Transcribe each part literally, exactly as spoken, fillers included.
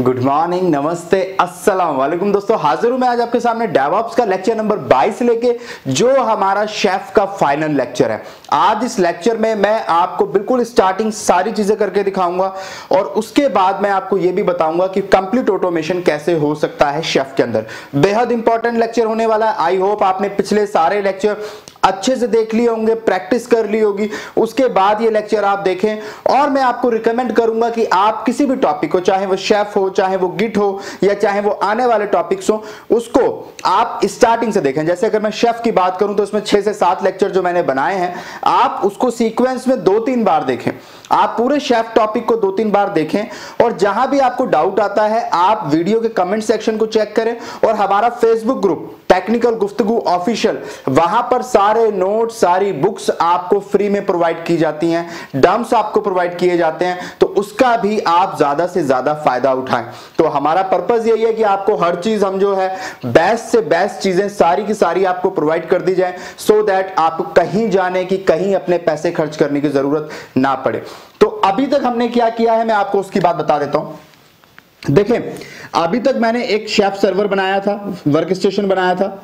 Good morning, नमस्ते, अस्सलाम वालेकुम दोस्तों। हाजिर हूं मैं आज आपके सामने डेवऑप्स का लेक्चर नंबर बाईस लेके, जो हमारा शेफ का फाइनल लेक्चर है। आज इस लेक्चर में मैं आपको बिल्कुल स्टार्टिंग सारी चीजें करके दिखाऊंगा और उसके बाद मैं आपको यह भी बताऊंगा कि कंप्लीट ऑटोमेशन कैसे हो सकता है शेफ के अंदर। बेहद इंपॉर्टेंट लेक्चर होने वाला है। आई होप आपने पिछले सारे लेक्चर अच्छे से देख लिए होंगे, प्रैक्टिस कर ली होगी, उसके बाद ये लेक्चर आप देखें। और मैं आपको रिकमेंड करूंगा कि आप किसी भी टॉपिक को, चाहे वो शेफ हो, चाहे वो गिट हो, या चाहे वो आने वाले टॉपिक्स हो, उसको आप स्टार्टिंग से देखें। जैसे अगर मैं शेफ की बात करूं तो उसमें छह से सात लेक्चर जो मैंने बनाए हैं, आप उसको सीक्वेंस में दो तीन बार देखें। आप पूरे शेफ टॉपिक को दो तीन बार देखें और जहां भी आपको डाउट आता है आप वीडियो के कमेंट सेक्शन को चेक करें और हमारा Facebook group technical Guftagu official, वहां पर सारे नोट्स, सारी बुक्स आपको फ्री में प्रोवाइड की जाती हैं, डम्प्स आपको प्रोवाइड किए जाते हैं, तो उसका भी आप ज्यादा से ज्यादा फायदा उठाएं। तो हमारा पर्पस यही है कि आपको हर चीज हम जो है बेस्ट से बेस्ट चीजें सारी की सारी आपको प्रोवाइड कर दी जाए, सो दैट आपको कहीं जाने की, कहीं अपने पैसे खर्च करने की जरूरत ना पड़े। तो अभी तक हमने क्या किया है मैं आपको उसकी बात बता देता हूं। देखें, अभी तक मैंने एक शेफ सर्वर बनाया था, वर्क स्टेशन बनाया था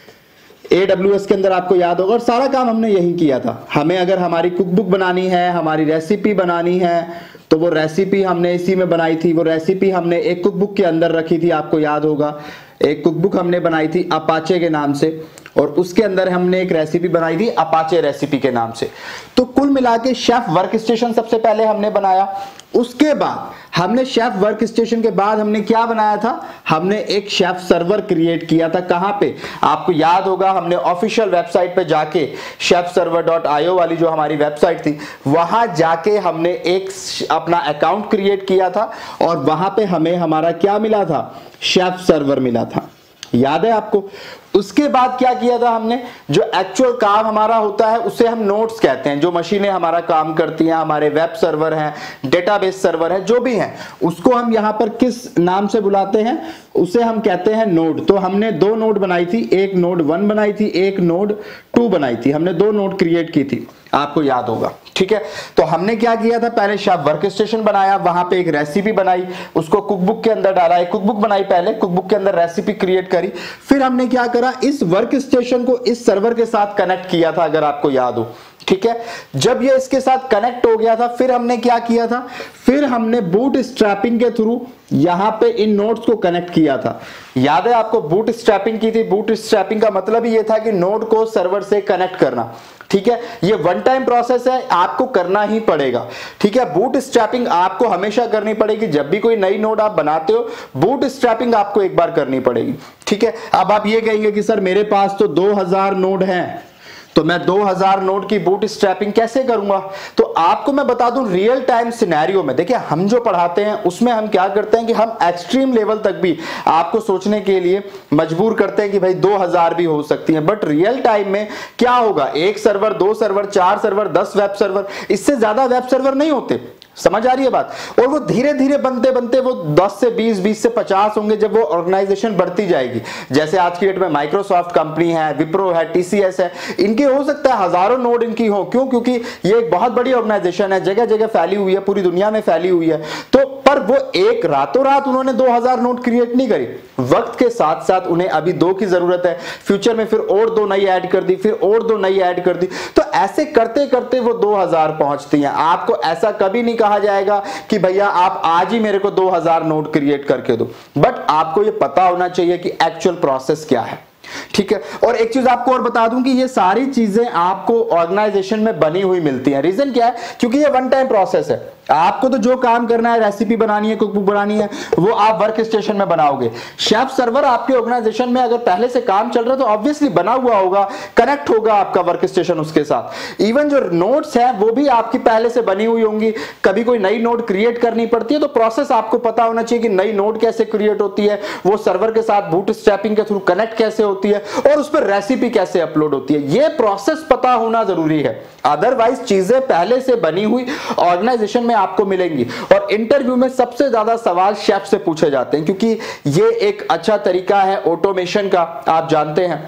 ए डब्ल्यू एस के अंदर, आपको याद होगा, और सारा काम हमने यही किया था। हमें अगर हमारी कुकबुक बनानी है, हमारी रेसिपी बनानी है, तो वो रेसिपी हमने इसी में बनाई थी। वो रेसिपी हमने एक कुकबुक के अंदर रखी थी, आपको याद होगा। एक कुकबुक हमने बनाई थी अपाचे के नाम से, और उसके अंदर हमने एक रेसिपी बनाई थी अपाचे रेसिपी के नाम से। तो कुल मिला के शेफ वर्क स्टेशन सबसे पहले हमने बनाया। उसके बाद हमने शेफ वर्क स्टेशन के बाद हमने क्या बनाया था, हमने एक शेफ सर्वर क्रिएट किया था। कहां पे, आपको याद होगा, हमने ऑफिशियल वेबसाइट पे जाके Chef server dot I O वाली जो हमारी वेबसाइट थी, वहां जाके हमने एक अपना अकाउंट क्रिएट किया था और वहां पे हमें हमारा क्या मिला था, शेफ सर्वर मिला था। याद है आपको? उसके बाद क्या किया था हमने, जो एक्चुअल काम हमारा होता है उसे हम नोड्स कहते हैं। जो मशीनें हमारा काम करती हैं, हमारे वेब सर्वर हैं, डेटाबेस सर्वर है, जो भी हैं, उसको हम यहां पर किस नाम से बुलाते हैं, उसे हम कहते हैं नोड। तो हमने दो नोड बनाई थी, एक नोड वन बनाई थी, एक नोड टू बनाई थी। हमने दो नोड क्रिएट की थी, आपको याद होगा। ठीक है, तो हमने क्या किया था, पहले शेफ वर्क स्टेशन बनाया, वहां पे एक रेसिपी बनाई, उसको कुकबुक के अंदर डाला। एक कुकबुक बनाई पहले, कुकबुक के अंदर रेसिपी क्रिएट करी। फिर हमने क्या करा, इस वर्क स्टेशन को इस सर्वर के साथ कनेक्ट किया था, अगर आपको याद हो। ठीक है, जब ये इसके साथ कनेक्ट हो गया था, फिर हमने क्या किया था, फिर हमने बूट स्ट्रैपिंग के थ्रू यहां पे इन नोड्स को कनेक्ट किया था। याद है आपको, बूट स्ट्रैपिंग की थी। बूट स्ट्रैपिंग का मतलब ही ये था कि नोड को सर्वर से कनेक्ट करना। ठीक है, ये वन टाइम प्रोसेस है, आपको करना ही पड़ेगा। ठीक है, बूट स्ट्रैपिंग आपको हमेशा करनी पड़ेगी। जब भी कोई नई नोड आप बनाते हो, बूट स्ट्रैपिंग आपको एक बार करनी पड़ेगी। ठीक है, अब आप ये कहेंगे कि सर मेरे पास तो दो हज़ार नोड हैं, तो मैं दो हज़ार नोड की बूट स्ट्रैपिंग कैसे करूंगा? तो आपको मैं बता दूं, रियल टाइम सिनेरियो में देखिए, हम जो पढ़ाते हैं उसमें हम क्या करते हैं कि हम एक्सट्रीम लेवल तक भी आपको सोचने के लिए मजबूर करते हैं कि भाई दो हज़ार भी हो सकती हैं। बट रियल टाइम में क्या होगा, एक सर्वर, दो सर्वर, चार सर्वर, दस वेब सर्वर, इससे ज्यादा वेब सर्वर नहीं होते। समझ आ रही है बात? और वो धीरे धीरे बनते बनते वो दस से बीस, बीस से पचास होंगे जब वो ऑर्गेनाइजेशन बढ़ती जाएगी। जैसे आज की डेट में माइक्रोसॉफ्ट कंपनी है, विप्रो है, टी सी एस है, इनके हो सकता है हजारों नोड इनकी हो। क्यों? क्योंकि ये एक बहुत बड़ी ऑर्गेनाइजेशन है, जगह जगह फैली हुई है, पूरी दुनिया में फैली हुई है। तो पर वो एक रातों रात उन्होंने दो हज़ार नोड क्रिएट नहीं करी। वक्त के साथ साथ उन्हें अभी दो की जरूरत है, फ्यूचर में फिर और दो नई ऐड कर दी, फिर और दो नई ऐड कर दी। तो ऐसे करते करते वो दो हज़ार पहुंचती हैं। आपको ऐसा कभी नहीं कहा जाएगा कि भैया आप आज ही मेरे को दो हज़ार नोड क्रिएट करके दो, बट आपको ये पता होना चाहिए कि एक्चुअल प्रोसेस क्या है। ठीक है, और एक चीज आपको और बता दूं कि ये सारी चीजें आपको ऑर्गेनाइजेशन में बनी हुई मिलती हैं। रीजन क्या है? क्योंकि ये वन टाइम प्रोसेस है। आपको तो जो काम करना है, रेसिपी बनानी है, कुकबुक बनानी है, वो आप वर्क स्टेशन में बनाओगे। शेफ सर्वर आपके ऑर्गेनाइजेशन में अगर पहले से काम चल रहा है तो ऑब्वियसली बना हुआ होगा, कनेक्ट होगा आपका वर्क स्टेशन उसके साथ। इवन जो नोट्स है वो भी आपकी पहले से बनी हुई होंगी। कभी कोई नई नोड क्रिएट करनी पड़ती है तो प्रोसेस आपको पता होना चाहिए कि नई नोड कैसे क्रिएट होती है, वो सर्वर के साथ बूट स्ट्रैपिंग के थ्रू कनेक्ट कैसे होती है, और उस पर रेसिपी कैसे अपलोड होती है। ये प्रोसेस पता होना जरूरी है, अदरवाइज चीजें पहले से बनी हुई ऑर्गेनाइजेशन में आपको मिलेंगी। और इंटरव्यू में सबसे ज्यादा सवाल शेफ से पूछे जाते हैं, क्योंकि ये एक अच्छा तरीका है ऑटोमेशन का, आप जानते हैं,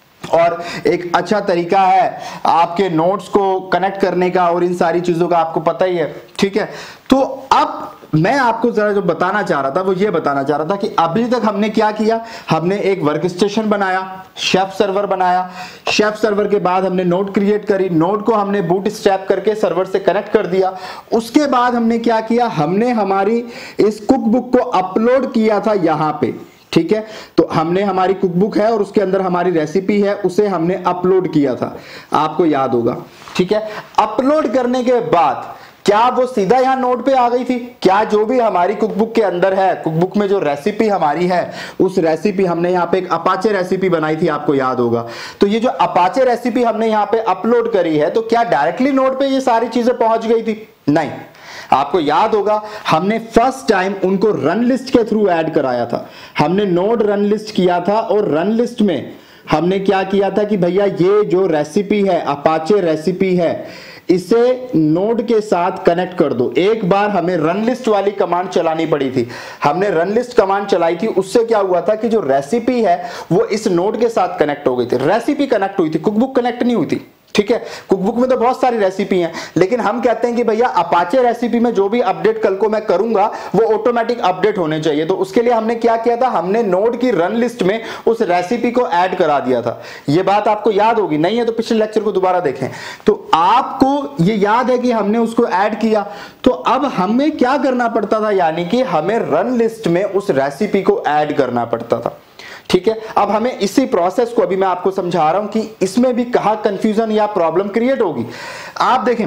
और एक अच्छा तरीका है आपके नोट्स को कनेक्ट करने का, और इन सारी चीजों का आपको पता ही है। ठीक है, तो अब मैं आपको जरा जो बताना चाह रहा था वो ये बताना चाह रहा था कि अभी तक हमने क्या किया, हमने एक वर्क स्टेशन बनाया, शेफ सर्वर बनाया, शेफ सर्वर के बाद हमने नोड क्रिएट करी, नोड को हमने बूटस्ट्रैप करके सर्वर से कनेक्ट कर दिया। उसके बाद हमने क्या किया, हमने हमारी इस कुकबुक को अपलोड किया था यहां पे, ठीक है। तो हमने हमारी कुकबुक है और उसके अंदर हमारी रेसिपी है, उसे हमने अपलोड किया था, आपको याद होगा, ठीक है। अपलोड करने के बाद क्या वो सीधा यहां नोड पे आ गई थी? क्या जो भी हमारी कुकबुक के अंदर है, कुकबुक में जो रेसिपी हमारी है, उस रेसिपी हमने यहां पे एक अपाचे रेसिपी बनाई थी, आपको याद होगा। तो ये जो अपाचे रेसिपी हमने यहां पे अपलोड करी है, तो क्या डायरेक्टली नोड पे ये सारी चीजें पहुंच गई थी? नहीं, आपको याद होगा हमने फर्स्ट टाइम उनको रन लिस्ट के थ्रू ऐड कराया था। हमने नोड रन लिस्ट किया था और रन लिस्ट में हमने क्या किया था कि भैया ये जो रेसिपी है, अपाचे रेसिपी है, इसे नोड के साथ कनेक्ट कर दो। एक बार हमें रन लिस्ट वाली कमांड चलानी पड़ी थी, हमने रन लिस्ट कमांड चलाई थी। उससे क्या हुआ था कि जो रेसिपी है वो इस नोड के साथ कनेक्ट हो गई थी, रेसिपी कनेक्ट हुई थी, कुकबुक कनेक्ट नहीं हुई थी, ठीक है। कुकबुक में तो बहुत सारी रेसिपी हैं, लेकिन हम कहते हैं कि भैया अपाचे रेसिपी में जो भी अपडेट कल को मैं करूंगा वो ऑटोमेटिक अपडेट होने चाहिए। तो उसके लिए हमने क्या किया था, हमने नोड की रन लिस्ट में उस रेसिपी को ऐड करा दिया था। ये बात आपको याद होगी, नहीं है तो पिछले लेक्चर को दोबारा देखें। तो आपको ये याद है कि हमने उसको ऐड किया। तो अब हमें क्या करना पड़ता था, यानी कि हमें रन लिस्ट में उस रेसिपी को ऐड करना पड़ता था, ठीक है। अब हमें इसी प्रोसेस को अभी मैं आपको समझा रहा हूं कि इसमें भी कहां कंफ्यूजन या प्रॉब्लम क्रिएट होगी। आप देखें,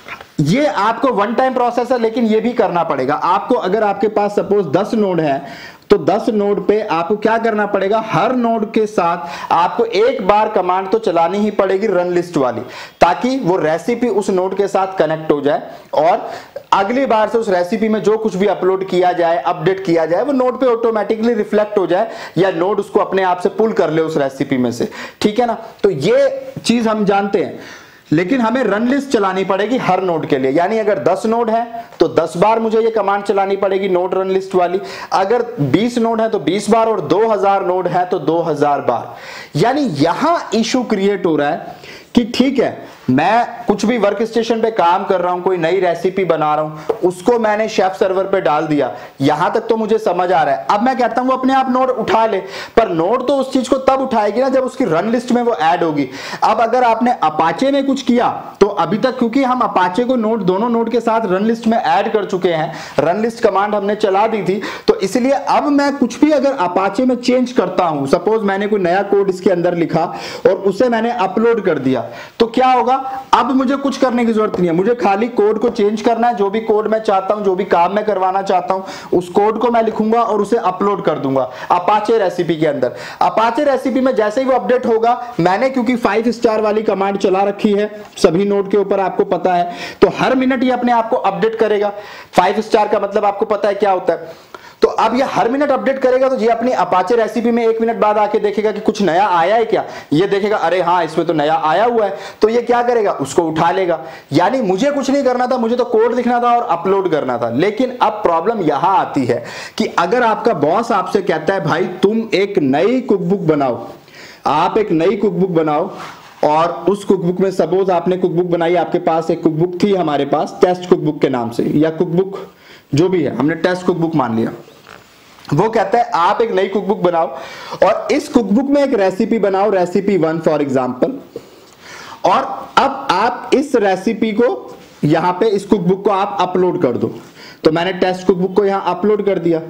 ये आपको वन टाइम प्रोसेस है, लेकिन ये भी करना पड़ेगा आपको। अगर आपके पास सपोज दस नोड है, तो दस नोड पे आपको क्या करना पड़ेगा, हर नोड के साथ आपको एक बार कमांड तो चलानी ही पड़ेगी रन लिस्ट वाली, ताकि वो रेसिपी उस नोड के साथ कनेक्ट हो जाए और अगली बार से उस रेसिपी में जो कुछ भी अपलोड किया जाए, अपडेट किया जाए, वो नोड पे ऑटोमेटिकली रिफ्लेक्ट हो जाए या नोड उसको अपने आप से पुल कर ले उस रेसिपी में से, ठीक है ना। तो ये चीज हम जानते हैं, लेकिन हमें रन लिस्ट चलानी पड़ेगी हर नोड के लिए। यानी अगर दस नोड है तो दस बार मुझे ये कमांड चलानी पड़ेगी नोड रन लिस्ट वाली। अगर बीस नोड है तो बीस बार, और दो हज़ार नोड है तो दो हज़ार बार। यानी यहां इशू क्रिएट हो रहा है कि ठीक है, मैं कुछ भी वर्क स्टेशन पे काम कर रहा हूं, कोई नई रेसिपी बना रहा हूं, उसको मैंने शेफ सर्वर पे डाल दिया, यहां तक तो मुझे समझ आ रहा है। अब मैं कहता हूं वो अपने आप नोड उठा ले, पर नोड तो उस चीज को तब उठाएगी ना जब उसकी रन लिस्ट में वो ऐड होगी। अब अगर आपने अपाचे में कुछ किया, तो अभी तक क्योंकि हम अपाचे को नोड दोनों नोड के साथ रन लिस्ट में ऐड कर चुके हैं, रन लिस्ट कमांड हमने चला दी थी, तो इसलिए अब मैं कुछ भी अगर अपाचे में चेंज करता हूं, सपोज मैंने कोई नया कोड इसके अंदर लिखा और उसे मैंने अपलोड कर दिया, तो क्या होगा, अब मुझे कुछ करने की जरूरत नहीं है, मुझे खाली कोड को चेंज करना है। जो भी कोड मैं चाहता हूं, जो भी काम मैं करवाना चाहता हूं, उस कोड को मैं लिखूंगा और उसे अपलोड कर दूंगा अपाचे रेसिपी के अंदर। अपाचे रेसिपी में जैसे ही वो अपडेट होगा, मैंने क्योंकि फाइव स्टार वाली कमांड चला रखी है सभी नोड के ऊपर, आपको पता है, तो हर मिनट ये अपने आप को अपडेट करेगा। फाइव स्टार का मतलब आपको पता है क्या होता है। तो अब ये हर मिनट अपडेट करेगा, तो ये अपनी अपाचे रेसिपी में एक मिनट बाद आके देखेगा कि कुछ नया आया है क्या। ये देखेगा अरे हाँ इसमें तो नया आया हुआ है, तो ये क्या करेगा, उसको उठा लेगा। यानी मुझे कुछ नहीं करना था, मुझे तो कोड लिखना था और अपलोड करना था। लेकिन अब प्रॉब्लम यहां आती है कि अगर आपका बॉस आपसे कहता है भाई तुम एक नई कुकबुक बनाओ, आप एक नई कुकबुक बनाओ, और उस कुकबुक में सपोज आपने कुकबुक बनाई, आपके पास एक कुकबुक थी हमारे पास टेस्ट कुकबुक के नाम से, या कुकबुक जो भी है, हमने टेस्ट कुकबुक मान लिया। वो कहता है आप एक नई कुकबुक बनाओ और इस कुकबुक में एक रेसिपी बनाओ, रेसिपी वन फॉर एग्जांपल, और अब आप इस रेसिपी को यहां पे इस कुकबुक को आप अपलोड कर दो। तो मैंने टेस्ट कुकबुक को यहां अपलोड कर दिया,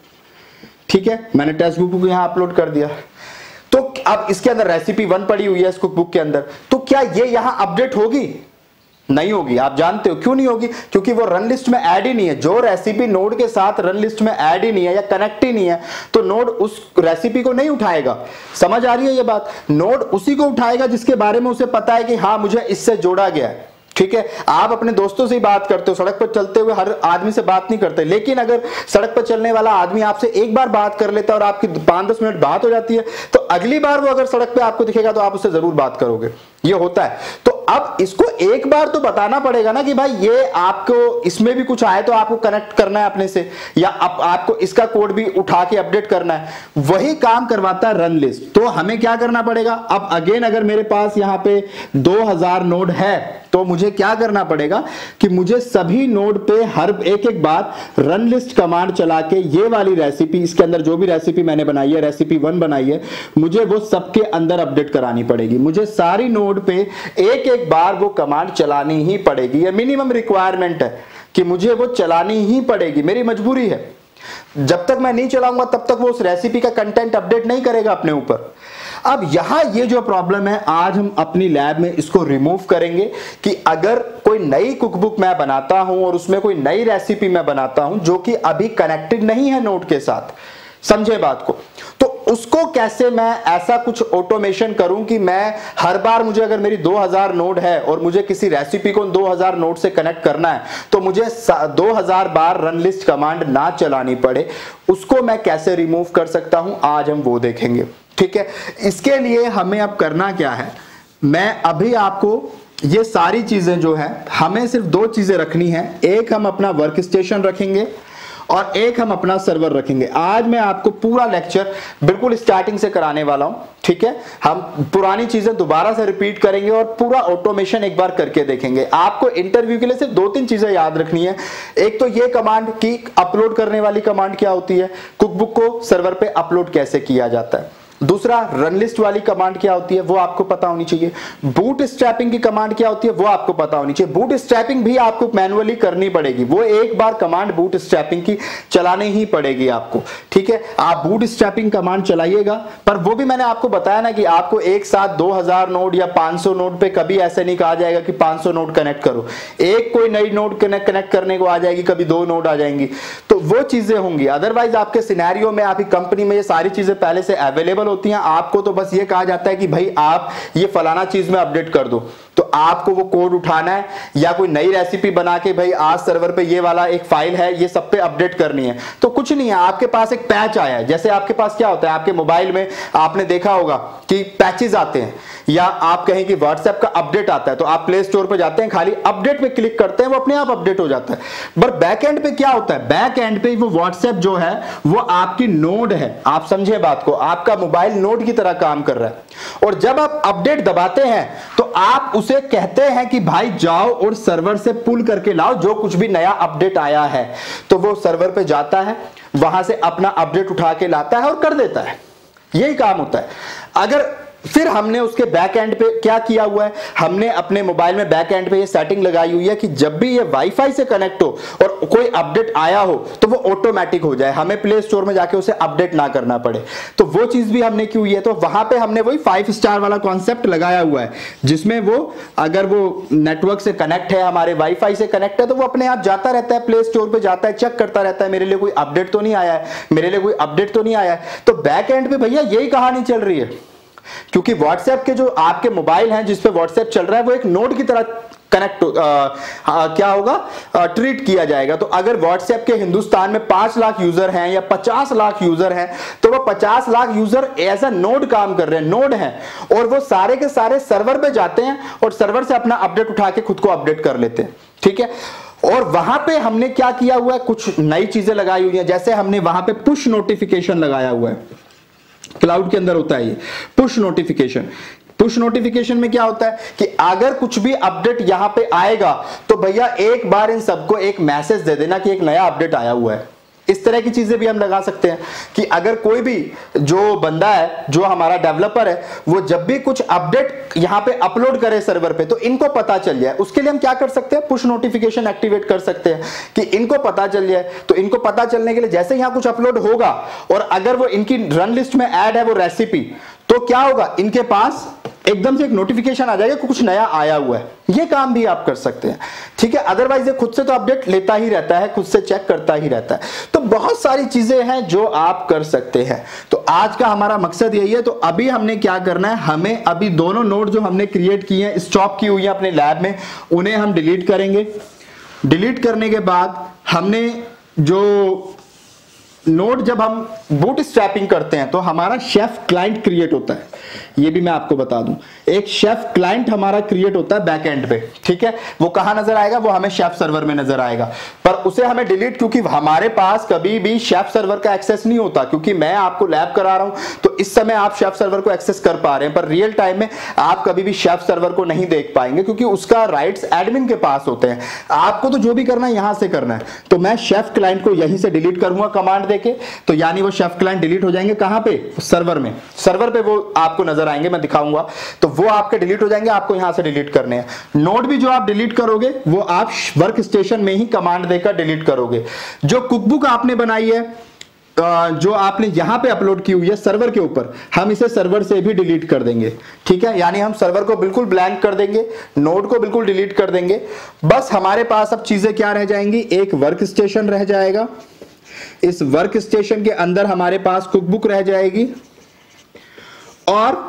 ठीक है, मैंने टेस्ट कुकबुक को यहां अपलोड कर दिया। तो अब इसके अंदर रेसिपी वन पड़ी हुई है इस कुकबुक के अंदर, तो क्या ये यहां अपडेट होगी? नहीं होगी। आप जानते हो क्यों नहीं होगी? क्योंकि वो रन लिस्ट में ऐड ही नहीं है। जो रेसिपी नोड के साथ रन लिस्ट में ऐड ही नहीं है या कनेक्ट ही नहीं है, तो नोड उस रेसिपी को नहीं उठाएगा। समझ आ रही है ये बात? नोड उसी को उठाएगा जिसके बारे में उसे पता है कि हाँ मुझे इससे जोड़ा गया है, ठीक है। आप अपने दोस्तों से ही बात करते हो, सड़क पर चलते हुए हर आदमी से बात नहीं करते, लेकिन अगर सड़क पर चलने वाला आदमी आपसे एक बार बात कर लेता है और आपकी पांच दस मिनट बात हो जाती है, तो अगली बार वो अगर सड़क पे आपको दिखेगा तो आप उससे जरूर बात करोगे। ये होता है। तो अब इसको एक बार तो बताना पड़ेगा ना कि भाई ये आपको इसमें भी कुछ आए तो आपको कनेक्ट करना है अपने से, या आप, आपको इसका कोड भी उठा के अपडेट करना है। वही काम करवाता है रन लिस्ट। तो हमें क्या करना पड़ेगा, अब अगेन अगर मेरे पास यहां पे दो हज़ार नोड है, तो मुझे मुझे क्या करना पड़ेगा कि मुझे सभी नोड पे हर एक एक बार रन लिस्ट कमांड चला के ये वाली रेसिपी, इसके अंदर जो भी रेसिपी मैंने बनाई है, रेसिपी वन बनाई है, मुझे वो सबके अंदर अपडेट करानी पड़ेगी। मुझे सारी नोड पे एक एक बार वो कमांड चलानी ही पड़ेगी। ये मिनिमम रिक्वायरमेंट है कि मुझे वो चलानी ही पड़ेगी, मेरी मजबूरी है। जब तक मैं नहीं चलाऊंगा तब तक वो उस रेसिपी का कंटेंट अपडेट नहीं करेगा अपने ऊपर। अब यहां ये जो प्रॉब्लम है, आज हम अपनी लैब में इसको रिमूव करेंगे कि अगर कोई नई कुकबुक मैं बनाता हूं और उसमें कोई नई रेसिपी मैं बनाता हूं जो कि अभी कनेक्टेड नहीं है नोड के साथ, समझे बात को, तो उसको कैसे मैं ऐसा कुछ ऑटोमेशन करूं कि मैं हर बार, मुझे अगर मेरी दो हज़ार नोड है और मुझे किसी रेसिपी को दो हज़ार नोड से कनेक्ट करना है तो मुझे दो हज़ार बार रन लिस्ट कमांड ना चलानी पड़े, उसको मैं कैसे रिमूव कर सकता हूं, आज हम वो देखेंगे। ठीक है, इसके लिए हमें अब करना क्या है, मैं अभी आपको ये सारी चीजें जो है, हमें सिर्फ दो चीजें रखनी है। एक हम अपना वर्क स्टेशन रखेंगे और एक हम अपना सर्वर रखेंगे। आज मैं आपको पूरा लेक्चर बिल्कुल स्टार्टिंग से कराने वाला हूं। ठीक है, हम पुरानी चीजें दोबारा से रिपीट करेंगे और पूरा ऑटोमेशन एक बार करके देखेंगे। आपको इंटरव्यू के लिए सिर्फ दो तीन चीजें याद रखनी है। एक तो ये कमांड की अपलोड करने वाली कमांड क्या होती है, कुकबुक को सर्वर पे अपलोड कैसे किया जाता है। दूसरा, रन लिस्ट वाली कमांड क्या होती है वो आपको पता होनी चाहिए। बूट स्ट्रैपिंग की कमांड क्या होती है वो आपको पता होनी चाहिए। बूट स्ट्रैपिंग भी आपको मैन्युअली करनी पड़ेगी, वो एक बार कमांड बूट स्ट्रैपिंग की चलानी ही पड़ेगी आपको। ठीक है, आप बूट स्ट्रैपिंग कमांड चलाइएगा, पर वो भी मैंने आपको बताया ना कि आपको एक साथ दो हज़ार नोड या पाँच सौ नोड पे कभी ऐसे नहीं कहा जाएगा कि पाँच सौ नोड कनेक्ट करो। एक कोई नई नोड कनेक्ट कनेक्ट करने को आ जाएगी, कभी दो नोड आ जाएंगी, तो वो चीजें होंगी। अदरवाइज आपके सिनेरियो में, आपकी कंपनी में ये सारी चीजें पहले से अवेलेबल होती हैं। आपको तो बस ये कहा जाता है कि भाई आप ये फलाना चीज में अपडेट कर दो, तो आपको वो कोड उठाना है या कोई नई रेसिपी बना के भाई आज सर्वर पे ये वाला एक फाइल है, ये सब पे अपडेट करनी है। तो कुछ नहीं है, आपके पास एक पैच आया है। जैसे आपके पास क्या होता है, आपके मोबाइल में आपने देखा होगा कि पैचेस आते हैं, या आप कहें कि व्हाट्सएप का अपडेट आता है, तो आप प्ले स्टोर पे जाते हैं, खाली अपडेट पे क्लिक करते हैं, वो अपने आप अपडेट हो जाता है। पर बैक एंड पे क्या होता है, बैक एंड पे वो व्हाट्सएप जो है वो आपकी नोड है। आप समझे बात को, आपका मोबाइल नोड की तरह काम कर रहा है। और जब आप अपडेट दबाते हैं तो आप उसे कहते हैं कि भाई जाओ और सर्वर से पुल करके लाओ जो कुछ भी नया अपडेट आया है। तो वो सर्वर पे जाता है, वहां से अपना अपडेट उठा के लाता है और कर देता है। यही काम होता है। अगर फिर हमने उसके बैक एंड पे क्या किया हुआ है, हमने अपने मोबाइल में बैक एंड पे ये सेटिंग लगाई हुई है कि जब भी ये वाईफाई से कनेक्ट हो और कोई अपडेट आया हो तो वो ऑटोमेटिक हो जाए, हमें प्ले स्टोर में जाके उसे अपडेट ना करना पड़े। तो वो चीज भी हमने की हुई है। तो वहां पे हमने वही फाइव स्टार वाला कॉन्सेप्ट लगाया हुआ है, जिसमें वो अगर वो नेटवर्क से कनेक्ट है, हमारे वाईफाई से कनेक्ट है, तो वो अपने आप जाता रहता है, प्ले स्टोर पे जाता है, चेक करता रहता है मेरे लिए कोई अपडेट तो नहीं आया है, मेरे लिए कोई अपडेट तो नहीं आया है। तो बैक एंड पे भैया यही कहानी चल रही है, क्योंकि व्हाट्सएप के जो आपके मोबाइल हैं जिस पे व्हाट्सएप चल रहा है वो एक नोड की तरह कनेक्ट क्या होगा, ट्रीट किया जाएगा। तो अगर व्हाट्सएप के हिंदुस्तान में पांच लाख यूजर हैं या पचास लाख यूजर हैं, तो वो पचास lakh user as a node काम कर रहे हैं, नोड हैं, और वो सारे के सारे सर्वर पे जाते हैं और सर्वर से अपना अपडेट उठा के खुद को अपडेट कर लेते हैं। ठीक है, और वहां पे हमने क्या किया हुआ है, कुछ नई चीजें लगाई हुई हैं। जैसे हमने वहां पे पुश नोटिफिकेशन लगाया हुआ है, क्लाउड के अंदर होता है ये पुश नोटिफिकेशन। पुश नोटिफिकेशन में क्या होता है कि अगर कुछ भी अपडेट यहां पे आएगा तो भैया एक बार इन सबको एक मैसेज दे देना कि एक नया अपडेट आया हुआ है। इस तरह की चीजें भी हम लगा सकते हैं कि अगर कोई भी जो बंदा है, जो हमारा डेवलपर है, वो जब भी कुछ अपडेट यहां पे अपलोड करे सर्वर पे तो इनको पता चल जाए। उसके लिए हम क्या कर सकते हैं, पुश नोटिफिकेशन एक्टिवेट कर सकते हैं कि इनको पता चल जाए। तो इनको पता चलने के लिए जैसे यहां कुछ अपलोड होगा और अगर वो इनकी रन लिस्ट में ऐड है वो रेसिपी, तो क्या होगा, इनके पास एकदम से एक नोटिफिकेशन आ जाएगा कि कुछ नया आया हुआ है। ये काम भी आप कर सकते हैं। ठीक है, अदरवाइज ये खुद से तो अपडेट लेता ही रहता है, खुद से चेक करता ही रहता है। तो बहुत सारी चीजें हैं जो आप कर सकते हैं। तो आज का हमारा मकसद यही है। तो अभी हमने क्या करना है, हमें अभी दोनों नोड जो हमने क्रिएट किए हैं, स्टॉप की हुई है अपने लैब में, उन्हें हम डिलीट करेंगे। डिलीट करने के बाद हमने जो नोड, जब हम बूट स्ट्रैपिंग करते हैं तो हमारा शेफ क्लाइंट क्रिएट होता है। ये भी मैं आपको बता दूं। एक शेफ क्लाइंट हमारा क्रिएट होता है बैक एंड पे, ठीक है, वो कहां नजर आएगा, वो हमें शेफ सर्वर में नजर आएगा, पर उसे हमें डिलीट, क्योंकि हमारे पास कभी भी शेफ सर्वर का एक्सेस नहीं होता, क्योंकि मैं आपको लैब करा रहा हूं तो इस समय आप शेफ सर्वर को एक्सेस कर पा रहे हैं, पर रियल टाइम में आप कभी भी शेफ सर्वर को नहीं देख पाएंगे, क्योंकि उसका राइट्स एडमिन के पास होते हैं। आपको तो जो भी करना है यहां से करना है। तो मैं शेफ क्लाइंट को यहीं से डिलीट करूंगा कमांड देके, तो यानी वो शेफ क्लाइंट डिलीट हो जाएंगे कहां पे, सर्वर में। सर्वर पे वो आपको नजर आएंगे, मैं दिखाऊंगा, तो वो आपके डिलीट हो जाएंगे, आपको यहां से डिलीट करने हैं। नोड भी जो आप डिलीट करोगे वो आप वर्क स्टेशन में ही कमांड देकर डिलीट करोगे। जो कुकबुक आपने बनाई है, जो आपने यहां पे अपलोड की हुई है सर्वर के ऊपर, हम इसे सर्वर से भी डिलीट कर देंगे, ठीक है, यानी हम सर्वर को बिल्कुल ब्लैंक कर देंगे, नोड को बिल्कुल डिलीट कर देंगे। बस हमारे पास अब चीजें क्या रह जाएंगी, एक वर्क स्टेशन रह जाएगा, इस वर्क स्टेशन के अंदर हमारे पास कुकबुक रह जाएगी और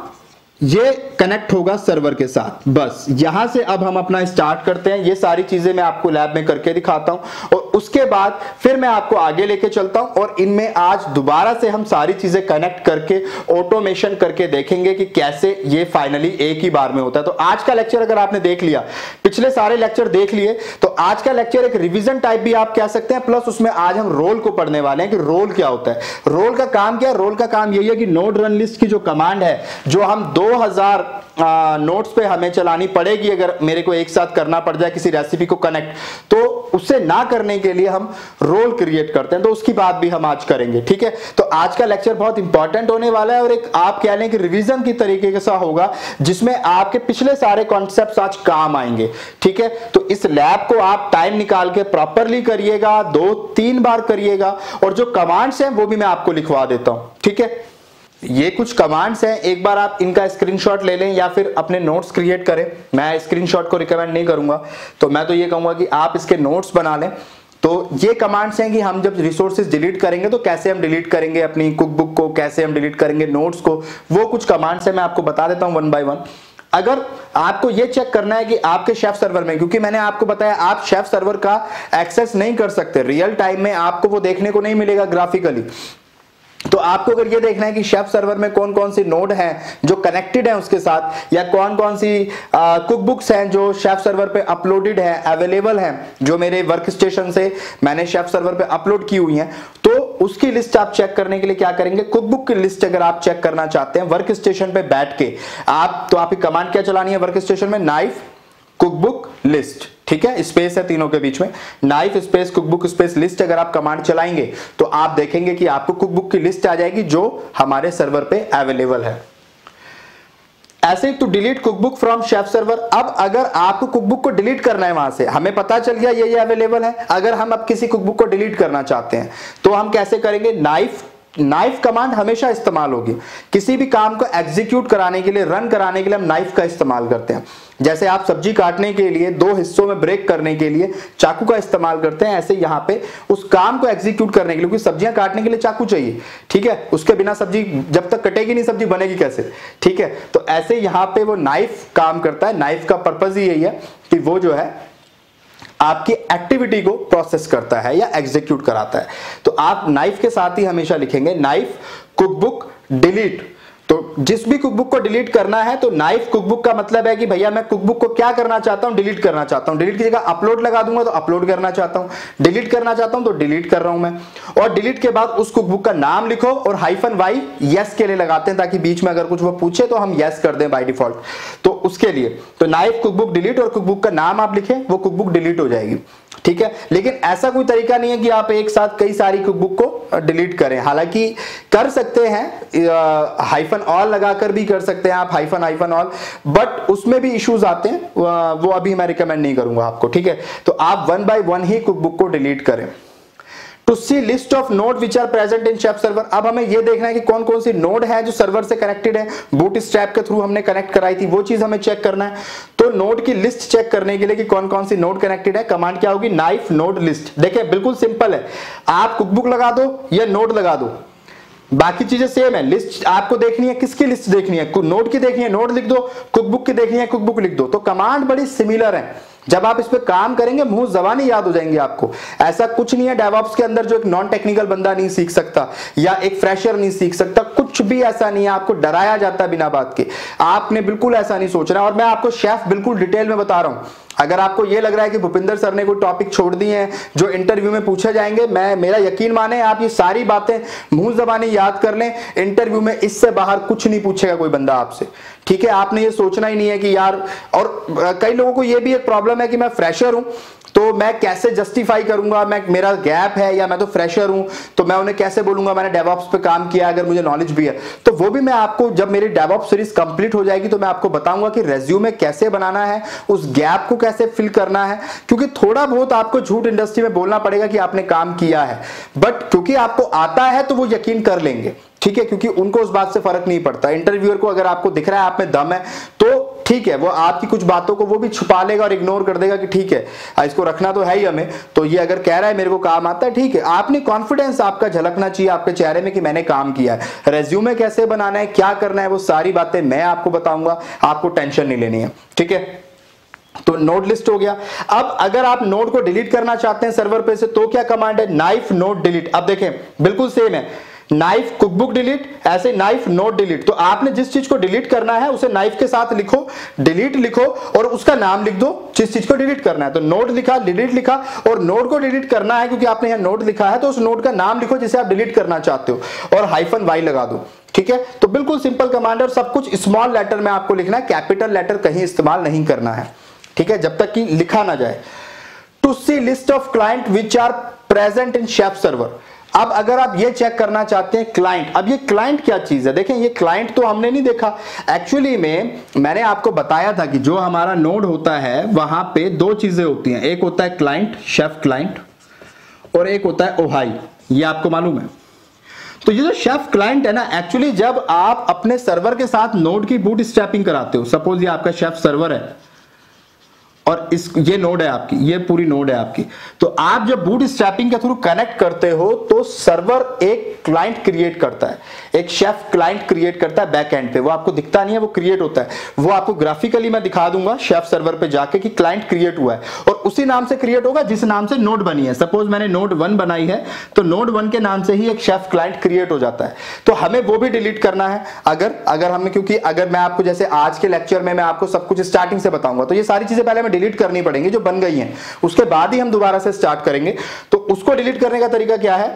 ये कनेक्ट होगा सर्वर के साथ। बस यहां से अब हम अपना स्टार्ट करते हैं। ये सारी चीजें मैं आपको लैब में करके दिखाता हूं और उसके बाद फिर मैं आपको आगे लेके चलता हूं और इनमें आज दोबारा से हम सारी चीजें कनेक्ट करके ऑटोमेशन करके देखेंगे कि कैसे ये फाइनली एक ही बार में होता है। तो आज का लेक्चर अगर आपने देख लिया, पिछले सारे लेक्चर देख लिए, तो आज का लेक्चर एक रिवीजन टाइप भी आप कह सकते हैं, प्लस उसमें आज हम रोल को पढ़ने वाले हैं कि रोल क्या होता है। रोल का काम क्या है, रोल का काम यही है कि नोड रन लिस्ट की जो कमांड है, जो हम दो हजार नोट्स पे हमें चलानी पड़ेगी अगर मेरे को एक साथ करना पड़ जाए किसी रेसिपी को कनेक्ट, तो उससे ना करने के लिए हम रोल क्रिएट करते हैं, तो उसकी बात भी हम आज करेंगे, ठीक है। तो आज का लेक्चर बहुत इंपॉर्टेंट होने वाला है और एक आप कह लें कि रिवीजन की तरीके का होगा, जिसमें आपके पिछले सारे कॉन्सेप्ट्स आज काम आएंगे, ठीक है। तो इस लैब को आप टाइम निकाल के प्रॉपरली करिएगा, दो तीन बार करिएगा, और जो कमांड्स हैं वो भी मैं आपको लिखवा देता हूं, ठीक है। ये कुछ कमांड्स हैं, एक बार आप इनका स्क्रीनशॉट ले लें या फिर अपने नोट्स क्रिएट करें। मैं स्क्रीनशॉट को रिकमेंड नहीं करूंगा, तो मैं तो ये कहूंगा कि आप इसके नोट्स बना लें। तो ये कमांड्स हैं कि हम जब रिसोर्सेज डिलीट करेंगे तो कैसे हम डिलीट करेंगे अपनी कुकबुक को, कैसे हम डिलीट करेंगे नोट्स को, वो कुछ कमांड्स हैं, मैं आपको बता देता हूं वन बाय वन। अगर आपको ये चेक करना है कि आपके शेफ सर्वर में, क्योंकि मैंने आपको बताया आप शेफ सर्वर का एक्सेस नहीं कर सकते, रियल टाइम में आपको वो देखने को नहीं मिलेगा ग्राफिकली, तो आपको अगर ये देखना है कि शेफ सर्वर में कौन कौन सी नोड हैं जो कनेक्टेड हैं उसके साथ, या कौन कौन सी कुकबुक्स हैं जो शेफ सर्वर पे अपलोडेड हैं, अवेलेबल हैं, जो मेरे वर्क स्टेशन से मैंने शेफ सर्वर पे अपलोड की हुई हैं, तो उसकी लिस्ट आप चेक करने के लिए क्या करेंगे, कुकबुक की लिस्ट अगर आप चेक करना चाहते हैं वर्क स्टेशन पे बैठ के आप, तो आपकी कमांड क्या चलानी है वर्क स्टेशन में, नाइफ कुकबुक लिस्ट, ठीक है, स्पेस है तीनों के बीच में, knife space cookbook space list. अगर आप कमांड चलाएंगे तो आप देखेंगे कि आपको कुकबुक की लिस्ट आ जाएगी जो हमारे सर्वर पे अवेलेबल है। ऐसे ही to delete cookbook from Chef server. अब अगर आपको कुकबुक को डिलीट करना है, वहां से हमें पता चल गया ये ये अवेलेबल है, अगर हम अब किसी कुकबुक को डिलीट करना चाहते हैं तो हम कैसे करेंगे, नाइफ नाइफ कमांड हमेशा इस्तेमाल होगी। किसी भी काम को एग्जीक्यूट कराने के लिए, रन कराने के लिए हम नाइफ का इस्तेमाल करते हैं। जैसे आप सब्जी काटने के लिए दो हिस्सों में ब्रेक करने के लिए चाकू का इस्तेमाल करते हैं, ऐसे यहां पे उस काम को एग्जीक्यूट करने के लिए, क्योंकि सब्जियां काटने के लिए चाकू चाहिए, ठीक है, उसके बिना सब्जी जब तक कटेगी नहीं सब्जी बनेगी कैसे, ठीक है। तो ऐसे यहां पे वो नाइफ काम करता है। नाइफ का पर्पज ही यही है कि वो जो है आपकी एक्टिविटी को प्रोसेस करता है या एग्जीक्यूट कराता है। तो आप नाइफ के साथ ही हमेशा लिखेंगे नाइफ कुकबुक डिलीट। तो जिस भी कुकबुक को डिलीट करना है, तो नाइफ कुकबुक का मतलब है कि भैया मैं कुकबुक को क्या करना चाहता हूं, डिलीट करना चाहता हूं। डिलीट की जगह अपलोड लगा दूंगा तो अपलोड करना चाहता हूं, डिलीट करना चाहता हूं तो डिलीट कर रहा हूं मैं। और डिलीट के बाद उस कुकबुक का नाम लिखो और हाइफन वाई यस के लिए लगाते हैं, ताकि बीच में अगर कुछ वो पूछे तो हम यस कर दें बाय डिफॉल्ट। तो उसके लिए तो नाइफ कुकबुक डिलीट और कुकबुक का नाम आप लिखें, वो कुकबुक डिलीट हो जाएगी, ठीक है। लेकिन ऐसा कोई तरीका नहीं है कि आप एक साथ कई सारी कुकबुक को डिलीट करें। हालांकि कर सकते हैं, हाइफन ऑल लगाकर भी कर सकते हैं आप, हाइफन हाइफन ऑल, बट उसमें भी इश्यूज आते हैं, वो अभी मैं रिकमेंड नहीं करूंगा आपको, ठीक है। तो आप वन बाय वन ही कुकबुक को डिलीट करें। To see list of node which are present in Chef server. अब हमें यह देखना है कि कौन कौन सी नोड है जो सर्वर से कनेक्टेड है, बूटस्ट्रैप के थ्रू हमने कनेक्ट कराई थी, वो चीज हमें चेक करना है। तो नोड की लिस्ट चेक करने के लिए कि कौन कौन सी नोड कनेक्टेड है, कमांड क्या होगी, नाइफ नोड लिस्ट। देखिए बिल्कुल सिंपल है, आप कुकबुक लगा दो या नोड लगा दो, बाकी चीजें सेम है। लिस्ट आपको देखनी है, किसकी लिस्ट देखनी है? नोट की देखनी है, नोट लिख दो। कुकबुक की देखनी है, कुकबुक लिख दो। तो कमांड बड़ी सिमिलर है। जब आप इस पे काम करेंगे मुंह जबानी याद हो जाएंगे आपको। ऐसा कुछ नहीं है डेवऑप्स के अंदर जो एक नॉन टेक्निकल बंदा नहीं सीख सकता या एक फ्रेशर नहीं सीख सकता। कुछ भी ऐसा नहीं है, आपको डराया जाता है बिना बात के। आपने बिल्कुल ऐसा नहीं सोचना। और मैं आपको शेफ बिल्कुल डिटेल में बता रहा हूं। अगर आपको यह लग रहा है कि भूपिंदर सर ने कोई टॉपिक छोड़ दिए हैं जो इंटरव्यू में पूछे जाएंगे, मैं मेरा यकीन माने आप ये सारी बातें मुंह जबानी याद कर लें। इंटरव्यू में इससे बाहर कुछ नहीं पूछेगा कोई बंदा आपसे, ठीक है? आपने ये सोचना ही नहीं है कि यार, और कई लोगों को ये भी एक प्रॉब्लम है कि मैं फ्रेशर हूं तो मैं कैसे जस्टिफाई करूंगा, मैं मेरा गैप है या मैं तो फ्रेशर हूं तो मैं उन्हें कैसे बोलूंगा मैंने डेवऑप्स पे काम किया अगर मुझे नॉलेज भी है। तो वो भी मैं आपको, जब मेरी डेवऑप्स सीरीज कंप्लीट हो जाएगी तो मैं आपको बताऊंगा कि रेज्यूमे कैसे बनाना है, उस गैप को कैसे फिल करना है। क्योंकि थोड़ा बहुत आपको झूठ इंडस्ट्री में बोलना पड़ेगा कि आपने काम किया है, बट क्योंकि आपको आता है तो वो यकीन कर लेंगे, ठीक है? क्योंकि उनको उस बात से फर्क नहीं पड़ता। इंटरव्यूअर को अगर आपको दिख रहा है आप में दम है तो ठीक है, वो आपकी कुछ बातों को वो भी छुपा लेगा और इग्नोर कर देगा कि ठीक है इसको रखना तो है ही हमें, तो ये अगर कह रहा है मेरे को काम आता है, ठीक है। आपने कॉन्फिडेंस आपका झलकना चाहिए आपके चेहरे में कि मैंने काम किया है। रेज्यूमे कैसे बनाना है, क्या करना है, वो सारी बातें मैं आपको बताऊंगा। आपको टेंशन नहीं लेनी है, ठीक है? तो नोड लिस्ट हो गया। अब अगर आप नोड को डिलीट करना चाहते हैं सर्वर पे से तो क्या कमांड है? Knife node delete. अब देखें बिल्कुल सेम है। नाइफ कुकबुक डिलीट, ऐसे नाइफ नोट डिलीट। तो आपने जिस चीज को डिलीट करना है उसे नाइफ के साथ लिखो, डिलीट लिखो और उसका नाम लिख दो जिस चीज को डिलीट करना है। तो नोट लिखा, डिलीट लिखा, और नोट को डिलीट करना है क्योंकि आपने यहां नोट लिखा है तो उस नोट का नाम लिखो जिसे आप डिलीट करना चाहते हो और हाइफन वाई लगा दो, ठीक है? तो बिल्कुल सिंपल कमांड, और सब कुछ स्मॉल लेटर में आपको लिखना है, कैपिटल लेटर कहीं इस्तेमाल नहीं करना है, ठीक है? जब तक कि लिखा ना जाए। To see list of client which are present in Chef server. अब अगर आप ये चेक करना चाहते हैं क्लाइंट, अब ये क्लाइंट क्या चीज है? देखें ये क्लाइंट तो हमने नहीं देखा। एक्चुअली में मैंने आपको बताया था कि जो हमारा नोड होता है वहां पे दो चीजें होती हैं, एक होता है क्लाइंट, शेफ क्लाइंट, और एक होता है ओहाई। ये आपको मालूम है? तो ये जो शेफ क्लाइंट है ना, एक्चुअली जब आप अपने सर्वर के साथ नोड की बूट स्ट्रैपिंग कराते हो, सपोज ये आपका शेफ सर्वर है और इस ये नोड है आपकी, ये पूरी नोड है आपकी, तो आप जब बूट स्ट्रैपिंग के थ्रू कनेक्ट करते हो तो सर्वर एक क्लाइंट क्रिएट करता है, एक शेफ क्लाइंट क्रिएट करता है बैक एंड पे। वो आपको दिखता नहीं है, वो क्रिएट होता है। वो आपको ग्राफिकली मैं दिखा दूंगा शेफ सर्वर पे जाके कि क्लाइंट क्रिएट हुआ है, और उसी नाम से क्रिएट होगा जिस नाम से नोड बनी है। सपोज मैंने नोड वन बनाई है तो नोड वन के नाम से ही एक शेफ क्लाइंट क्रिएट हो जाता है। तो हमें वो भी डिलीट करना है अगर अगर हमें, क्योंकि अगर मैं आपको जैसे आज के लेक्चर में मैं आपको सब कुछ स्टार्टिंग से बताऊंगा तो ये सारी चीजें पहले मैं डिलीट करनी पड़ेंगी जो बन गई हैं, उसके बाद ही हम दोबारा से स्टार्ट करेंगे। तो उसको डिलीट करने का तरीका क्या है?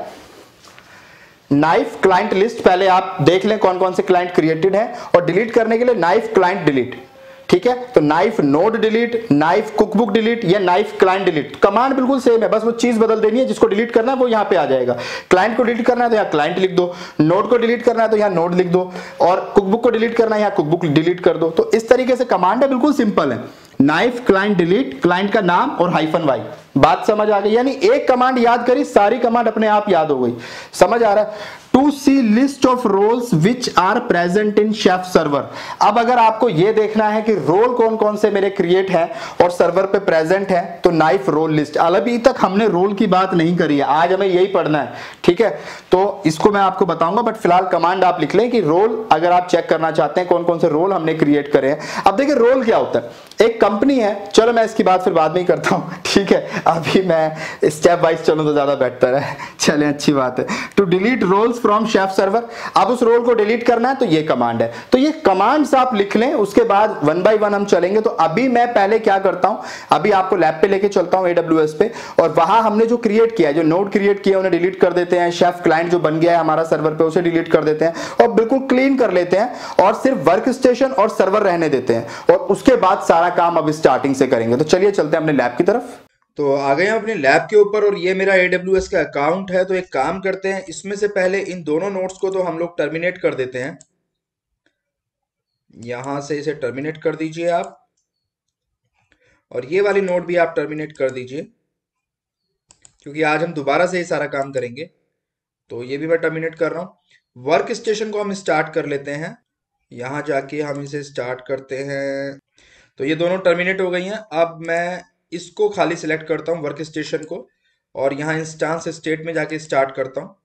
नाइफ क्लाइंट लिस्ट, पहले आप देख लें कौन कौन से क्लाइंट क्रिएटेड हैं, और डिलीट करने के लिए नाइफ क्लाइंट डिलीट, ठीक है? तो knife node delete, knife cookbook delete या नाइफ क्लाइंट डिलीट, कमांड बिल्कुल सेम है, बस वो चीज बदल देनी है। जिसको डिलीट करना है वो यहां पे आ जाएगा। क्लाइंट को डिलीट करना है तो यहां क्लाइंट लिख दो, नोड को डिलीट करना है तो यहां नोड लिख दो, और कुकबुक को डिलीट करना है यहां कुकबुक डिलीट कर दो। तो इस तरीके से कमांड है, बिल्कुल सिंपल है। नाइफ क्लाइंट डिलीट, क्लाइंट का नाम और हाइफन वाई। बात समझ आ गई? यानी एक कमांड याद करी, सारी कमांड अपने आप याद हो गई। समझ आ रहा है? To see list of roles which are present in Chef server. अब अगर आपको यह देखना है कि रोल कौन कौन से मेरे क्रिएट है और सर्वर पे प्रेजेंट है तो नाइफ रोल लिस्ट। अभी तक हमने रोल की बात नहीं करी है, आज हमें यही पढ़ना है, ठीक है? तो इसको मैं आपको बताऊंगा, बट फिलहाल कमांड आप लिख लें कि रोल, अगर आप चेक करना चाहते हैं कौन कौन से रोल हमने क्रिएट करे हैं। अब देखिए रोल क्या होता है। एक कंपनी है, चलो मैं इसकी बात फिर बाद में ही करता हूं, ठीक है? अभी मैं स्टेप वाइज चलूं तो ज्यादा बेहतर है। चलें, अच्छी बात है। To delete roles from Chef server, अब उस रोल को डिलीट करना है तो ये कमांड है। तो ये कमांड्स आप लिख लें, उसके बाद वन बाय वन हम चलेंगे। तो अभी मैं पहले क्या करता हूं, अभी आपको लैब पे लेके चलता हूं एडब्ल्यूएस पे, और वहां हमने जो क्रिएट किया है, जो नोड क्रिएट किया उन्हें डिलीट कर देते हैं। शेफ क्लाइंट जो बन गया है हमारा सर्वर पे उसे डिलीट कर देते हैं और बिल्कुल क्लीन कर लेते हैं, और सिर्फ वर्क स्टेशन और सर्वर रहने देते हैं, और उसके बाद सारा काम अब स्टार्टिंग से करेंगे। तो चलिए चलते हैं अपने लैब की तरफ। तो आ गए हम अपने लैब के ऊपर, और ये मेरा एडब्ल्यूएस का अकाउंट है। तो एक काम करते हैं, इसमें से पहले इन दोनों नोड्स को तो हम लोग टर्मिनेट कर देते हैं। यहां से इसे टर्मिनेट कर दीजिए आप, और ये वाली नोड भी आप टर्मिनेट कर दीजिए, क्योंकि आज हम दोबारा से ये सारा काम करेंगे। तो ये भी मैं टर्मिनेट कर रहा हूं। वर्क स्टेशन को हम स्टार्ट कर लेते हैं, यहां जाके हम इसे स्टार्ट करते हैं। तो ये दोनों टर्मिनेट हो गई हैं। अब मैं इसको खाली सिलेक्ट करता हूँ वर्क स्टेशन को, और यहाँ इंस्टांस स्टेट में जाके स्टार्ट करता हूँ।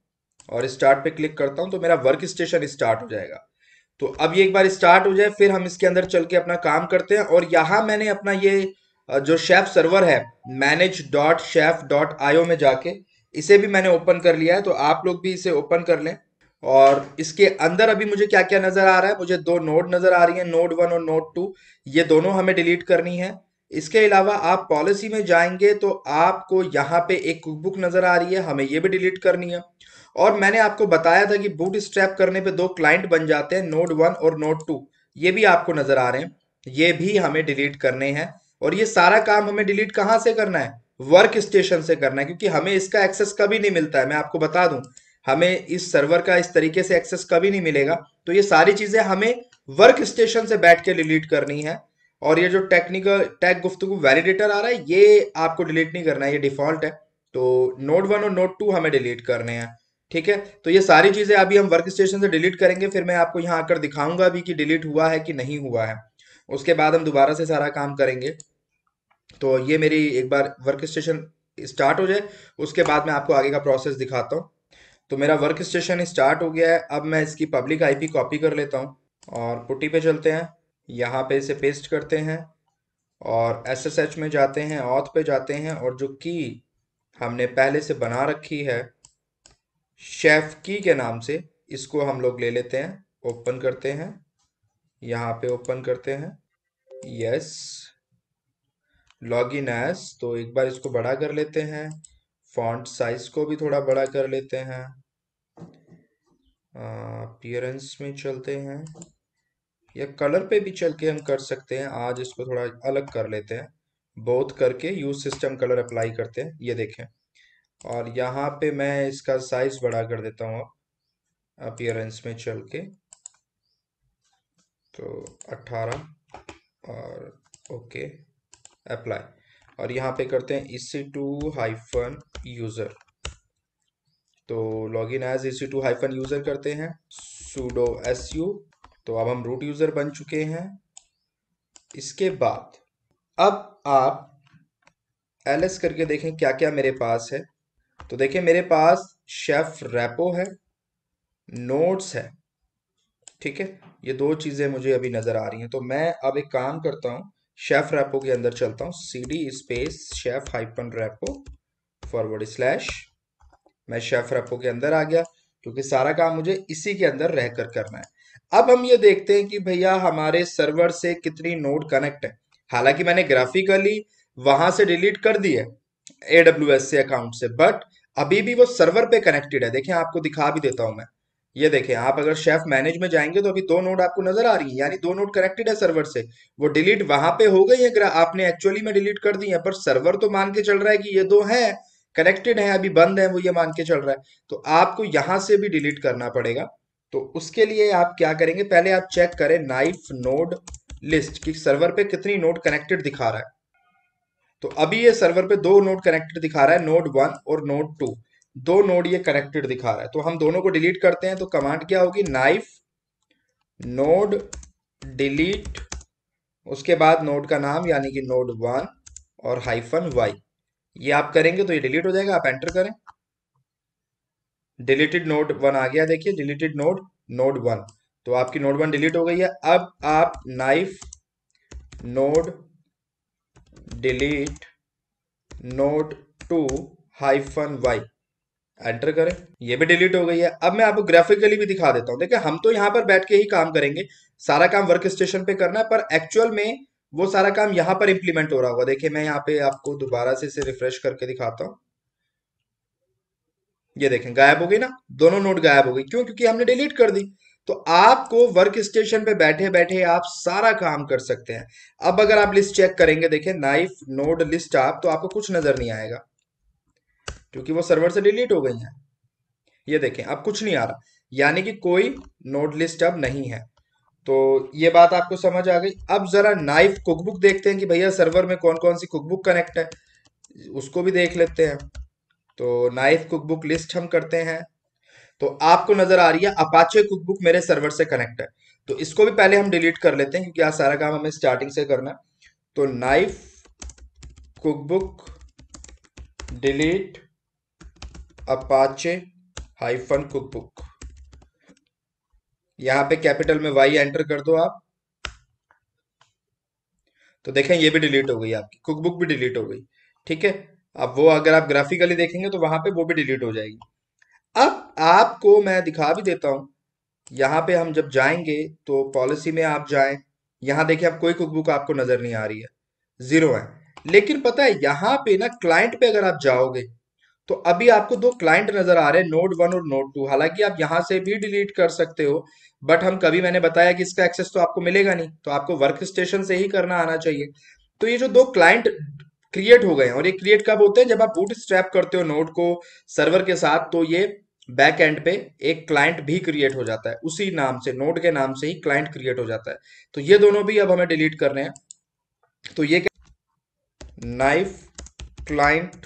और स्टार्ट पे क्लिक करता हूं तो मेरा वर्क स्टेशन स्टार्ट हो जाएगा। तो अब ये एक बार स्टार्ट हो जाए फिर हम इसके अंदर चल के अपना काम करते हैं। और यहाँ मैंने अपना ये अ, जो शेफ सर्वर है manage dot Chef dot IO में जाके इसे भी मैंने ओपन कर लिया है, तो आप लोग भी इसे ओपन कर लें। और इसके अंदर अभी मुझे क्या क्या नजर आ रहा है, मुझे दो नोड नजर आ रही है, नोड वन और नोड टू। ये दोनों हमें डिलीट करनी है। इसके अलावा आप पॉलिसी में जाएंगे तो आपको यहाँ पे एक कुकबुक नजर आ रही है, हमें ये भी डिलीट करनी है। और मैंने आपको बताया था कि बूट स्ट्रैप करने पे दो क्लाइंट बन जाते हैं, नोड वन और नोड टू। ये भी आपको नजर आ रहे हैं, ये भी हमें डिलीट करने हैं। और ये सारा काम हमें डिलीट कहाँ से करना है, वर्क स्टेशन से करना है, क्योंकि हमें इसका एक्सेस कभी नहीं मिलता है। मैं आपको बता दूं, हमें इस सर्वर का इस तरीके से एक्सेस कभी नहीं मिलेगा। तो ये सारी चीजें हमें वर्क स्टेशन से बैठ के डिलीट करनी है। और ये जो टेक्निकल टैग गुफ्तगू वैलिडेटर आ रहा है ये आपको डिलीट नहीं करना है, ये डिफॉल्ट है। तो नोड वन और नोड टू हमें डिलीट करने हैं। ठीक है, तो ये सारी चीजें अभी हम वर्क स्टेशन से डिलीट करेंगे, फिर मैं आपको यहाँ आकर दिखाऊंगा भी कि डिलीट हुआ है कि नहीं हुआ है। उसके बाद हम दोबारा से सारा काम करेंगे। तो ये मेरी एक बार वर्क स्टेशन स्टार्ट हो जाए उसके बाद मैं आपको आगे का प्रोसेस दिखाता हूँ। तो मेरा वर्क स्टेशन स्टार्ट हो गया है। अब मैं इसकी पब्लिक आईपी कॉपी कर लेता हूँ और पुट्टी पे चलते हैं, यहाँ पे इसे पेस्ट करते हैं और एसएसएच में जाते हैं, ऑथ पे जाते हैं, और जो की हमने पहले से बना रखी है शेफ की के नाम से, इसको हम लोग ले लेते हैं, ओपन करते हैं, यहाँ पे ओपन करते हैं, यस, लॉगिन एज। तो एक बार इसको बड़ा कर लेते हैं, फॉन्ट साइज को भी थोड़ा बड़ा कर लेते हैं, अपीयरेंस में चलते हैं, या कलर पे भी चल के हम कर सकते हैं। आज इसको थोड़ा अलग कर लेते हैं, बोथ करके यूज सिस्टम कलर अप्लाई करते हैं, ये देखें। और यहाँ पे मैं इसका साइज बड़ा कर देता हूँ अपीयरेंस में चल के, तो अठारह, और ओके, अप्लाई। और यहाँ पे करते हैं E C two hyphen user, तो login as E C two hyphen user करते हैं, sudo su। तो अब हम रूट यूजर बन चुके हैं। इसके बाद अब आप ls करके देखें क्या क्या मेरे पास है। तो देखें मेरे पास शेफ रेपो है, नोट्स है, ठीक है, ये दो चीजें मुझे अभी नजर आ रही हैं। तो मैं अब एक काम करता हूँ, शेफ रेपो के अंदर चलता हूँ, C D space Chef hyphen repo forward slash, मैं शेफ रेपो के अंदर आ गया, क्योंकि सारा काम मुझे इसी के अंदर रहकर करना है। अब हम ये देखते हैं कि भैया हमारे सर्वर से कितनी नोड कनेक्ट है। हालांकि मैंने ग्राफिकली वहां से डिलीट कर दी है एडब्ल्यूएस से अकाउंट से, बट अभी भी वो सर्वर पे कनेक्टेड है। देखें आपको दिखा भी देता हूं मैं, ये देखें, आप अगर शेफ मैनेज में जाएंगे तो अभी दो नोड आपको नजर आ रही है, यानी दो नोड कनेक्टेड है सर्वर से। वो डिलीट वहां पे हो गई है, आपने एक्चुअली में डिलीट कर दी है, पर सर्वर तो मान के चल रहा है कि ये दो हैं, कनेक्टेड है, अभी बंद है, वो ये मान के चल रहा है। तो आपको यहां से भी डिलीट करना पड़ेगा। तो उसके लिए आप क्या करेंगे, पहले आप चेक करें नाइफ नोड लिस्ट कि सर्वर पे कितनी नोड कनेक्टेड दिखा रहा है। तो अभी ये सर्वर पे दो नोड कनेक्टेड दिखा रहा है, नोड वन और नोड टू, दो नोड ये कनेक्टेड दिखा रहा है। तो हम दोनों को डिलीट करते हैं। तो कमांड क्या होगी, नाइफ नोड डिलीट, उसके बाद नोड का नाम यानी कि नोड वन और हाइफन वाई, ये आप करेंगे तो ये डिलीट हो जाएगा। आप एंटर करें, डिलीटेड नोड वन आ गया, देखिए डिलीटेड नोड नोड वन, तो आपकी नोड वन डिलीट हो गई है। अब आप knife node delete node two hyphen Y enter करें, ये भी डिलीट हो गई है। अब मैं आपको ग्राफिकली भी दिखा देता हूं। देखिए हम तो यहां पर बैठ के ही काम करेंगे, सारा काम वर्क स्टेशन पे करना है, पर एक्चुअल में वो सारा काम यहां पर इंप्लीमेंट हो रहा होगा। देखिए मैं यहाँ पे आपको दोबारा से इसे रिफ्रेश करके दिखाता हूं, ये देखें गायब हो गई ना, दोनों नोड गायब हो गई। क्यों, क्योंकि हमने डिलीट कर दी। तो आपको वर्क स्टेशन पे बैठे बैठे आप सारा काम कर सकते हैं। अब अगर आप लिस्ट चेक करेंगे, देखें नाइफ नोड लिस्ट आप, तो आपको कुछ नजर नहीं आएगा, क्योंकि वो सर्वर से डिलीट हो गई है। ये देखें अब कुछ नहीं आ रहा, यानी कि कोई नोड लिस्ट अब नहीं है। तो ये बात आपको समझ आ गई। अब जरा नाइफ कुकबुक देखते हैं कि भैया सर्वर में कौन कौन सी कुकबुक कनेक्ट है, उसको भी देख लेते हैं। तो नाइफ कुकबुक लिस्ट हम करते हैं, तो आपको नजर आ रही है अपाचे कुकबुक मेरे सर्वर से कनेक्ट है। तो इसको भी पहले हम डिलीट कर लेते हैं, क्योंकि आज सारा काम हमें स्टार्टिंग से करना है। तो knife cookbook delete Apache hyphen cookbook, यहां पे कैपिटल में वाई एंटर कर दो आप, तो देखें ये भी डिलीट हो गई, आपकी कुकबुक भी डिलीट हो गई। ठीक है, अब वो अगर आप ग्राफिकली देखेंगे तो वहां पे वो भी डिलीट हो जाएगी। अब आपको मैं दिखा भी देता हूं, यहाँ पे हम जब जाएंगे तो पॉलिसी में आप जाएं, यहाँ देखिए अब कोई कुकबुक आपको नजर नहीं आ रही है, जीरो है। लेकिन पता है यहाँ पे ना क्लाइंट पे अगर आप जाओगे तो अभी आपको दो क्लाइंट नजर आ रहे हैं, नोड वन और नोड टू। हालांकि आप यहां से भी डिलीट कर सकते हो, बट हम कभी, मैंने बताया कि इसका एक्सेस तो आपको मिलेगा नहीं, तो आपको वर्क स्टेशन से ही करना आना चाहिए। तो ये जो दो क्लाइंट क्रिएट हो गए हैं, और ये क्रिएट कब होते हैं, जब आप बूट स्ट्रैप करते हो नोड को सर्वर के साथ, तो ये बैक एंड पे एक क्लाइंट भी क्रिएट हो जाता है, उसी नाम से, नोड के नाम से ही क्लाइंट क्रिएट हो जाता है। तो ये दोनों भी अब हमें डिलीट करने हैं। तो ये नाइफ क्लाइंट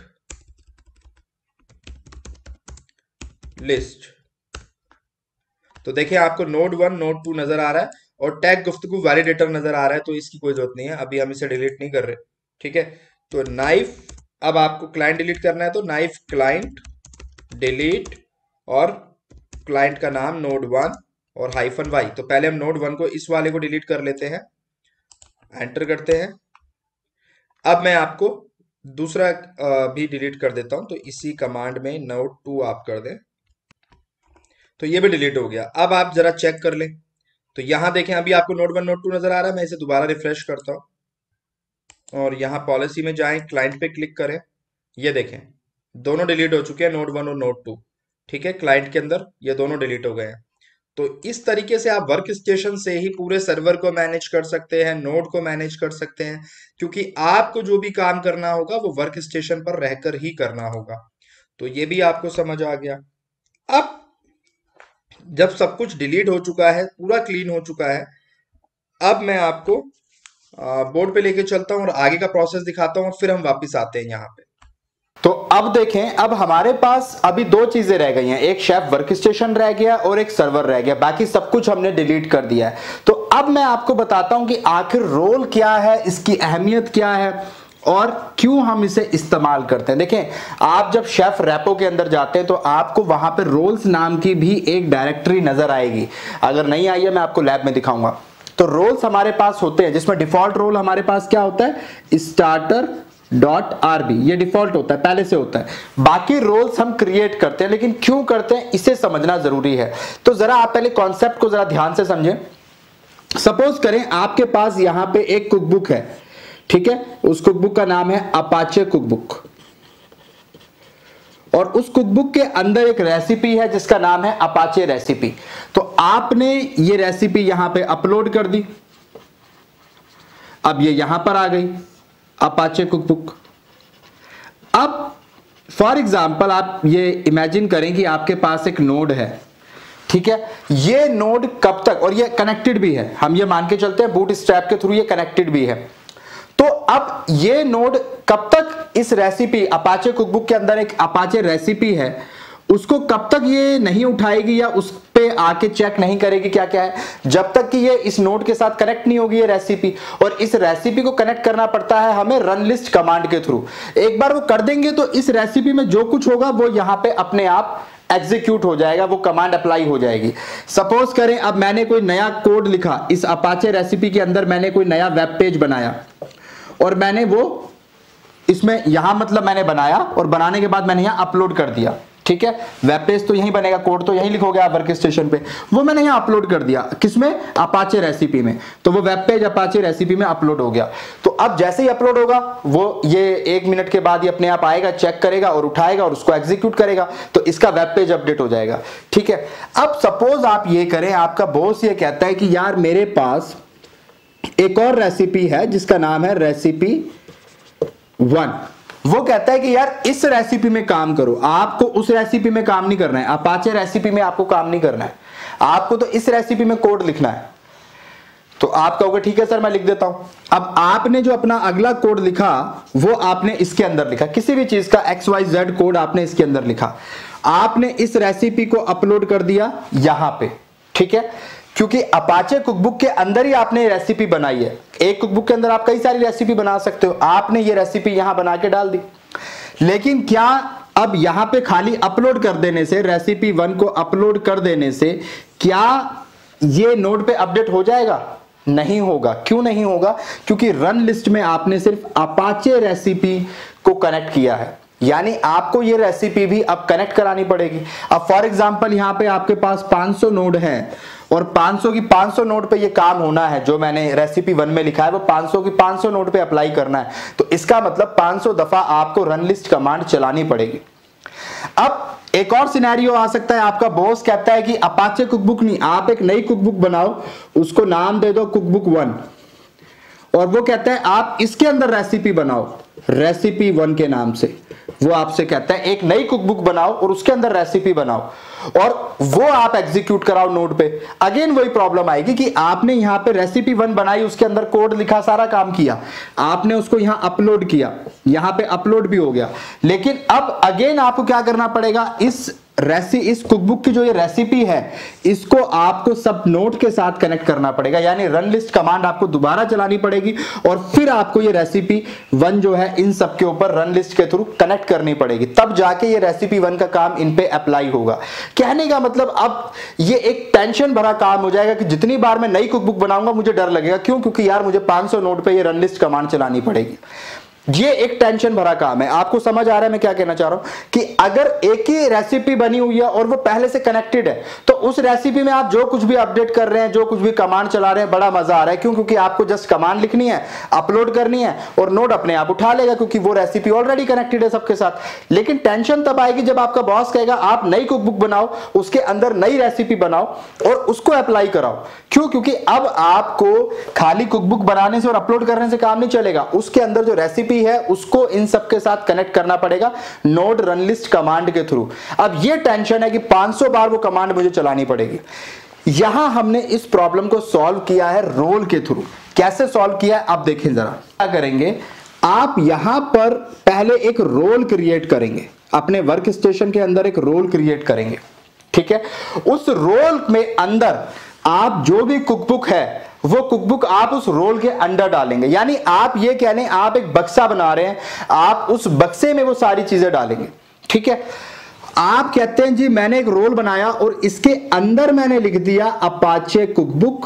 लिस्ट, तो देखिए आपको नोड वन नोड टू नजर आ रहा है और टैग गुफ्तगू वैलिडेटर नजर आ रहा है, तो इसकी कोई जरूरत नहीं है, अभी हम इसे डिलीट नहीं कर रहे। ठीक है, तो नाइफ, अब आपको क्लाइंट डिलीट करना है तो नाइफ क्लाइंट डिलीट, और क्लाइंट का नाम नोड वन और हाइफन वाई। तो पहले हम नोड वन को, इस वाले को डिलीट कर लेते हैं, एंटर करते हैं। अब मैं आपको दूसरा भी डिलीट कर देता हूं, तो इसी कमांड में नोड टू आप कर दें, तो ये भी डिलीट हो गया। अब आप जरा चेक कर लें, तो यहां देखें अभी आपको नोड वन नोड टू नजर आ रहा है। मैं इसे दोबारा रिफ्रेश करता हूं और यहां पॉलिसी में जाएं, क्लाइंट पे क्लिक करें, ये देखें दोनों डिलीट हो चुके हैं, नोड वन और नोड टू। ठीक है, क्लाइंट के अंदर ये दोनों डिलीट हो गए हैं। तो इस तरीके से आप वर्क स्टेशन से ही पूरे सर्वर को मैनेज कर सकते हैं, नोड को मैनेज कर सकते हैं, क्योंकि आपको जो भी काम करना होगा वो वर्क स्टेशन पर रहकर ही करना होगा। तो ये भी आपको समझ आ गया। अब जब सब कुछ डिलीट हो चुका है, पूरा क्लीन हो चुका है, अब मैं आपको बोर्ड पे लेके चलता हूं और आगे का प्रोसेस दिखाता हूं और फिर हम वापस आते हैं यहां पे। तो अब देखें, अब हमारे पास अभी दो चीजें रह गई हैं, एक शेफ वर्क स्टेशन रह गया और एक सर्वर रह गया, बाकी सब कुछ हमने डिलीट कर दिया है। तो अब मैं आपको बताता हूं कि आखिर रोल क्या है, इसकी अहमियत क्या है और क्यों हम इसे इस्तेमाल करते हैं। देखें, आप जब शेफ रेपो के अंदर जाते हैं तो आपको वहां पे रोल्स नाम की भी एक डायरेक्टरी नजर आएगी, अगर नहीं आई है मैं आपको लैब में दिखाऊंगा। तो रोल्स हमारे पास होते हैं, जिसमें डिफॉल्ट रोल हमारे पास क्या होता है, स्टार्टर डॉट आरबी, ये डिफॉल्ट होता है, पहले से होता है। बाकी रोल्स हम क्रिएट करते हैं, लेकिन क्यों करते हैं इसे समझना जरूरी है। तो जरा आप पहले कॉन्सेप्ट को जरा ध्यान से समझें। सपोज करें आपके पास यहां पे एक कुकबुक है, ठीक है, उस कुकबुक का नाम है अपाचे कुकबुक, और उस कुकबुक के अंदर एक रेसिपी है जिसका नाम है अपाचे रेसिपी। तो आपने ये रेसिपी यहां पे अपलोड कर दी, अब ये यहां पर आ गई अपाचे कुकबुक। अब फॉर एग्जांपल आप ये इमेजिन करें कि आपके पास एक नोड है, ठीक है, ये नोड कब तक, और ये कनेक्टेड भी है, हम ये मान के चलते हैं बूटस्ट्रैप के थ्रू ये कनेक्टेड भी है। तो अब ये नोड कब तक इस रेसिपी, अपाचे कुकबुक के अंदर एक अपाचे रेसिपी है, उसको कब तक ये नहीं उठाएगी या उस पे आके चेक नहीं करेगी क्या क्या है, जब तक कि ये इस नोड के साथ कनेक्ट नहीं होगी ये रेसिपी। और इस रेसिपी को कनेक्ट करना पड़ता है हमें रन लिस्ट कमांड के थ्रू। एक बार वो कर देंगे तो इस रेसिपी में जो कुछ होगा वो यहां पे अपने आप एग्जीक्यूट हो जाएगा, वो कमांड अप्लाई हो जाएगी। सपोज करें अब मैंने कोई नया कोड लिखा, इस अपाचे रेसिपी के अंदर मैंने कोई नया वेब पेज बनाया और मैंने वो इसमें यहां मतलब मैंने बनाया और बनाने के बाद मैंने यहां अपलोड कर दिया, ठीक है, वेब पेज तो यहीं बनेगा, कोड तो यहीं लिखोगे आप वर्क स्टेशन पे, वो मैंने यहां अपलोड कर दिया, किसमें, अपाचे रेसिपी में। तो वो वेब पेज अपाचे रेसिपी में अपलोड हो गया। तो अब जैसे ही अपलोड होगा वो ये एक मिनट के बाद ही अपने आप आएगा, चेक करेगा और उठाएगा और उसको एग्जीक्यूट करेगा, तो इसका वेब पेज अपडेट हो जाएगा। ठीक है, अब सपोज आप ये करें, आपका बॉस ये कहता है कि यार मेरे पास एक और रेसिपी है जिसका नाम है रेसिपी वन। वो कहता है कि यार इस रेसिपी में काम करो, आपको उस रेसिपी में काम नहीं करना है, अपाचे रेसिपी में आपको काम नहीं करना है, आपको तो इस रेसिपी में कोड लिखना है। तो आप कहोगे ठीक है सर मैं लिख देता हूं। अब आपने जो अपना अगला कोड लिखा वो आपने इसके अंदर लिखा, किसी भी चीज का एक्स वाई जेड कोड आपने इसके अंदर लिखा, आपने इस रेसिपी को अपलोड कर दिया यहां पे, ठीक है, क्योंकि अपाचे कुकबुक के अंदर ही आपने रेसिपी बनाई है। एक कुकबुक के अंदर आप कई सारी रेसिपी बना सकते हो, आपने ये रेसिपी यहां बना के डाल दी। लेकिन क्या अब यहां पे खाली अपलोड कर देने से, रेसिपी वन को अपलोड कर देने से क्या ये नोड पे अपडेट हो जाएगा? नहीं होगा। क्यों नहीं होगा? क्योंकि रन लिस्ट में आपने सिर्फ अपाचे रेसिपी को कनेक्ट किया है, यानी आपको ये रेसिपी भी अब कनेक्ट करानी पड़ेगी। अब फॉर एग्जांपल यहां पे आपके पास पाँच सौ नोड है और पाँच सौ की पाँच सौ नोड पे ये काम होना है, जो मैंने रेसिपी वन में लिखा है वो पाँच सौ की पाँच सौ नोड पे अप्लाई करना है। तो इसका मतलब पाँच सौ दफा आपको रन लिस्ट कमांड चलानी पड़ेगी। अब एक और सिनेरियो आ सकता है, आपका बॉस कहता है कि अपाचे कुकबुक नहीं, आप एक नई कुकबुक बनाओ, उसको नाम दे दो कुकबुक वन, और वो कहता है आप इसके अंदर रेसिपी बनाओ रेसिपी वन के नाम से। वो आपसे कहता है एक नई कुकबुक बनाओ और उसके अंदर रेसिपी बनाओ, और वो आप एग्जीक्यूट कराओ नोड पे। अगेन वही प्रॉब्लम आएगी कि आपने यहां पे रेसिपी वन बनाई, उसके अंदर कोड लिखा, सारा काम किया, आपने उसको यहां अपलोड किया, यहां पे अपलोड भी हो गया, लेकिन अब अगेन आपको क्या करना पड़ेगा, इस रेसि इस कुकबुक की जो ये रेसिपी है इसको आपको सब नोड के साथ कनेक्ट करना पड़ेगा, यानी रन लिस्ट कमांड आपको दोबारा चलानी पड़ेगी और फिर आपको ये रेसिपी वन जो है इन सब के ऊपर रन लिस्ट के थ्रू कनेक्ट करनी पड़ेगी, तब जाके ये रेसिपी वन का काम इन पे अप्लाई होगा। कहने का मतलब अब ये एक टेंशन भरा काम हो जाएगा कि जितनी बार मैं नई कुकबुक बनाऊंगा मुझे डर लगेगा। क्यों? क्योंकि यार मुझे पाँच सौ नोड पे ये रन लिस्ट कमांड चलानी पड़ेगी। ये एक टेंशन भरा काम है। आपको समझ आ रहा है मैं क्या कहना चाह रहा हूं कि अगर एक ही रेसिपी बनी हुई है और वो पहले से कनेक्टेड है, तो उस रेसिपी में आप जो कुछ भी अपडेट कर रहे हैं, जो कुछ भी कमांड चला रहे हैं, बड़ा मजा आ रहा है। क्यों? क्योंकि आपको जस्ट कमांड लिखनी है, अपलोड करनी है और नोड अपने आप उठा लेगा, क्योंकि वो रेसिपी ऑलरेडी कनेक्टेड है सबके साथ। लेकिन टेंशन तब आएगी जब आपका बॉस कहेगा आप नई कुकबुक बनाओ, उसके अंदर नई रेसिपी बनाओ और उसको अप्लाई कराओ। क्यों? क्योंकि अब आपको खाली कुकबुक बनाने से और अपलोड करने से काम नहीं चलेगा, उसके अंदर जो रेसिपी है उसको इन सब के साथ कनेक्ट करना पड़ेगा नोड रन लिस्ट कमांड के थ्रू। अब ये टेंशन है कि पाँच सौ बार वो कमांड मुझे चलानी पड़ेगी। यहां हमने इस प्रॉब्लम को सॉल्व किया है रोल के थ्रू। कैसे सॉल्व किया है आप देखें जरा। क्या करेंगे आप, यहां पर पहले एक रोल क्रिएट करेंगे, अपने वर्क स्टेशन के अंदर एक रोल क्रिएट करेंगे, ठीक है। उस रोल में अंदर आप जो भी कुकबुक है वो कुकबुक आप उस रोल के अंदर डालेंगे। यानी आप ये कह लें आप एक बक्सा बना रहे हैं, आप उस बक्से में वो सारी चीजें डालेंगे, ठीक है। आप कहते हैं जी मैंने एक रोल बनाया और इसके अंदर मैंने लिख दिया अपाचे कुकबुक,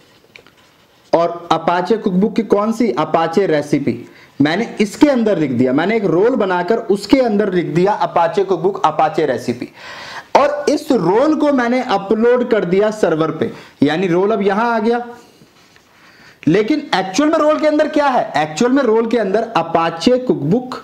और अपाचे कुकबुक की कौन सी? Apache recipe. मैंने इसके अंदर लिख दिया, मैंने एक रोल बनाकर उसके अंदर लिख दिया अपाचे कुकबुक अपाचे रेसिपी, और इस रोल को मैंने अपलोड कर दिया सर्वर पे। यानी रोल अब यहां आ गया, लेकिन एक्चुअल में रोल के अंदर क्या है? एक्चुअल में रोल के अंदर अपाचे कुकबुक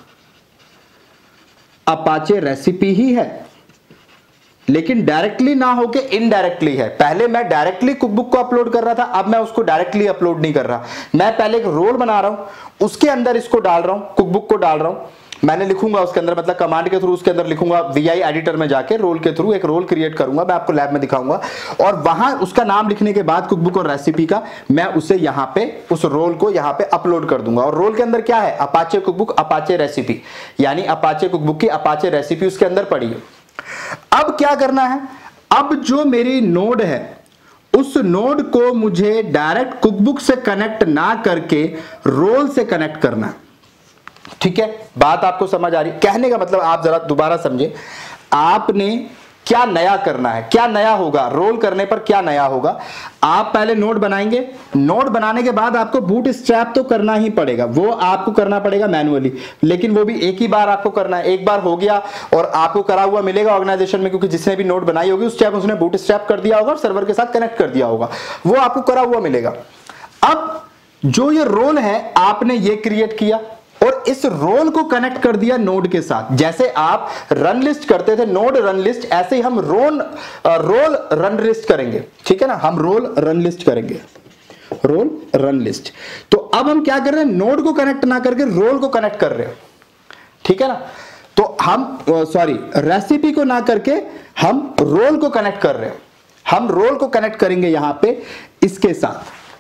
अपाचे रेसिपी ही है, लेकिन डायरेक्टली ना होके इनडायरेक्टली है। पहले मैं डायरेक्टली कुकबुक को अपलोड कर रहा था, अब मैं उसको डायरेक्टली अपलोड नहीं कर रहा। मैं पहले एक रोल बना रहा हूं, उसके अंदर इसको डाल रहा हूं, कुकबुक को डाल रहा हूं, मैंने लिखूंगा उसके अंदर, मतलब कमांड के थ्रू उसके अंदर लिखूंगा, वीआई एडिटर में जाके रोल के थ्रू एक रोल क्रिएट करूंगा, मैं आपको लैब में दिखाऊंगा, और वहां उसका नाम लिखने के बाद कुकबुक और रेसिपी का मैं उसे यहां पे उस रोल को यहां पे अपलोड कर दूंगा। और रोल के अंदर क्या है? अपाचे कुकबुक अपाचे रेसिपी, यानी अपाचे कुकबुक की अपाचे रेसिपी उसके अंदर पड़ी है। अब क्या करना है? अब जो मेरी नोड है उस नोड को मुझे डायरेक्ट कुकबुक से कनेक्ट ना करके रोल से कनेक्ट करना है, ठीक है। बात आपको समझ आ रही? कहने का मतलब आप जरा दोबारा समझे, आपने क्या नया करना है, क्या नया होगा रोल करने पर, क्या नया होगा। आप पहले नोड बनाएंगे, नोड बनाने के बाद आपको बूट स्ट्रैप तो करना ही पड़ेगा, वो आपको करना पड़ेगा मैनुअली, लेकिन वो भी एक ही बार आपको करना है। एक बार हो गया और आपको करा हुआ मिलेगा ऑर्गेनाइजेशन में, क्योंकि जिसने भी नोड बनाई होगी उस टाइम उसने बूट स्ट्रैप कर दिया होगा और सर्वर के साथ कनेक्ट कर दिया होगा, वो आपको करा हुआ मिलेगा। अब जो ये रोल है आपने ये क्रिएट किया और इस रोल को कनेक्ट कर दिया नोड के साथ। जैसे आप रन लिस्ट करते थे, नोड रन लिस्ट, ऐसे ही हम रोल रोल रन लिस्ट करेंगे, ठीक है ना। हम रोल रन लिस्ट करेंगे, रोल रन लिस्ट। तो अब हम क्या कर रहे हैं? नोड को कनेक्ट ना करके रोल को कनेक्ट कर रहे हैं, ठीक है ना। तो हम सॉरी रेसिपी को ना करके हम रोल को कनेक्ट कर रहे हैं। हम रोल को कनेक्ट करेंगे यहां पे इसके साथ,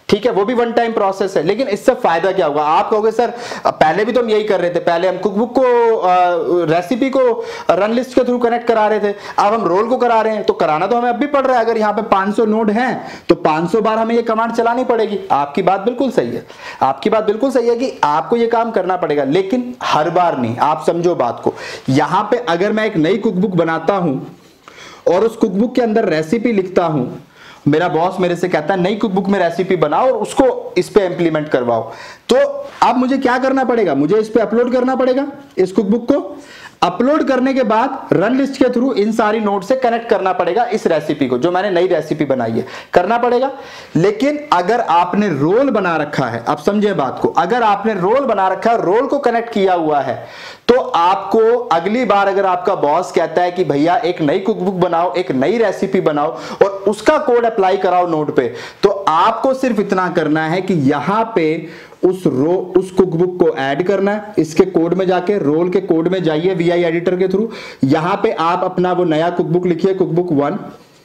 ठीक है, वो भी वन टाइम प्रोसेस है। लेकिन इससे फायदा क्या होगा? आप कहोगे सर पहले भी तो हम यही कर रहे थे, पहले हम कुकबुक को रेसिपी को रन लिस्ट के थ्रू कनेक्ट करा रहे थे, अब हम रोल को करा रहे हैं, तो कराना तो हमें अब भी पड़ रहा है। अगर यहाँ पे पाँच सौ नोड हैं तो पाँच सौ बार हमें ये कमांड चलानी पड़ेगी। आपकी बात बिल्कुल सही है, आपकी बात बिल्कुल सही है कि आपको ये काम करना पड़ेगा, लेकिन हर बार नहीं। आप समझो बात को, यहां पे अगर मैं एक नई कुकबुक बनाता हूं और उस कुकबुक के अंदर रेसिपी लिखता हूं, मेरा बॉस मेरे से कहता है नई कुकबुक में रेसिपी बनाओ और उसको इस पे इंप्लीमेंट करवाओ, तो अब मुझे क्या करना पड़ेगा? मुझे इस पे अपलोड करना पड़ेगा, इस कुकबुक को अपलोड करने के बाद रन लिस्ट के थ्रू इन सारी नोड से कनेक्ट करना पड़ेगा इस रेसिपी को, जो मैंने नई रेसिपी बनाई है, करना पड़ेगा। लेकिन अगर आपने रोल बना रखा है, आप समझे बात को, अगर आपने रोल बना रखा है, रोल को कनेक्ट किया हुआ है, तो आपको अगली बार अगर आपका बॉस कहता है कि भैया एक नई कुकबुक बनाओ, एक नई रेसिपी बनाओ और उसका कोड अप्लाई कराओ नोड पे, तो आपको सिर्फ इतना करना है कि यहां पे उस रो उस कुकबुक को ऐड करना है, इसके कोड में जाके रोल के कोड में जाइए वीआई एडिटर के थ्रू, यहां पे आप अपना वो नया कुकबुक लिखिए, कुकबुक वन,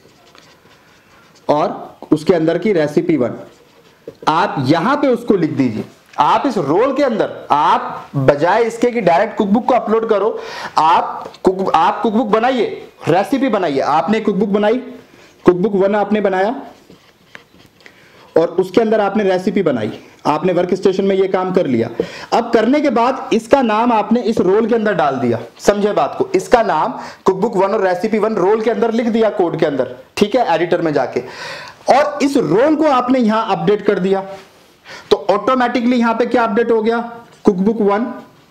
और उसके अंदर की रेसिपी वन, आप यहां पे उसको लिख दीजिए। आप इस रोल के अंदर, आप बजाय इसके कि डायरेक्ट कुकबुक को अपलोड करो, आप कुक, आप कुकबुक बनाइए, रेसिपी बनाइए। आपने कुकबुक बनाई, कुकबुक वन आपने बनाया और उसके अंदर आपने रेसिपी बनाई, आपने वर्क स्टेशन में ये काम कर लिया। अब करने के बाद इसका नाम आपने इस रोल के अंदर डाल दिया, समझे बात को, इसका नाम कुकबुक वन और रेसिपी वन रोल के अंदर लिख दिया कोड के अंदर, ठीक है, एडिटर में जाके, और इस रोल को आपने यहां अपडेट कर दिया, तो ऑटोमेटिकली यहां पे क्या अपडेट हो गया? कुकबुक वन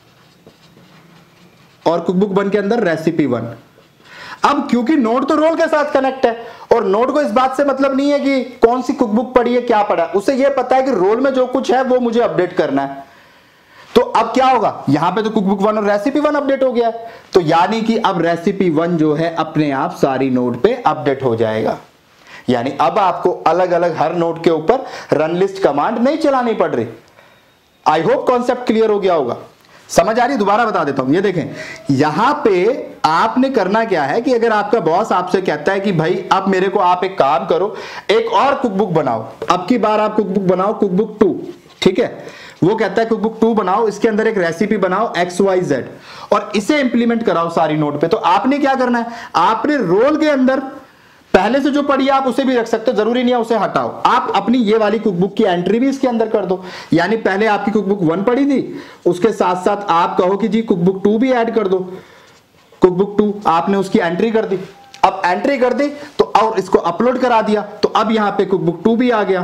और कुकबुक वन के अंदर रेसिपी वन। अब क्योंकि नोड तो रोल के साथ कनेक्ट है और नोड को इस बात से मतलब नहीं है कि कौन सी कुकबुक पड़ी है, क्या पड़ा, उसे यह पता है कि रोल में जो कुछ है वो मुझे अपडेट करना है। तो अब क्या होगा? यहां पे तो कुकबुक वन और रेसिपी वन अपडेट हो गया, तो यानी कि अब रेसिपी वन जो है अपने आप सारी नोड पे अपडेट हो जाएगा। यानी अब आपको अलग अलग हर नोड के ऊपर रन लिस्ट कमांड नहीं चलानी पड़ रही। आई होप कॉन्सेप्ट क्लियर हो गया होगा, समझ आ रही? दोबारा बता देता हूं, ये देखें, यहां पे आपने करना क्या है कि अगर आपका बॉस आपसे कहता है कि भाई अब मेरे को आप एक काम करो, एक और कुकबुक बनाओ, अब की बार आप कुकबुक बनाओ कुकबुक टू, ठीक है, वो कहता है कुकबुक टू बनाओ, इसके अंदर एक रेसिपी बनाओ एक्स वाई जेड और इसे इंप्लीमेंट कराओ सारी नोड पे, तो आपने क्या करना है? आपने रोल के अंदर पहले से जो पड़ी है आप उसे भी रख सकते हो, जरूरी नहीं है उसे हटाओ, आप अपनी ये वाली कुकबुक की एंट्री भी इसके अंदर कर दो। यानी पहले आपकी कुकबुक वन पड़ी थी, उसके साथ साथ आप कहो कि जी कुकबुक टू भी ऐड कर दो, कुकबुक टू आपने उसकी एंट्री कर दी, अब एंट्री कर दी तो और इसको अपलोड करा दिया, तो अब यहां पे कुकबुक टू भी आ गया।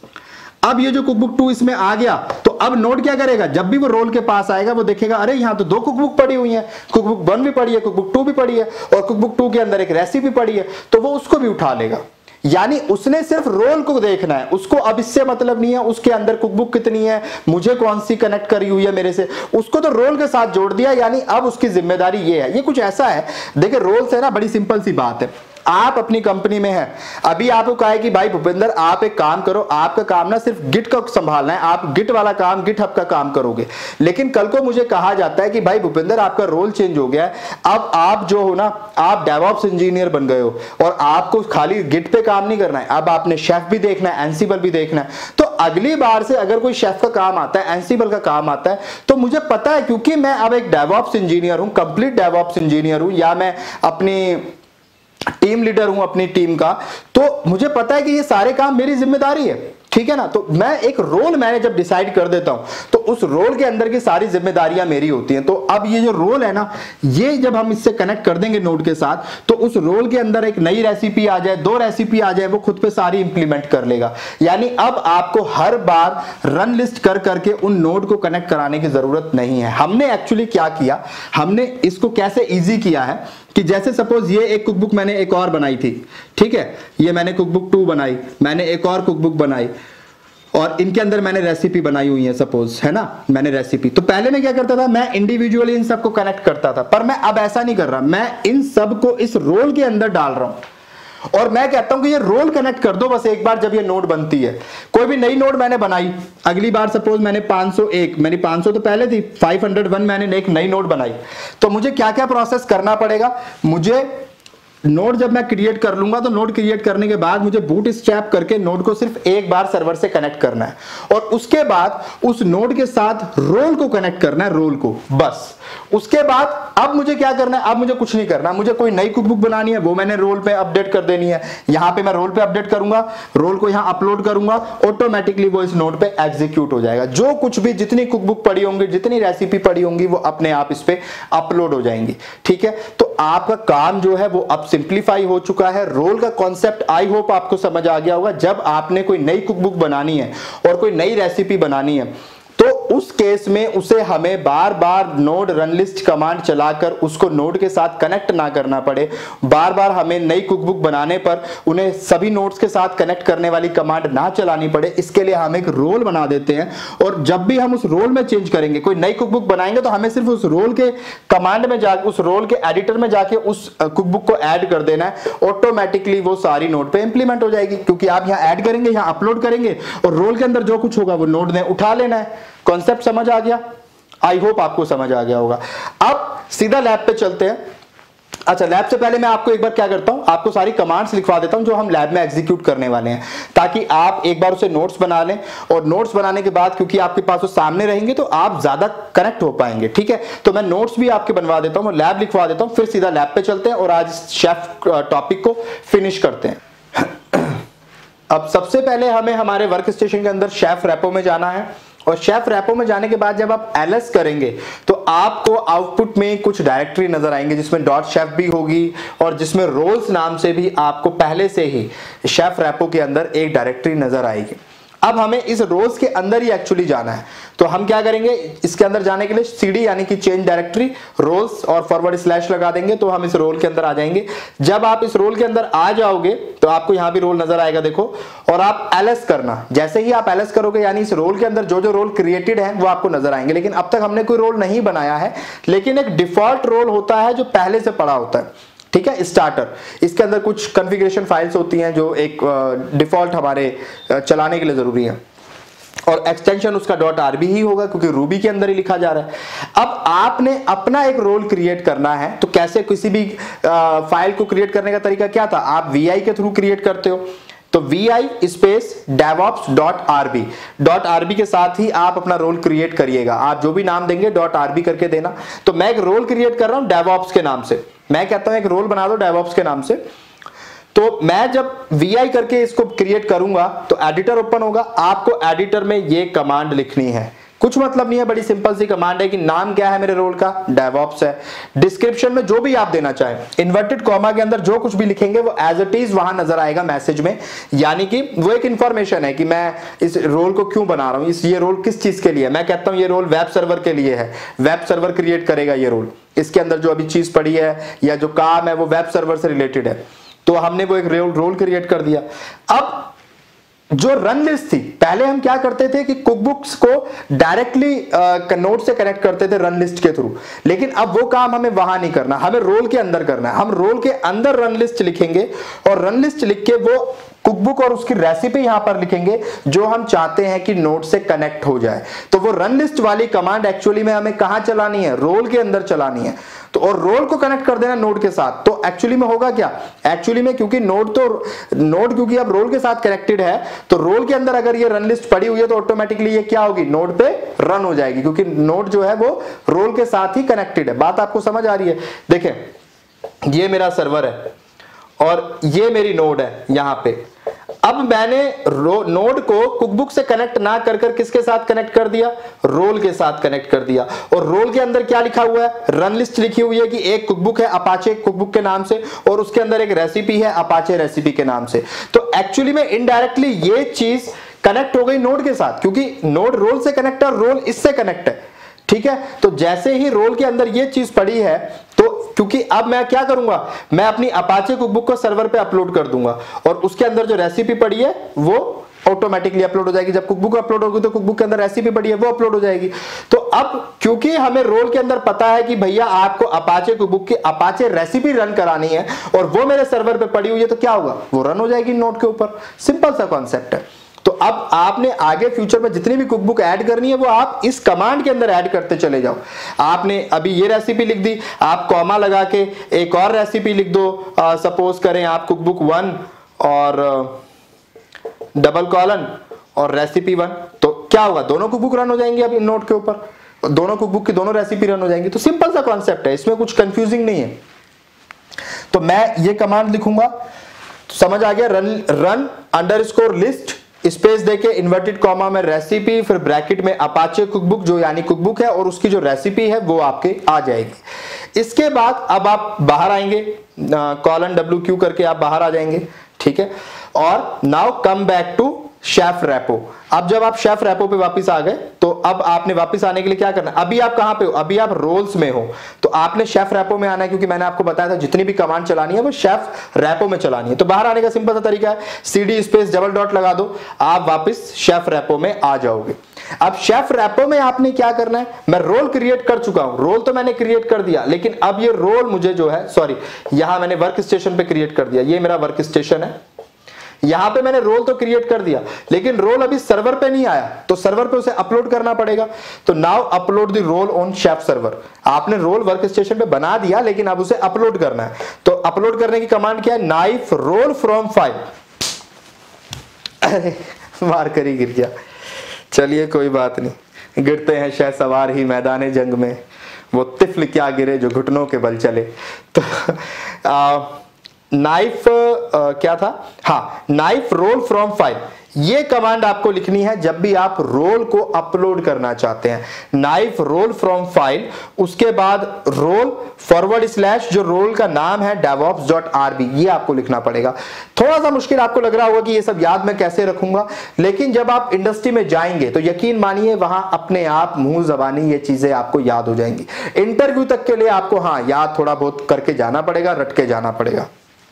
अब ये जो कुकबुक टू इसमें आ गया, तो अब नोड क्या करेगा? जब भी वो रोल के पास आएगा वो देखेगा अरे यहां तो दो कुकबुक पड़ी हुई हैं, कुकबुक वन भी पड़ी है, कुकबुक टू भी पड़ी है और कुकबुक टू के अंदर एक रेसिपी पड़ी है, तो वो उसको भी उठा लेगा। यानी उसने सिर्फ रोल को देखना है, उसको अब इससे मतलब नहीं है उसके अंदर कुकबुक कितनी है, मुझे कौन सी कनेक्ट करी हुई है मेरे से, उसको तो रोल के साथ जोड़ दिया। यानी अब उसकी जिम्मेदारी ये है, ये कुछ ऐसा है, देखिए रोल से ना बड़ी सिंपल सी बात है, आप अपनी कंपनी में हैं, अभी आपको कहा है कि भाई भूपेंद्र आप एक काम करो, आपका काम ना सिर्फ गिट का संभालना है, आप गिट वाला काम गिट हब का काम करोगे। लेकिन कल को मुझे कहा जाता है कि भाई भूपेंद्र आपका रोल चेंज हो गया है, अब आप जो हो ना आप डेवऑप्स इंजीनियर बन गए हो और आपको खाली गिट पे काम नहीं करना है, अब आपने शेफ भी देखना है, एनसिबल भी देखना है। तो अगली बार से अगर कोई शेफ का काम आता है, एनसिबल का काम आता है, तो मुझे पता है क्योंकि मैं अब एक डेवऑप्स इंजीनियर हूं, कंप्लीट डेवऑप्स इंजीनियर हूं, या मैं अपनी टीम लीडर हूं अपनी टीम का, तो मुझे पता है कि ये सारे काम मेरी जिम्मेदारी है, ठीक है ना। तो मैं एक रोल मैंने जब डिसाइड कर देता हूं तो उस रोल के अंदर की सारी जिम्मेदारियां मेरी होती हैं। तो अब ये जो रोल है ना, ये जब हम इससे कनेक्ट कर देंगे नोड के साथ, तो उस रोल के अंदर एक नई रेसिपी आ जाए, दो रेसिपी आ जाए, वो खुद पे सारी इंप्लीमेंट कर लेगा। यानी अब आपको हर बार रन लिस्ट कर करके उन नोड को कनेक्ट कराने की जरूरत नहीं है। हमने एक्चुअली क्या किया, हमने इसको कैसे ईजी किया है कि जैसे सपोज ये एक कुकबुक मैंने एक और बनाई थी, ठीक है, ये मैंने कुकबुक टू बनाई, मैंने एक और कुकबुक बनाई और इनके अंदर मैंने रेसिपी बनाई हुई है सपोज, है ना, मैंने रेसिपी। तो पहले मैं क्या करता था, मैं इंडिविजुअली इन सबको कनेक्ट करता था, पर मैं अब ऐसा नहीं कर रहा, मैं इन सबको इस रोल के अंदर डाल रहा हूं और मैं कहता हूं कि ये रोल कनेक्ट कर दो बस एक बार जब ये नोड बनती है। कोई भी नई नोड मैंने बनाई, अगली बार सपोज मैंने पाँच सौ एक, मैंने पाँच सौ तो पहले थी, पाँच सौ एक मैंने एक नई नोड बनाई, तो मुझे क्या क्या प्रोसेस करना पड़ेगा, मुझे नोड जब मैं क्रिएट कर लूंगा तो नोड क्रिएट करने के बाद मुझे बूटस्ट्रैप करके नोड को सिर्फ एक बार सर्वर से कनेक्ट करना है और उसके बाद उस नोड के साथ रोल को कनेक्ट करना है, रोल को, बस। उसके बाद अब मुझे क्या करना है, अब मुझे कुछ नहीं करना, मुझे कोई नई कुकबुक बनानी है, वो मैंने रोल पे अपडेट कर देनी है। यहां पे मैं रोल पे अपडेट करूंगा, रोल को यहां अपलोड करूंगा, ऑटोमेटिकली वो इस नोड पे एग्जीक्यूट हो जाएगा। जो कुछ भी जितनी कुकबुक पड़ी होंगी, जितनी रेसिपी पड़ी होंगी, वो अपने आप इस पे अपलोड हो जाएंगी। ठीक है, तो आपका काम जो है वो अब सिंप्लीफाई हो चुका है। रोल का कॉन्सेप्ट आई होप आपको समझ आ गया होगा। जब आपने कोई नई कुकबुक बनानी है और कोई नई रेसिपी बनानी है तो उस केस में उसे हमें बार बार नोड रन लिस्ट कमांड चलाकर उसको नोड के साथ कनेक्ट ना करना पड़े। बार बार हमें नई कुकबुक बनाने पर उन्हें सभी नोड्स के साथ कनेक्ट करने वाली कमांड ना चलानी पड़े। इसके लिए हम एक रोल बना देते हैं और जब भी हम उस रोल में चेंज करेंगे, कोई नई कुकबुक बनाएंगे, तो हमें सिर्फ उस रोल के कमांड में जाकर, उस रोल के एडिटर में जाके उस कुकबुक को ऐड कर देना है। ऑटोमेटिकली वो सारी नोड पे इंप्लीमेंट हो जाएगी, क्योंकि आप यहां ऐड करेंगे, यहां अपलोड करेंगे और रोल के अंदर जो कुछ होगा वो नोड ने उठा लेना है। कॉन्सेप्ट समझ आ गया? आई होप आपको समझ आ गया होगा। अब सीधा लैब पे चलते हैं। अच्छा, लैब से पहले मैं आपको एक बार क्या करता हूं, आपको सारी कमांड्स लिखवा देता हूं जो हम लैब में एग्जीक्यूट करने वाले हैं, ताकि आप एक बार उसे नोट्स बना लें। और नोट्स बनाने के बाद क्योंकि आपके पास वो सामने रहेंगे तो आप ज्यादा कनेक्ट हो पाएंगे। ठीक है, तो मैं नोट्स भी आपके बनवा देता हूं, लैब लिखवा देता हूं, फिर सीधा लैब पे चलते हैं और आज शेफ टॉपिक को फिनिश करते हैं। अब सबसे पहले हमें हमारे वर्क स्टेशन के अंदर शेफ रेपो में जाना है और शेफ रेपो में जाने के बाद जब आप एलएस करेंगे तो आपको आउटपुट में कुछ डायरेक्टरी नजर आएंगे जिसमें डॉट शेफ भी होगी और जिसमें रोल्स नाम से भी आपको पहले से ही शेफ रेपो के अंदर एक डायरेक्टरी नजर आएगी। अब हमें इस रोल्स के अंदर ही एक्चुअली जाना है, तो हम क्या करेंगे, इसके अंदर जाने के लिए सीडी यानी कि चेंज डायरेक्टरी रोल्स और फॉरवर्ड स्लैश लगा देंगे तो हम इस रोल के अंदर आ जाएंगे। जब आप इस रोल के अंदर आ जाओगे तो आपको यहां भी रोल नजर आएगा, देखो, और आप एलएस करना। जैसे ही आप एलएस करोगे यानी इस रोल के अंदर जो जो रोल क्रिएटेड है वो आपको नजर आएंगे। लेकिन अब तक हमने कोई रोल नहीं बनाया है, लेकिन एक डिफॉल्ट रोल होता है जो पहले से पड़ा होता है। ठीक है, स्टार्टर, इसके अंदर कुछ कॉन्फ़िगरेशन फाइल्स होती हैं जो एक डिफॉल्ट हमारे चलाने के लिए जरूरी है और एक्सटेंशन उसका डॉट आरबी ही होगा क्योंकि रूबी के अंदर ही लिखा जा रहा है। अब आपने अपना एक रोल क्रिएट करना है, तो कैसे, किसी भी फाइल को क्रिएट करने का तरीका क्या था, आप वी आई के थ्रू क्रिएट करते हो। तो vi space devops dot RB dot RB के साथ ही आप अपना रोल क्रिएट करिएगा। आप जो भी नाम देंगे डॉट आरबी करके देना। तो मैं एक रोल क्रिएट कर रहा हूं डेवऑप्स के नाम से, मैं कहता हूं एक रोल बना दो डेवऑप्स के नाम से। तो मैं जब vi करके इसको क्रिएट करूंगा तो एडिटर ओपन होगा, आपको एडिटर में ये कमांड लिखनी है। कुछ मतलब नहीं है, बड़ी सिंपल सी कमांड है कि नाम क्या है मेरे रोल का, डेवऑप्स है। डिस्क्रिप्शन में जो भी आप देना चाहें, इन्वर्टेड कॉमा के अंदर जो कुछ भी लिखेंगे वो एज इट इज वहां नजर आएगा मैसेज में, यानी कि वो एक इंफॉर्मेशन है कि मैं इस रोल को क्यों बना रहा हूं, इस ये रोल किस चीज के लिए। मैं कहता हूं ये रोल वेब सर्वर के लिए है, वेब सर्वर क्रिएट करेगा ये रोल, इसके अंदर जो अभी चीज पड़ी है या जो काम है वो वेब सर्वर से रिलेटेड है। तो हमने वो एक रोल क्रिएट कर दिया। अब जो रन लिस्ट थी, पहले हम क्या करते थे कि कुकबुक्स को डायरेक्टली नोड से कनेक्ट करते थे रन लिस्ट के थ्रू, लेकिन अब वो काम हमें वहां नहीं करना, हमें रोल के अंदर करना है। हम रोल के अंदर रन लिस्ट लिखेंगे और रन लिस्ट लिख के वो कुकबुक और उसकी रेसिपी यहां पर लिखेंगे जो हम चाहते हैं कि नोड से कनेक्ट हो जाए। तो वो रन लिस्ट वाली कमांड एक्चुअली में हमें कहां चलानी है, रोल के अंदर चलानी है। तो और रोल को कनेक्ट कर देना नोड के साथ। तो एक्चुअली में होगा क्या, एक्चुअली में क्योंकि नोड तो नोड क्योंकि अब रोल के साथ कनेक्टेड है, तो रोल के अंदर अगर ये रन लिस्ट पड़ी हुई है तो ऑटोमेटिकली ये क्या होगी, नोड पे रन हो जाएगी, क्योंकि नोड जो है वो रोल के साथ ही कनेक्टेड है। बात आपको समझ आ रही है? देखें, ये मेरा सर्वर है और ये मेरी नोड है यहां पे। अब मैंने नोड को कुकबुक से कनेक्ट ना कर कर किसके साथ कनेक्ट कर दिया, रोल के साथ कनेक्ट कर दिया। और रोल के अंदर क्या लिखा हुआ है, रन लिस्ट लिखी हुई है कि एक कुकबुक है अपाचे कुकबुक के नाम से और उसके अंदर एक रेसिपी है अपाचे रेसिपी के नाम से। तो एक्चुअली में इनडायरेक्टली ये चीज कनेक्ट हो गई नोड के साथ, क्योंकि नोड रोल से कनेक्ट है, रोल इससे कनेक्ट है। ठीक है, तो जैसे ही रोल के अंदर ये चीज पड़ी है तो क्योंकि अब मैं क्या करूंगा, मैं अपनी अपाचे कुकबुक को सर्वर पे अपलोड कर दूंगा और उसके अंदर जो रेसिपी पड़ी है वो ऑटोमेटिकली अपलोड हो जाएगी। जब कुकबुक अपलोड होगी तो कुकबुक के अंदर रेसिपी पड़ी है वो अपलोड हो जाएगी। तो अब क्योंकि हमें रोल के अंदर पता है कि भैया आपको अपाचे कुकबुक की अपाचे रेसिपी रन करानी है और वो मेरे सर्वर पे पड़ी हुई है, तो क्या होगा, वो रन हो जाएगी नोड के ऊपर। सिंपल सा कॉन्सेप्ट है। तो अब आपने आगे फ्यूचर में जितनी भी कुकबुक ऐड करनी है वो आप इस कमांड के अंदर ऐड करते चले जाओ। आपने अभी ये रेसिपी लिख दी, आप कॉमा लगा के एक और रेसिपी लिख दो, सपोज करें आप कुकबुक वन और डबल कॉलन और रेसिपी वन, तो क्या होगा, दोनों कुकबुक रन हो जाएंगे अब इन नोट के ऊपर, दोनों कुकबुक की दोनों रेसिपी रन हो जाएंगी। तो सिंपल सा कॉन्सेप्ट है, इसमें कुछ कंफ्यूजिंग नहीं है। तो मैं ये कमांड लिखूंगा, तो समझ आ गया, run run underscore list space देके इन्वर्टेड कॉमा में रेसिपी, फिर ब्रैकेट में अपाचे कुकबुक जो यानी कुकबुक है और उसकी जो रेसिपी है वो आपके आ जाएगी। इसके बाद अब आप बाहर आएंगे, कॉलन डब्ल्यू क्यू करके आप बाहर आ जाएंगे, ठीक है। और now come back to Chef repo. अब जब आप शेफ रेपो पे वापस आ गए तो अब आपने वापस आने के लिए क्या करना है, अभी आप कहां पे हो, अभी आप रोल्स में हो, तो आपने शेफ रेपो में आना है, क्योंकि मैंने आपको बताया था जितनी भी कमांड चलानी है वो शेफ रेपो में चलानी है। तो बाहर आने का सिंपल सा तरीका है, सीडी स्पेस डबल डॉट लगा दो, आप वापस शेफ रेपो में आ जाओगे। अब शेफ रेपो में आपने क्या करना है, मैं रोल क्रिएट कर चुका हूं, रोल तो मैंने क्रिएट कर दिया, लेकिन अब ये रोल मुझे जो है, सॉरी यहां मैंने वर्क स्टेशन पे क्रिएट कर दिया, ये मेरा वर्क स्टेशन है, यहां पे मैंने रोल तो क्रिएट कर दिया, लेकिन रोल अभी सर्वर पे नहीं आया, तो सर्वर पे उसे अपलोड करना पड़ेगा। तो now upload the role on Chef server. आपने रोल वर्क स्टेशन पे बना दिया, लेकिन अब उसे अपलोड करना है। तो अपलोड करने की कमांड क्या है, नाइफ रोल फ्रॉम फाइल। अरे मार कर ही गिर गया, चलिए कोई बात नहीं, गिरते हैं शह सवार ही मैदान जंग में, वो तिफल क्या गिरे जो घुटनों के बल चले। तो आ, नाइफ क्या था, हाँ, नाइफ रोल फ्रॉम फाइल, ये कमांड आपको लिखनी है जब भी आप रोल को अपलोड करना चाहते हैं। नाइफ रोल फ्रॉम फाइल, उसके बाद रोल फॉरवर्ड स्लैश जो रोल का नाम है डेवऑप्स डॉट आरबी, ये आपको लिखना पड़ेगा। थोड़ा सा मुश्किल आपको लग रहा होगा कि ये सब याद मैं कैसे रखूंगा, लेकिन जब आप इंडस्ट्री में जाएंगे तो यकीन मानिए वहां अपने आप मुंह जबानी ये चीजें आपको याद हो जाएंगी। इंटरव्यू तक के लिए आपको हाँ याद थोड़ा बहुत करके जाना पड़ेगा, रट के जाना पड़ेगा।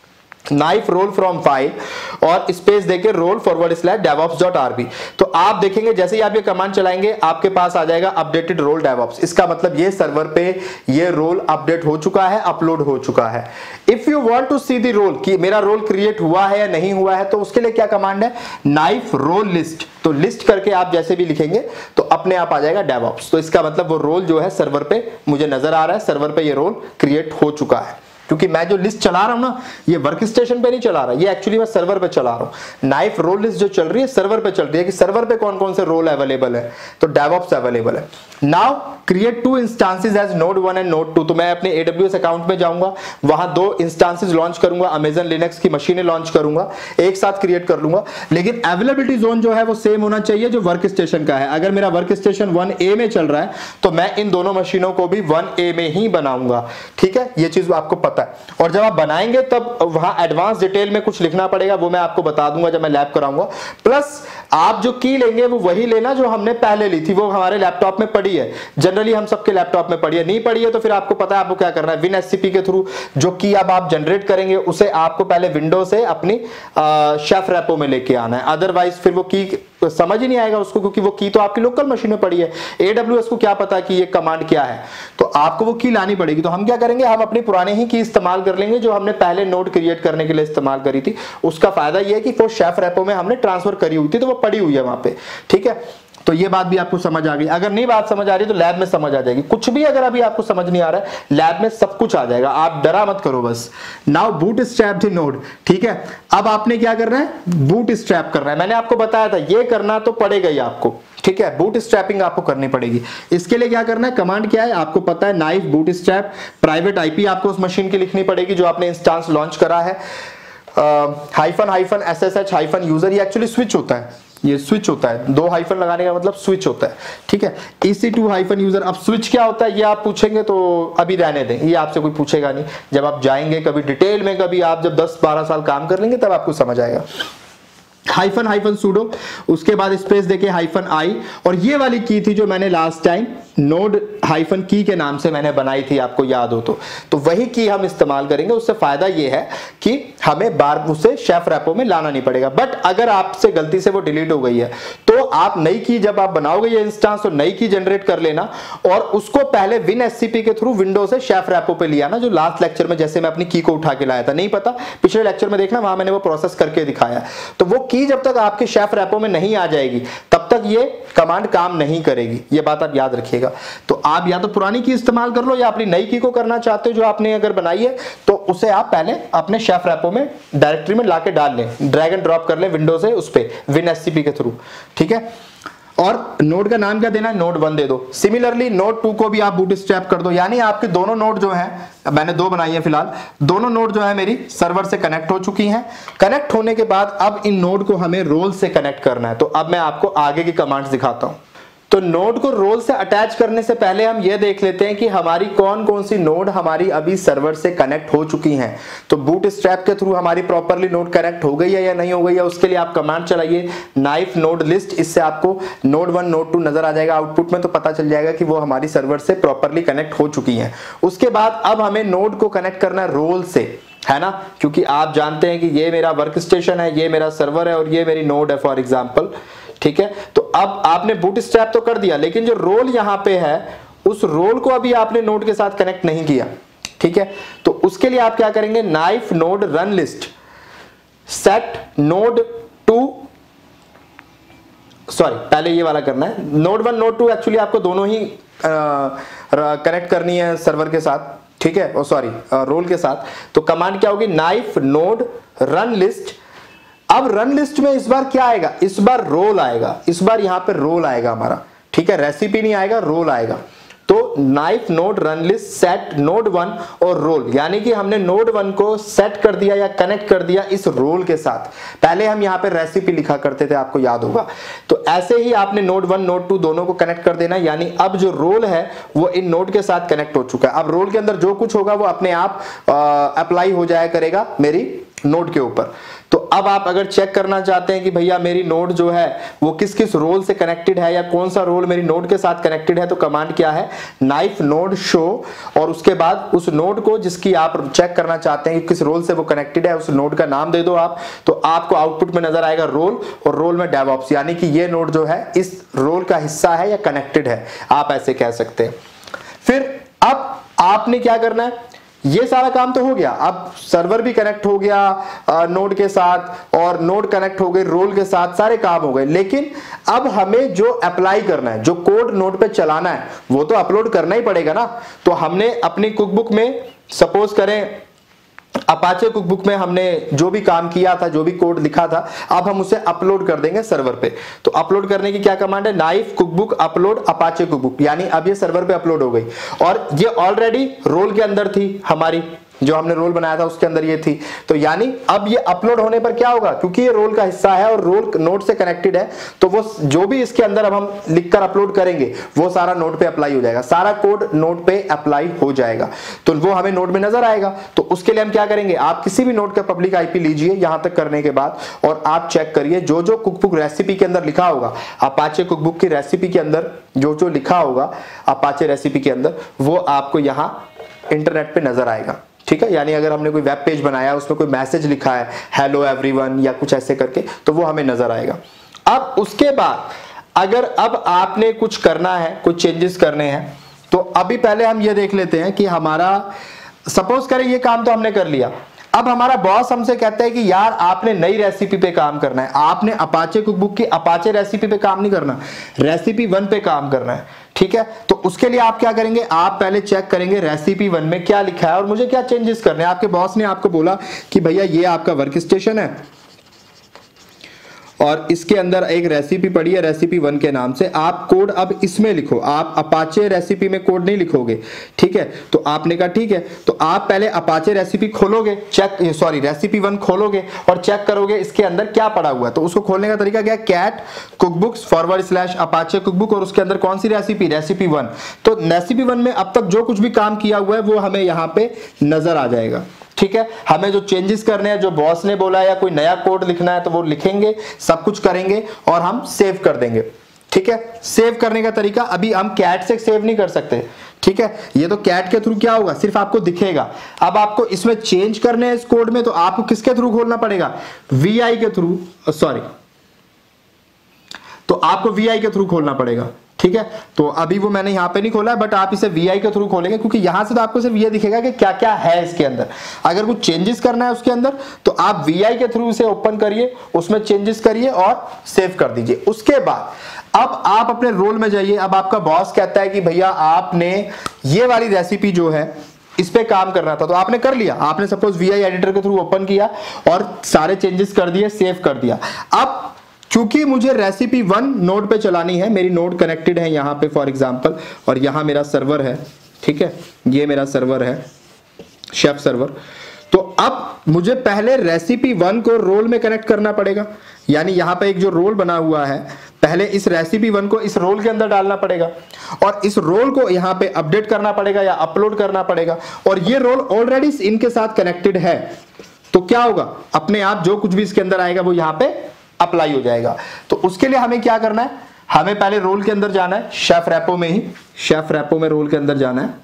नाइफ रोल फ्रॉम फाइल और स्पेस देके role forward slash DevOps dot RB. तो आप देखेंगे जैसे ही आप ये कमांड चलाएंगे आपके पास आ जाएगा अपडेटेड रोल डेवऑप्स। इसका मतलब ये सर्वर पे ये रोल अपडेट हो चुका है, अपलोड हो चुका है। If you want to see the role कि मेरा रोल क्रिएट हुआ है या नहीं हुआ है, तो उसके लिए क्या कमांड है, नाइफ रोल लिस्ट। तो लिस्ट करके आप जैसे भी लिखेंगे तो अपने आप आ जाएगा डेवऑप्स। तो इसका मतलब वो रोल जो है सर्वर पे मुझे नजर आ रहा है, सर्वर पे ये रोल क्रिएट हो चुका है। क्योंकि मैं जो लिस्ट चला रहा हूं ना, ये वर्क स्टेशन पे नहीं चला रहा, ये एक्चुअली मैं सर्वर पे चला रहा हूं। नाइफ रोल लिस्ट जो चल रही है सर्वर पे चल रही है कि सर्वर पे कौन कौन से रोल अवेलेबल है, तो डेवऑप्स अवेलेबल है। Now create two instances as node one and node two. तो मैं अपने एडब्ल्यूएस अकाउंट में जाऊंगा, वहां दो इंस्टांसेस लॉन्च करूंगा, अमेजन लिनक्स की मशीनें लॉन्च करूंगा, एक साथ क्रिएट कर लूंगा। लेकिन अवेलेबिलिटी जोन जो है वो सेम होना चाहिए जो वर्क स्टेशन का है। अगर मेरा वर्क स्टेशन वन ए में चल रहा है तो मैं इन दोनों मशीनों को भी वन ए में ही बनाऊंगा, ठीक है, ये चीज आपको पता है। और जब आप बनाएंगे तब वहां एडवांस डिटेल में कुछ लिखना पड़ेगा, वो मैं आपको बता दूंगा जब मैं लैब कराऊंगा। प्लस आप जो की लेंगे वो वही लेना जो हमने पहले ली थी, वो हमारे लैपटॉप में पड़ी है, जनरली हम सबके लैपटॉप में पड़ी है। नहीं पड़ी है तो फिर आपको पता है आपको क्या करना है, विन एससीपी के थ्रू जो की अब आप जनरेट करेंगे उसे आपको पहले विंडो से अपनी शेफ रेपो में लेके आना है। अदरवाइज फिर वो की समझ ही नहीं आएगा उसको, क्योंकि वो की तो आपकी लोकल मशीन में पड़ी है, एडब्ल्यूएस को क्या पता कि ये कमांड क्या है, तो आपको वो की लानी पड़ेगी। तो हम क्या करेंगे, हम अपनी पुराने ही की इस्तेमाल कर लेंगे जो हमने पहले नोड क्रिएट करने के लिए इस्तेमाल करी थी। उसका फायदा ये है कि वो शेफ रेपो में हमने ट्रांसफर करी हुई थी, तो वो पड़ी हुई है वहां पे, ठीक है। तो ये बात भी आपको समझ आ गई। अगर नहीं बात समझ आ रही तो लैब में समझ आ जाएगी। कुछ भी अगर अभी आपको समझ नहीं आ रहा है, लैब में सब कुछ आ जाएगा, आप डरा मत करो बस। Now bootstrap the node, ठीक है। अब आपने क्या करना है, बूट स्ट्रैप करना है। मैंने आपको बताया था ये करना तो पड़ेगा ही आपको, ठीक है, बूट स्ट्रैपिंग आपको करनी पड़ेगी। इसके लिए क्या करना है, कमांड क्या है आपको पता है, knife bootstrap, private IP आपको उस मशीन की लिखनी पड़ेगी जो आपने इंस्टांस लॉन्च करा है, hyphen hyphen SSH hyphen user, ये एक्चुअली स्विच होता है, ये स्विच होता है, दो हाइफन लगाने का मतलब स्विच होता है, ठीक है। E C two hyphen user. अब स्विच क्या होता है ये आप पूछेंगे तो अभी रहने दें, ये आपसे कोई पूछेगा नहीं। जब आप जाएंगे कभी डिटेल में, कभी आप जब दस बारह साल काम कर लेंगे तब आपको समझ आएगा। हाइफन हाइफन सूडो, उसके बाद स्पेस देके हाइफन आई, और ये वाली की थी जो मैंने लास्ट टाइम नोड हाइफन की के नाम से मैंने बनाई थी, आपको याद हो तो तो वही की हम इस्तेमाल करेंगे। उससे फायदा ये है कि हमें बार उसे शेफ रेपो में लाना नहीं पड़ेगा। बट अगर आपसे गलती से वो डिलीट हो गई है तो आप नई की जब आप बनाओगे ये इंस्टेंस तो नई की जनरेट कर लेना और उसको पहले विन एससीपी के थ्रू विंडो से शेफ रेपो पे लिया ना, जो लास्ट लेक्चर में जैसे मैं अपनी की को उठा के लाया था, नहीं पता पिछले लेक्चर में देखना, वहां मैंने वो प्रोसेस करके दिखाया। तो वो की जब तक आपके शेफ रेपो में नहीं आ जाएगी तब तक ये कमांड काम नहीं करेगी, ये बात आप याद रखिएगा। तो आप या तो पुरानी की इस्तेमाल कर लो या अपनी नई की को करना चाहते हो जो आपने अगर बनाई है तो उसे आप पहले अपने शेफ रेपो में डायरेक्टरी में लाके डाल लें, ड्रैग एंड ड्रॉप कर लें विंडो से उस पे विन एससीपी के थ्रू, ठीक है। और नोड का नाम क्या देना है, नोड वन दे दो। सिमिलरली नोड टू को भी आप बूटस्ट्रैप कर दो, यानी आपके दोनों नोड जो हैं, मैंने दो बनाई है फिलहाल, दोनों नोड जो है मेरी सर्वर से कनेक्ट हो चुकी हैं। कनेक्ट होने के बाद अब इन नोड को हमें रोल से कनेक्ट करना है। तो अब मैं आपको आगे की कमांड्स दिखाता हूं। तो नोड को रोल से अटैच करने से पहले हम यह देख लेते हैं कि हमारी कौन कौन सी नोड हमारी अभी सर्वर से कनेक्ट हो चुकी हैं। तो बूटस्ट्रैप के थ्रू हमारी प्रॉपरली नोड कनेक्ट हो गई है या नहीं हो गई है, उसके लिए आप कमांड चलाइए नाइफ नोड लिस्ट। इससे आपको नोड वन नोड टू नजर आ जाएगा आउटपुट में, तो पता चल जाएगा कि वो हमारी सर्वर से प्रॉपरली कनेक्ट हो चुकी हैं। उसके बाद अब हमें नोड को कनेक्ट करना है रोल से, है ना, क्योंकि आप जानते हैं कि ये मेरा वर्क स्टेशन है, ये मेरा सर्वर है और ये मेरी नोड है फॉर एग्जांपल, ठीक है। तो अब आपने बूटस्ट्रैप तो कर दिया, लेकिन जो रोल यहां पे है उस रोल को अभी आपने नोड के साथ कनेक्ट नहीं किया, ठीक है। तो उसके लिए आप क्या करेंगे, knife node run list set node two, sorry पहले ये वाला करना है, node one node two actually आपको दोनों ही कनेक्ट करनी है सर्वर के साथ, ठीक है, और सॉरी रोल के साथ। तो कमांड क्या होगी, नाइफ नोड रन लिस्ट। अब रन लिस्ट में इस बार क्या आएगा, इस बार रोल आएगा, इस बार यहां पे रोल आएगा हमारा, ठीक है, रेसिपी नहीं आएगा, रोल आएगा। तो knife node run list set node one और रोल, यानी कि हमने नोड वन को सेट कर दिया या कनेक्ट कर दिया इस रोल के साथ। पहले हम यहां पे रेसिपी लिखा करते थे, आपको याद होगा। तो ऐसे ही आपने नोड वन नोड टू दोनों को कनेक्ट कर देना, यानी अब जो रोल है वो इन नोड के साथ कनेक्ट हो चुका है। अब रोल के अंदर जो कुछ होगा वो अपने आप अप्लाई हो जाया करेगा मेरी नोड के ऊपर। तो अब आप अगर चेक करना चाहते हैं कि भैया मेरी नोड जो है वो किस किस रोल से कनेक्टेड है या कौन सा रोल मेरी नोड के साथ कनेक्टेड है, तो कमांड क्या है, नाइफ नोड शो, और उसके बाद उस नोड को जिसकी आप चेक करना चाहते हैं कि किस रोल से वो कनेक्टेड है उस नोड का नाम दे दो आप। तो आपको आउटपुट में नजर आएगा रोल, और रोल में डेवऑप्स, यानी कि ये नोड जो है इस रोल का हिस्सा है या कनेक्टेड है, आप ऐसे कह सकते हैं। फिर अब आपने क्या करना है, ये सारा काम तो हो गया, अब सर्वर भी कनेक्ट हो गया नोड के साथ और नोड कनेक्ट हो गए रोल के साथ, सारे काम हो गए। लेकिन अब हमें जो अप्लाई करना है, जो कोड नोड पे चलाना है, वो तो अपलोड करना ही पड़ेगा ना। तो हमने अपनी कुकबुक में सपोज करें अपाचे कुकबुक में हमने जो भी काम किया था, जो भी कोड लिखा था, अब हम उसे अपलोड कर देंगे सर्वर पे। तो अपलोड करने की क्या कमांड है, knife cookbook upload Apache cookbook, यानी अब ये सर्वर पे अपलोड हो गई और ये ऑलरेडी रोल के अंदर थी हमारी, जो हमने रोल बनाया था उसके अंदर ये थी। तो यानी अब ये अपलोड होने पर क्या होगा, क्योंकि ये रोल का हिस्सा है और रोल नोड से कनेक्टेड है, तो वो जो भी इसके अंदर अब हम लिखकर अपलोड करेंगे वो सारा नोड पे अप्लाई हो जाएगा, सारा कोड नोड पे अप्लाई हो जाएगा, तो वो हमें नोड में नजर आएगा। तो उसके लिए हम क्या करेंगे, आप किसी भी नोड का पब्लिक आईपी लीजिए यहां तक करने के बाद, और आप चेक करिए जो जो कुकबुक रेसिपी के अंदर लिखा होगा, अपाचे कुकबुक की रेसिपी के अंदर जो जो लिखा होगा अपाचे रेसिपी के अंदर, वो आपको यहां इंटरनेट पे नजर आएगा, ठीक है। यानी अगर हमने कोई वेब पेज बनाया, उसमें कोई मैसेज लिखा है हेलो एवरीवन या कुछ ऐसे करके, तो वो हमें नजर आएगा। अब उसके बाद अगर अब आपने कुछ करना है, कुछ चेंजेस करने हैं, तो अभी पहले हम ये देख लेते हैं कि हमारा, सपोज करें ये काम तो हमने कर लिया, अब हमारा बॉस हमसे कहता है कि यार आपने नई रेसिपी पे काम करना है, आपने अपाचे कुकबुक की अपाचे रेसिपी पे काम नहीं करना, रेसिपी वन पे काम करना है, ठीक है। तो उसके लिए आप क्या करेंगे, आप पहले चेक करेंगे रेसिपी वन में क्या लिखा है और मुझे क्या चेंजेस करने हैं। आपके बॉस ने आपको बोला कि भैया ये आपका वर्क स्टेशन है और इसके अंदर एक रेसिपी पड़ी है रेसिपी वन के नाम से, आप कोड अब इसमें लिखो, आप अपाचे रेसिपी में कोड नहीं लिखोगे, ठीक है। तो आपने कहा ठीक है, तो आप पहले अपाचे रेसिपी खोलोगे, चेक सॉरी रेसिपी वन खोलोगे और चेक करोगे इसके अंदर क्या पड़ा हुआ है। तो उसको खोलने का तरीका क्या है, cat cookbooks forward slash Apache cookbook, और उसके अंदर कौन सी रेसिपी, रेसिपी वन। तो रेसिपी वन में अब तक जो कुछ भी काम किया हुआ है वो हमें यहाँ पे नजर आ जाएगा, ठीक है। हमें जो चेंजेस करने हैं, जो बॉस ने बोला है या कोई नया कोड लिखना है, तो वो लिखेंगे, सब कुछ करेंगे और हम सेव कर देंगे, ठीक है। सेव करने का तरीका, अभी हम कैट से सेव नहीं कर सकते, ठीक है। ये तो कैट के थ्रू क्या होगा, सिर्फ आपको दिखेगा। अब आपको इसमें चेंज करने हैं इस कोड में, तो आपको किसके थ्रू खोलना पड़ेगा, वीआई के थ्रू, सॉरी, तो आपको वीआई के थ्रू खोलना पड़ेगा, ठीक है। तो अभी वो मैंने यहां पे नहीं खोला है, बट आप इसे वीआई के थ्रू खोलेंगे, क्योंकि यहां से तो आपको सिर्फ ये दिखेगा कि क्या क्या है इसके अंदर। अगर कुछ चेंजेस करना है उसके अंदर, तो आप वीआई के थ्रू उसे ओपन करिए, उसमें चेंजेस करिए और सेव कर दीजिए। उसके बाद अब आप अपने रोल में जाइए। अब आपका बॉस कहता है कि भैया आपने ये वाली रेसिपी जो है इस पे काम करना था, तो आपने कर लिया। आपने सपोज वीआई एडिटर के थ्रू ओपन किया और सारे चेंजेस कर दिए, सेव कर दिया। अब चूंकि मुझे रेसिपी वन नोड पे चलानी है, मेरी नोड कनेक्टेड है यहां पे फॉर एग्जांपल, और यहां मेरा सर्वर है, ठीक है, ये मेरा सर्वर है, शेफ सर्वर। तो अब मुझे पहले रेसिपी वन को रोल में कनेक्ट करना पड़ेगा, यानी यहां पे एक जो रोल बना हुआ है, पहले इस रेसिपी वन को इस रोल के अंदर डालना पड़ेगा, और इस रोल को यहां पे अपडेट करना पड़ेगा या अपलोड करना पड़ेगा। और ये रोल ऑलरेडी इनके साथ कनेक्टेड है, तो क्या होगा, अपने आप जो कुछ भी इसके अंदर आएगा वो यहां पे अप्लाई हो जाएगा। तो उसके लिए हमें क्या करना है, हमें पहले रोल के अंदर जाना है, शेफ रेपो में ही, शेफ रेपो में रोल के अंदर जाना है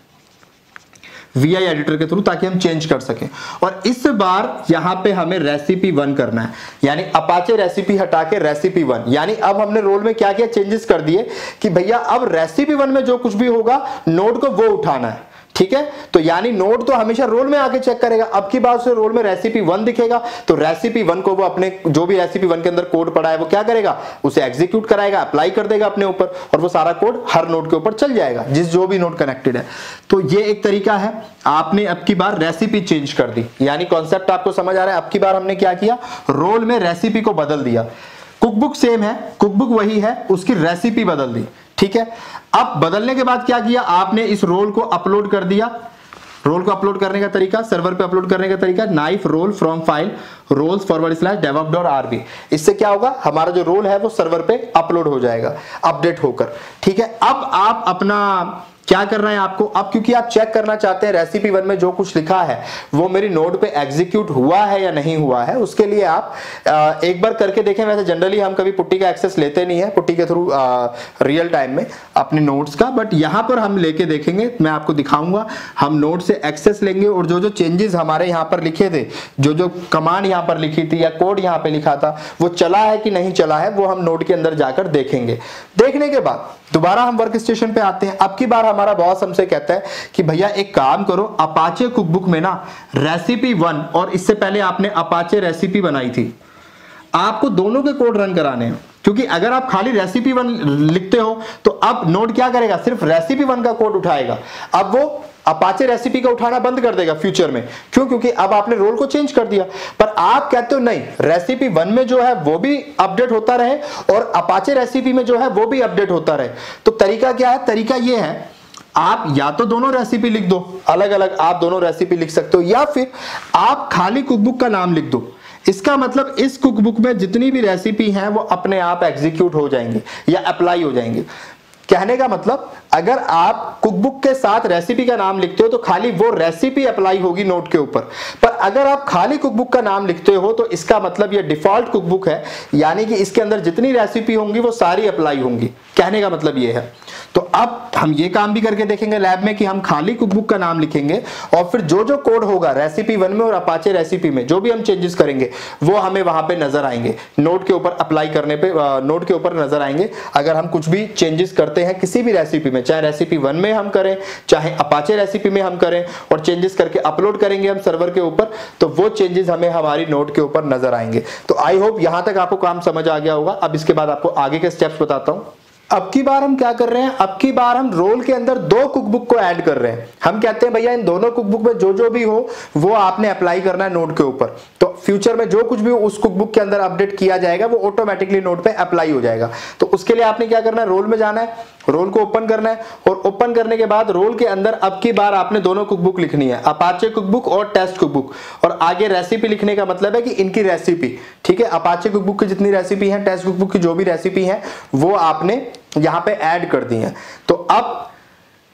वीआई एडिटर के थ्रू, ताकि हम चेंज कर सकें। और इस बार यहां पे हमें रेसिपी वन करना है, यानी अपाचे रेसिपी हटा के रेसिपी वन, यानी अब हमने रोल में क्या क्या चेंजेस कर दिए कि भैया अब रेसिपी वन में जो कुछ भी होगा नोड को वो उठाना है, ठीक है। तो यानी नोड तो हमेशा रोल में आके चेक करेगा, अब की बात से रोल में रेसिपी वन दिखेगा, तो रेसिपी वन को वो अपने जो भी रेसिपी वन के अंदर कोड पड़ा है वो क्या करेगा, उसे एग्जीक्यूट कराएगा, अप्लाई कर देगा अपने ऊपर, और वो सारा कोड हर नोड के ऊपर चल जाएगा जिस जो भी नोड कनेक्टेड है। तो ये एक तरीका है। आपने अब की बार रेसिपी चेंज कर दी, यानी कॉन्सेप्ट आपको समझ आ रहा है। अब की बार हमने क्या किया, रोल में रेसिपी को बदल दिया। कुकबुक सेम है, कुकबुक वही है, उसकी रेसिपी बदल दी, ठीक है। अब बदलने के बाद क्या किया, आपने इस रोल को अपलोड कर दिया। रोल को अपलोड करने का तरीका, सर्वर पे अपलोड करने का तरीका, knife role from file roles forward slash develop dot RB. इससे क्या होगा, हमारा जो रोल है वो सर्वर पे अपलोड हो जाएगा, अपडेट होकर, ठीक है। अब आप अपना क्या करना है आपको, अब क्योंकि आप चेक करना चाहते हैं रेसिपी वन में जो कुछ लिखा है वो मेरी नोड पे एग्जीक्यूट हुआ है या नहीं हुआ है, उसके लिए आप आ, एक बार करके देखें। वैसे जनरली हम कभी पुट्टी का एक्सेस लेते नहीं है, पुट्टी के थ्रू रियल टाइम में अपने नोट्स का, बट यहां पर हम लेके देखेंगे, मैं आपको दिखाऊंगा। हम नोड से एक्सेस लेंगे और जो जो चेंजेस हमारे यहाँ पर लिखे थे, जो जो कमांड यहाँ पर लिखी थी या कोड यहाँ पे लिखा था, वो चला है कि नहीं चला है, वो हम नोड के अंदर जाकर देखेंगे। देखने के बाद दोबारा हम वर्क स्टेशन पे आते हैं। अब की बार हमारा बॉस हमसे कहता है कि भैया एक काम करो, अपाचे कुकबुक में ना रेसिपी वन और इससे पहले आपने अपाचे रेसिपी बनाई थी, आपको दोनों के कोड रन कराने हैं। क्योंकि अगर आप खाली रेसिपी वन लिखते हो तो अब नोड क्या करेगा, सिर्फ रेसिपी वन का कोड उठाएगा। अब वो अपाचे रेसिपी का उठाना बंद कर देगा फ्यूचर में, क्यों, क्योंकि अब आपने रोल को चेंज कर दिया। पर आप कहते हो नहीं, रेसिपी वन में जो है वो भी अपडेट होता रहे और अपाचे रेसिपी में जो है वो भी अपडेट होता रहे। तो तरीका क्या है, तरीका ये है, आप या तो दोनों रेसिपी लिख दो, अलग अलग आप दोनों रेसिपी लिख सकते हो, या फिर आप खाली कुकबुक का नाम लिख दो। इसका मतलब इस कुकबुक में जितनी भी रेसिपी हैं वो अपने आप एग्जीक्यूट हो जाएंगे या अप्लाई हो जाएंगे। कहने का मतलब, अगर आप कुकबुक के साथ रेसिपी का नाम लिखते हो तो खाली वो रेसिपी अप्लाई होगी नोट के ऊपर। पर अगर आप खाली कुकबुक का नाम लिखते हो तो इसका मतलब ये डिफॉल्ट कुकबुक है, यानी कि इसके अंदर जितनी रेसिपी होंगी वो सारी अप्लाई होंगी। कहने का मतलब ये है। तो अब हम ये काम भी करके देखेंगे लैब में कि हम खाली कुकबुक का नाम लिखेंगे और फिर जो जो कोड होगा रेसिपी वन में और अपाचे रेसिपी में जो भी हम चेंजेस करेंगे वो हमें वहां पे नजर आएंगे, नोट के ऊपर अप्लाई करने पे, नोट के ऊपर नजर आएंगे। अगर हम कुछ भी चेंजेस करते हैं किसी भी रेसिपी में, चाहे रेसिपी वन में हम करें चाहे अपाचे रेसिपी में हम करें, और चेंजेस करके अपलोड करेंगे हम सर्वर के ऊपर, तो वो चेंजेस हमें हमारी नोट के ऊपर नजर आएंगे। तो आई होप यहां तक आपको काम समझ आ गया होगा। अब इसके बाद आपको आगे के स्टेप्स बताता हूं। अब की बार हम क्या कर रहे हैं, अब की बार हम रोल के अंदर दो कुकबुक को ऐड कर रहे हैं। हम कहते हैं भैया इन दोनों कुकबुक में जो जो भी हो वो आपने अप्लाई करना है नोट के ऊपर। तो फ्यूचर में जो कुछ भी उस कुकबुक के अंदर अपडेट किया जाएगा वो ऑटोमेटिकली नोट पे अप्लाई हो जाएगा। तो उसके लिए आपने क्या करना है, रोल में जाना है, रोल को ओपन करना है, और ओपन करने के बाद रोल के अंदर अब की बार आपने दोनों कुकबुक लिखनी है, अपाचे कुकबुक और टेस्ट कुकबुक। और आगे रेसिपी लिखने का मतलब है कि इनकी रेसिपी, ठीक है, अपाचे कुकबुक की जितनी रेसिपी है, टेस्ट कुकबुक की जो भी रेसिपी है वो आपने यहां पे ऐड कर दी है। तो अब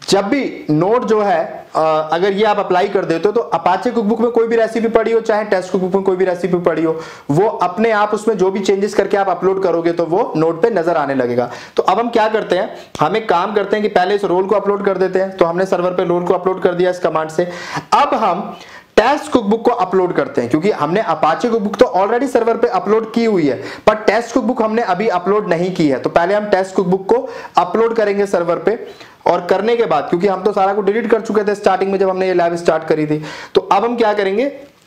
जब भी नोड जो है अगर ये आप अप्लाई कर देते हो तो अपाचे कुकबुक में कोई भी रेसिपी पड़ी हो, चाहे टेस्ट कुकबुक में कोई भी रेसिपी पड़ी हो, वो अपने आप उसमें जो भी चेंजेस करके आप अपलोड करोगे तो वो नोड पे नजर आने लगेगा। तो अब हम क्या करते हैं, हम एक काम करते हैं कि पहले इस रोल को अपलोड कर देते हैं। तो हमने सर्वर पे रोल को अपलोड कर दिया इस कमांड से। अब हम टेस्ट कुकबुक को अपलोड करते हैं, क्योंकि हमने अपाचे कुकबुक तो ऑलरेडी सर्वर पे अपलोड की हुई है, पर टेस्ट कुकबुक हमने अभी अपलोड नहीं की है। तो पहले हम टेस्ट कुकबुक को अपलोड करेंगे सर्वर पे, और करने के बाद, क्योंकि हम तो सारा को डिलीट कर चुके थे स्टार्टिंग में जब हमने ये लैब स्टार्ट करी थी, तो अब हम क्या करेंगे,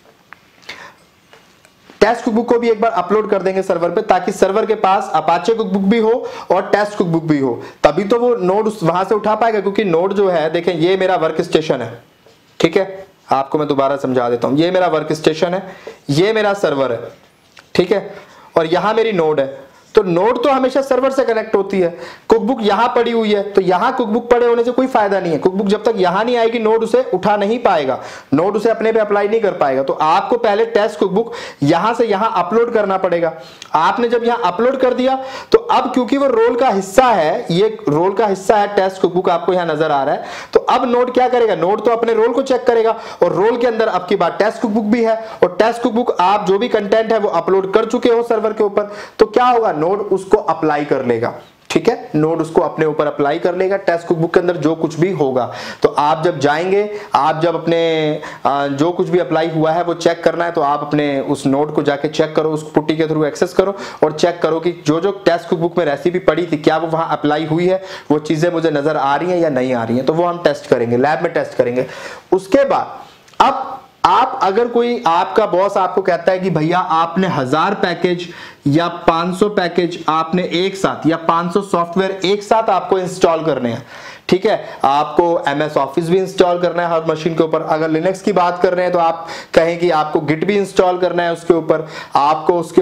टेस्ट कुकबुक को भी एक बार अपलोड कर देंगे सर्वर पे, ताकि सर्वर के पास अपाचे कुकबुक भी हो और टेस्ट कुकबुक भी हो, तभी तो वो नोड वहां से उठा पाएगा। क्योंकि नोड जो है, देखें ये मेरा वर्क स्टेशन है, ठीक है, आपको मैं दोबारा समझा देता हूं, ये मेरा वर्क स्टेशन है, ये मेरा सर्वर है, ठीक है, और यहां मेरी नोड है। तो नोड तो हमेशा सर्वर से कनेक्ट होती है। कुकबुक यहां पड़ी हुई है, तो यहां कुकबुक पड़े होने से कोई फायदा नहीं है। कुकबुक जब तक यहां नहीं आएगी नोड उसे उठा नहीं पाएगा, नोड उसे अपने पे अप्लाई नहीं कर पाएगा। तो आपको पहले टेस्ट कुकबुक यहां से यहां अपलोड करना पड़ेगा। आपने जब यहां अपलोड कर दिया तो अब क्योंकि वो रोल का हिस्सा है, ये रोल का हिस्सा है टेस्ट कुकबुक, आपको यहां नजर आ रहा है, तो अब नोड क्या करेगा, नोड तो अपने रोल को चेक करेगा, और रोल के अंदर अब की बात टेस्ट कुकबुक भी है, और टेस्ट कुकबुक आप जो भी कंटेंट है वो अपलोड कर चुके हो सर्वर के ऊपर, तो क्या होगा, नोड उसको अप्लाई कर लेगा, ठीक है, नोड उसको अपने ऊपर अप्लाई कर लेगा टेस्ट कुकबुक के अंदर जो कुछ भी होगा। तो आप जब जाएंगे, आप जब अपने जो कुछ भी अप्लाई हुआ है वो चेक करना है, तो आप अपने उस नोड को जाके चेक करो, उस पुट्टी के थ्रू एक्सेस करो और चेक करो कि जो जो टेस्ट कुकबुक में रेसिपी पड़ी थी क्या वो वहां अप्लाई हुई है, वो चीजें मुझे नजर आ रही हैं या नहीं आ रही हैं। तो वो हम टेस्ट करेंगे, लैब में टेस्ट करेंगे। उसके बाद अब आप, अगर कोई आपका बॉस आपको कहता है कि भैया आपने हजार पैकेज या पाँच सौ पैकेज आपने एक साथ, या पाँच सौ सॉफ्टवेयर एक साथ आपको इंस्टॉल करने हैं, ठीक है, आपको एम एस ऑफिस भी इंस्टॉल करना है हर मशीन के ऊपर। अगर लिनक्स की बात कर रहे हैं तो आप कहें कि आपको गिट भी इंस्टॉल करना है उसके ऊपर, आपको उसके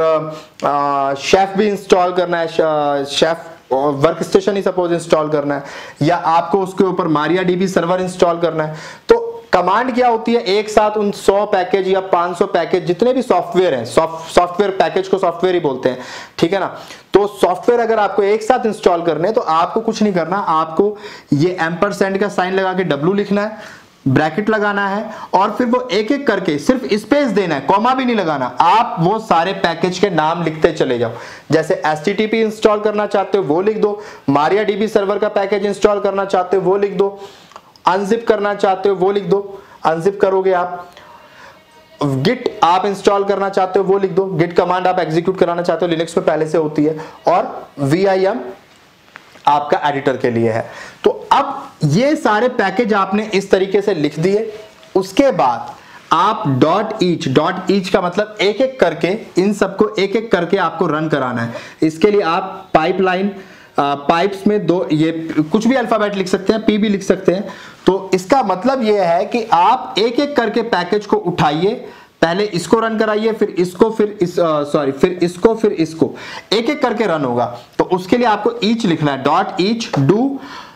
ऊपर शेफ भी इंस्टॉल करना है, शेफ वर्क स्टेशन ही सपोज इंस्टॉल करना है, या आपको उसके ऊपर मारिया डीबी सर्वर इंस्टॉल करना है। तो कमांड क्या होती है, एक साथ उन सौ पैकेज या पाँच सौ पैकेज जितने भी सॉफ्टवेयर हैं, सॉफ्टवेयर पैकेज को सॉफ्टवेयर ही बोलते हैं, ठीक है ना, तो सॉफ्टवेयर अगर आपको एक साथ इंस्टॉल करने हैं तो आपको कुछ नहीं करना, आपको ये एम्परसेंड का साइन लगा के डब्ल्यू लिखना है, ब्रैकेट लगाना है, और फिर वो एक एक करके सिर्फ स्पेस देना है, कॉमा भी नहीं लगाना, आप वो सारे पैकेज के नाम लिखते चले जाओ। जैसे H T T P install करना चाहते हो वो लिख दो, मारिया डीबी सर्वर का पैकेज इंस्टॉल करना चाहते हो वो लिख दो, अनजिप करना चाहते हो वो लिख दो, अनजिप करोगे आप, गिट आप इंस्टॉल करना चाहते हो वो लिख दो, गिट कमांड आप एग्जीक्यूट कराना चाहते हो, लिनक्स में पहले से होती है, और वी आई एम आपका एडिटर के लिए है। तो अब ये सारे पैकेज आपने इस तरीके से लिख दिए। उसके बाद आप डॉट ईच, डॉट ईच का मतलब एक एक करके इन सबको एक एक करके आपको रन कराना है। इसके लिए आप पाइपलाइन पाइप्स में दो, ये कुछ भी अल्फाबेट लिख सकते हैं, पी भी लिख सकते हैं। तो इसका मतलब ये है कि आप एक एक करके पैकेज को उठाइए, पहले इसको रन कराइए, फिर इसको, फिर इस सॉरी फिर इसको, फिर इसको, एक एक करके रन होगा। तो उसके लिए आपको ईच लिखना है, डॉट ईच डू,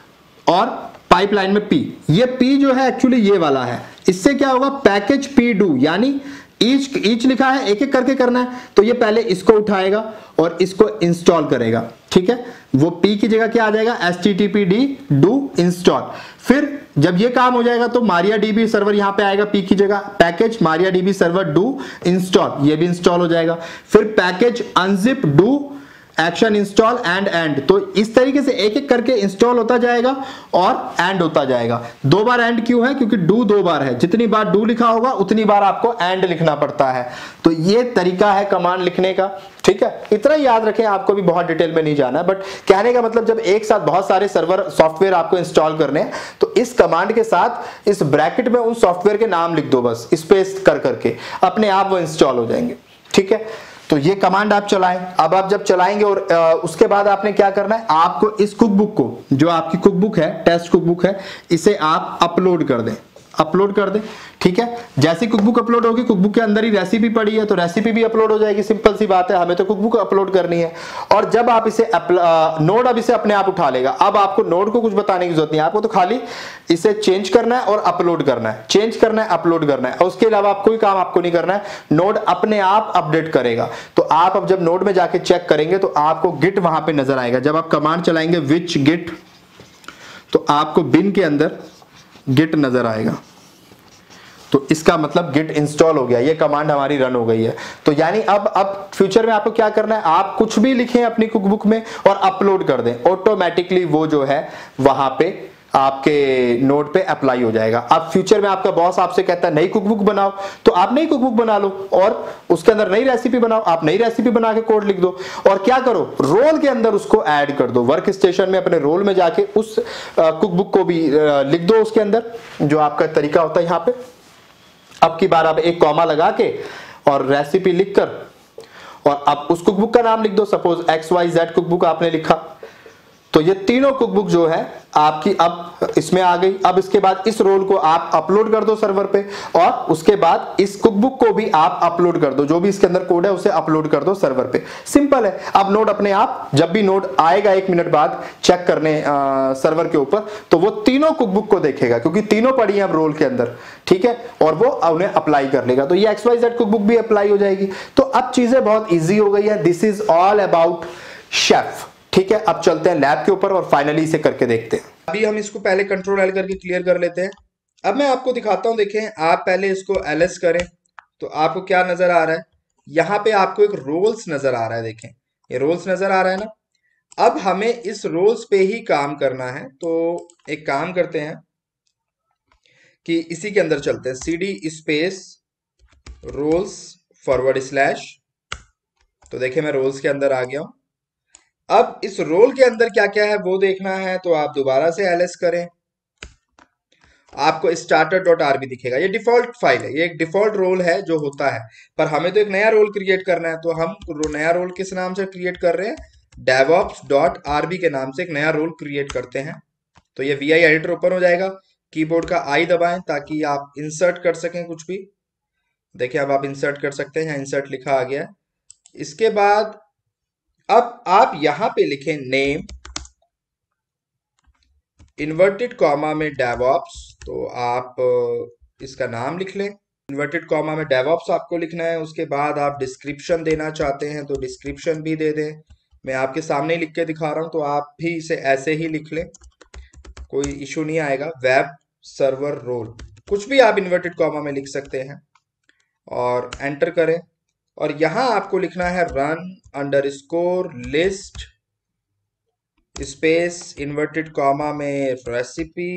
और पाइपलाइन में पी। ये पी जो है एक्चुअली ये वाला है, इससे क्या होगा, पैकेज पी डू, यानी ईच ईच लिखा है, एक एक करके करना है, तो ये पहले इसको उठाएगा और इसको इंस्टॉल करेगा, ठीक है, वो पी की जगह क्या आ जाएगा, H T T P D do install. फिर जब ये काम हो जाएगा तो मारिया डीबी सर्वर यहां पे आएगा, पी की जगह package MariaDB server do install, ये भी इंस्टॉल हो जाएगा। फिर package unzip do action install end end, तो इस तरीके से एक एक करके इंस्टॉल होता जाएगा और एंड होता जाएगा। दो बार एंड क्यों है, क्योंकि डू दो बार है, जितनी बार डू लिखा होगा उतनी बार आपको एंड लिखना पड़ता है। तो ये तरीका है कमांड लिखने का, ठीक है, इतना याद रखें, आपको भी बहुत डिटेल में नहीं जाना है, बट कहने का मतलब जब एक साथ बहुत सारे सर्वर सॉफ्टवेयर आपको इंस्टॉल करने हैं तो इस कमांड के साथ इस ब्रैकेट में उन सॉफ्टवेयर के नाम लिख दो, बस स्पेस कर करके, अपने आप वो इंस्टॉल हो जाएंगे, ठीक है। तो ये कमांड आप चलाएं। अब आप जब चलाएंगे और आ, उसके बाद आपने क्या करना है, आपको इस कुकबुक को, जो आपकी कुकबुक है, टेस्ट कुकबुक है, इसे आप अपलोड कर दें, अपलोड कर दें, ठीक है। जैसे कुकबुक अपलोड होगी, कुकबुक के अंदर ही रेसिपी पड़ी है तो रेसिपी भी अपलोड हो जाएगी, सिंपल सी बात है, हमें तो कुकबुक अपलोड करनी है। और जब आप इसे नोड अब इसे अपने आप उठा लेगा, अब आपको नोड को कुछ बताने की जरूरत नहीं है, आपको तो खाली इसे चेंज करना है और अपलोड करना है, चेंज करना है, अपलोड करना है, और उसके अलावा आप कोई काम आपको नहीं करना है, नोड अपने आप अपडेट करेगा। तो आप अब जब नोड में जाके चेक करेंगे तो आपको गिट वहां पे नजर आएगा। जब आप कमांड चलाएंगे विच गिट, तो आपको बिन के अंदर गिट नजर आएगा, तो इसका मतलब गिट इंस्टॉल हो गया, ये कमांड हमारी रन हो गई है। तो यानी अब अब फ्यूचर में आपको क्या करना है, आप कुछ भी लिखें अपनी कुकबुक में और अपलोड कर दें, ऑटोमेटिकली वो जो है वहां पे आपके नोट पे अप्लाई हो जाएगा। अब फ्यूचर में आपका बॉस आपसे कहता है नई कुकबुक बनाओ, तो आप नई कुकबुक बना लो और उसके अंदर नई रेसिपी बनाओ, आप नई रेसिपी बना के कोड लिख दो और क्या करो, रोल के अंदर उसको ऐड कर दो। वर्क स्टेशन में अपने रोल में जाके उस कुकबुक को भी लिख दो उसके अंदर, जो आपका तरीका होता है। यहां पे अब की बार आप एक कॉमा लगा के और रेसिपी लिखकर और अब उस कुकबुक का नाम लिख दो, suppose X Y Z cookbook आपने लिखा, तो ये तीनों कुकबुक जो है आपकी अब इसमें आ गई। अब इसके बाद इस रोल को आप अपलोड कर दो सर्वर पे और उसके बाद इस कुकबुक को भी आप अपलोड कर दो, जो भी इसके अंदर कोड है उसे अपलोड कर दो सर्वर पे। सिंपल है। अब नोट अपने आप जब भी नोट आएगा एक मिनट बाद चेक करने आ, सर्वर के ऊपर, तो वो तीनों कुकबुक को देखेगा क्योंकि तीनों पड़ी है अब रोल के अंदर, ठीक है, और वो उन्हें अप्लाई कर लेगा। तो ये एक्स वाई जेड कुकबुक भी अप्लाई हो जाएगी। तो अब चीजें बहुत ईजी हो गई है। This is all about Chef, ठीक है। अब चलते हैं लैब के ऊपर और फाइनली इसे करके देखते हैं। अभी हम इसको पहले कंट्रोल एल करके क्लियर कर लेते हैं। अब मैं आपको दिखाता हूं, देखें आप पहले इसको एलएस करें तो आपको क्या नजर आ रहा है, यहां पे आपको एक रोल्स नजर आ रहा है, देखें ये रोल्स नजर आ रहा है ना। अब हमें इस रोल्स पे ही काम करना है, तो एक काम करते हैं कि इसी के अंदर चलते हैं, C D space roles forward slash. तो देखें मैं रोल्स के अंदर आ गया हूं। अब इस रोल के अंदर क्या क्या है वो देखना है, तो आप दोबारा से एलएस करें, आपको स्टार्टर डॉट आरबी दिखेगा। ये डिफॉल्ट फाइल है, ये एक डिफॉल्ट रोल है जो होता है, पर हमें तो एक नया रोल क्रिएट करना है। तो हम नया रोल किस नाम से क्रिएट कर रहे हैं, डेवऑप्स डॉट आरबी के नाम से एक नया रोल क्रिएट करते हैं। तो ये वी आई एडिटर ओपन हो जाएगा, कीबोर्ड का आई दबाएं ताकि आप इंसर्ट कर सकें कुछ भी। देखिए अब आप इंसर्ट कर सकते हैं, यहाँ इंसर्ट लिखा आ गया। इसके बाद अब आप यहां पे लिखें नेम इन्वर्टेड कॉमा में डेवऑप्स, तो आप इसका नाम लिख लें। इन्वर्टेड कॉमा में डेवऑप्स आपको लिखना है। उसके बाद आप डिस्क्रिप्शन देना चाहते हैं तो डिस्क्रिप्शन भी दे दें। मैं आपके सामने लिख के दिखा रहा हूं, तो आप भी इसे ऐसे ही लिख लें, कोई इशू नहीं आएगा। वेब सर्वर रोल कुछ भी आप इन्वर्टेड कॉमा में लिख सकते हैं और एंटर करें। और यहां आपको लिखना है run underscore list space inverted comma में recipe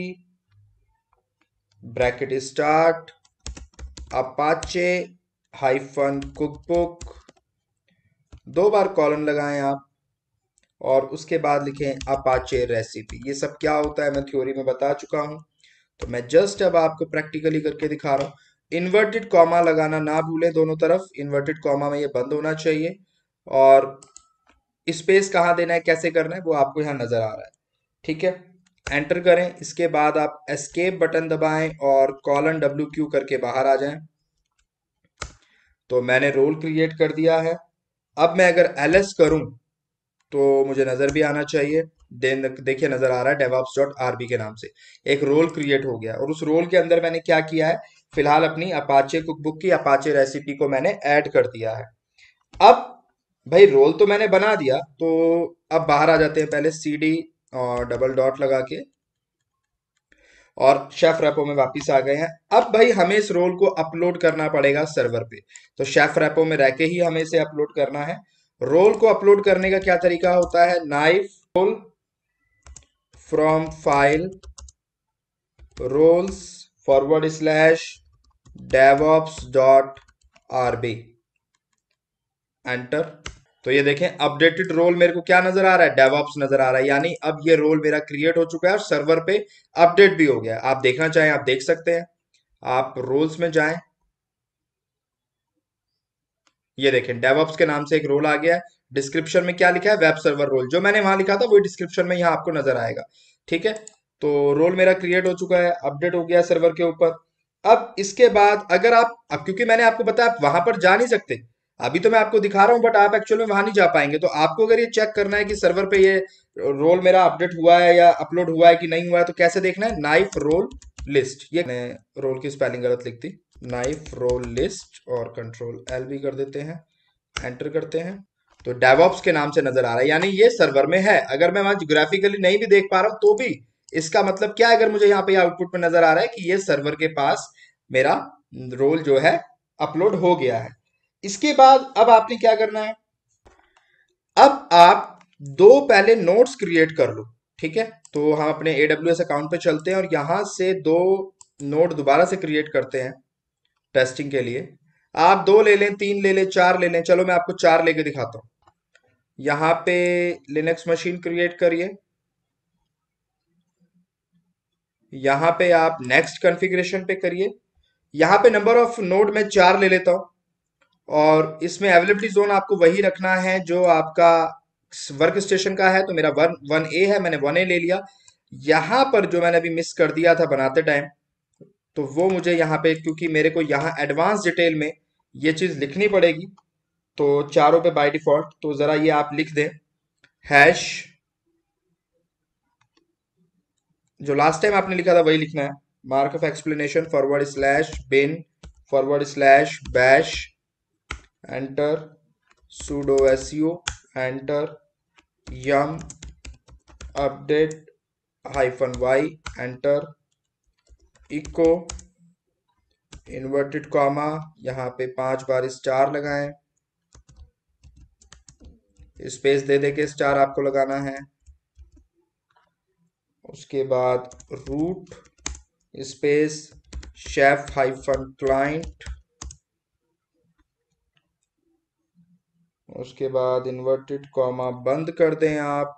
bracket start Apache hyphen cookbook, दो बार कॉलन लगाएं आप और उसके बाद लिखें अपाचे रेसिपी। ये सब क्या होता है मैं थ्योरी में बता चुका हूं, तो मैं जस्ट अब आपको प्रैक्टिकली करके दिखा रहा हूं। इन्वर्टेड कॉमा लगाना ना भूलें, दोनों तरफ इन्वर्टेड कॉमा में ये बंद होना चाहिए। और स्पेस कहाँ देना है, कैसे करना है, वो आपको यहाँ नजर आ रहा है, ठीक है। एंटर करें, इसके बाद आप एस्केप बटन दबाएं और कॉलन डब्ल्यू क्यू करके बाहर आ जाएं। तो मैंने रोल क्रिएट कर दिया है। अब मैं अगर एलएस करूं तो मुझे नजर भी आना चाहिए, देन देखिए नजर आ रहा है डेवऑप्स डॉट आरबी के नाम से एक रोल क्रिएट हो गया। और उस रोल के अंदर मैंने क्या किया है, फिलहाल अपनी अपाचे कुकबुक की अपाचे रेसिपी को मैंने ऐड कर दिया है। अब भाई रोल तो मैंने बना दिया, तो अब बाहर आ जाते हैं पहले सी डी और डबल डॉट लगा के और शेफ रेपो में वापस आ गए हैं। अब भाई हमें इस रोल को अपलोड करना पड़ेगा सर्वर पे, तो शेफ रेपो में रह के ही हमें इसे अपलोड करना है। रोल को अपलोड करने का क्या तरीका होता है, knife role from file roles forward slash DevOps dot RB, enter. तो ये देखें अपडेटेड रोल मेरे को क्या नजर आ रहा है, डेवऑप्स नजर आ रहा है, यानी अब ये रोल मेरा क्रिएट हो चुका है और सर्वर पे अपडेट भी हो गया है। आप देखना चाहें आप देख सकते हैं, आप रोल्स में जाएं, ये देखें डेवऑप्स के नाम से एक रोल आ गया है। डिस्क्रिप्शन में क्या लिखा है, वेब सर्वर रोल, जो मैंने वहां लिखा था वही डिस्क्रिप्शन में यहाँ आपको नजर आएगा, ठीक है। तो रोल मेरा क्रिएट हो चुका है, अपडेट हो गया सर्वर के ऊपर। अब इसके बाद अगर आप, अब क्योंकि मैंने आपको बताया आप वहां पर जा नहीं सकते, अभी तो मैं आपको दिखा रहा हूं बट आप एक्चुअल में वहां नहीं जा पाएंगे। तो आपको अगर ये चेक करना है कि सर्वर पे ये रोल मेरा अपडेट हुआ है या अपलोड हुआ है कि नहीं हुआ है, तो कैसे देखना है, नाइफ रोल लिस्ट, ये रोल की स्पेलिंग गलत लिख दी, नाइफ रोल लिस्ट और कंट्रोल एल भी कर देते हैं, एंटर करते हैं। तो डेवऑप्स के नाम से नजर आ रहा है, यानी ये सर्वर में है। अगर मैं वहां ज्योग्राफिकली नहीं भी देख पा रहा हूं तो भी इसका मतलब क्या है, अगर मुझे यहाँ पे आउटपुट में नजर आ रहा है कि ये सर्वर के पास मेरा रोल जो है अपलोड हो गया है। इसके बाद अब आपने क्या करना है, अब आप दो पहले नोट्स क्रिएट कर लो। ठीक है, तो हम अपने A W S अकाउंट पे चलते हैं और यहां से दो नोट दोबारा से क्रिएट करते हैं टेस्टिंग के लिए। आप दो ले लें, तीन ले लें, चार ले लें, चलो मैं आपको चार लेके दिखाता हूं। यहाँ पे लिनक्स मशीन क्रिएट करिए, यहाँ पे आप नेक्स्ट कॉन्फ़िगरेशन पे करिए। यहाँ पे नंबर ऑफ नोड मैं चार ले लेता हूँ और इसमें अवेलेबिलिटी जोन आपको वही रखना है जो आपका वर्क स्टेशन का है। तो मेरा वन वन ए है, मैंने वन ए ले लिया। यहाँ पर जो मैंने अभी मिस कर दिया था बनाते टाइम, तो वो मुझे यहाँ पे, क्योंकि मेरे को यहाँ एडवांस डिटेल में ये चीज लिखनी पड़ेगी, तो चारों पे बाय डिफॉल्ट, तो जरा ये आप लिख दें, हैश जो लास्ट टाइम आपने लिखा था वही लिखना है, mark of explanation forward slash bin forward slash bash enter sudo su enter yum update hyphen y enter echo inverted comma, यहाँ पे पांच बार स्टार लगाएं, स्पेस दे दे के स्टार आपको लगाना है। उसके बाद root space chef hyphen client, उसके बाद इन्वर्टेड कॉमा बंद कर दें आप,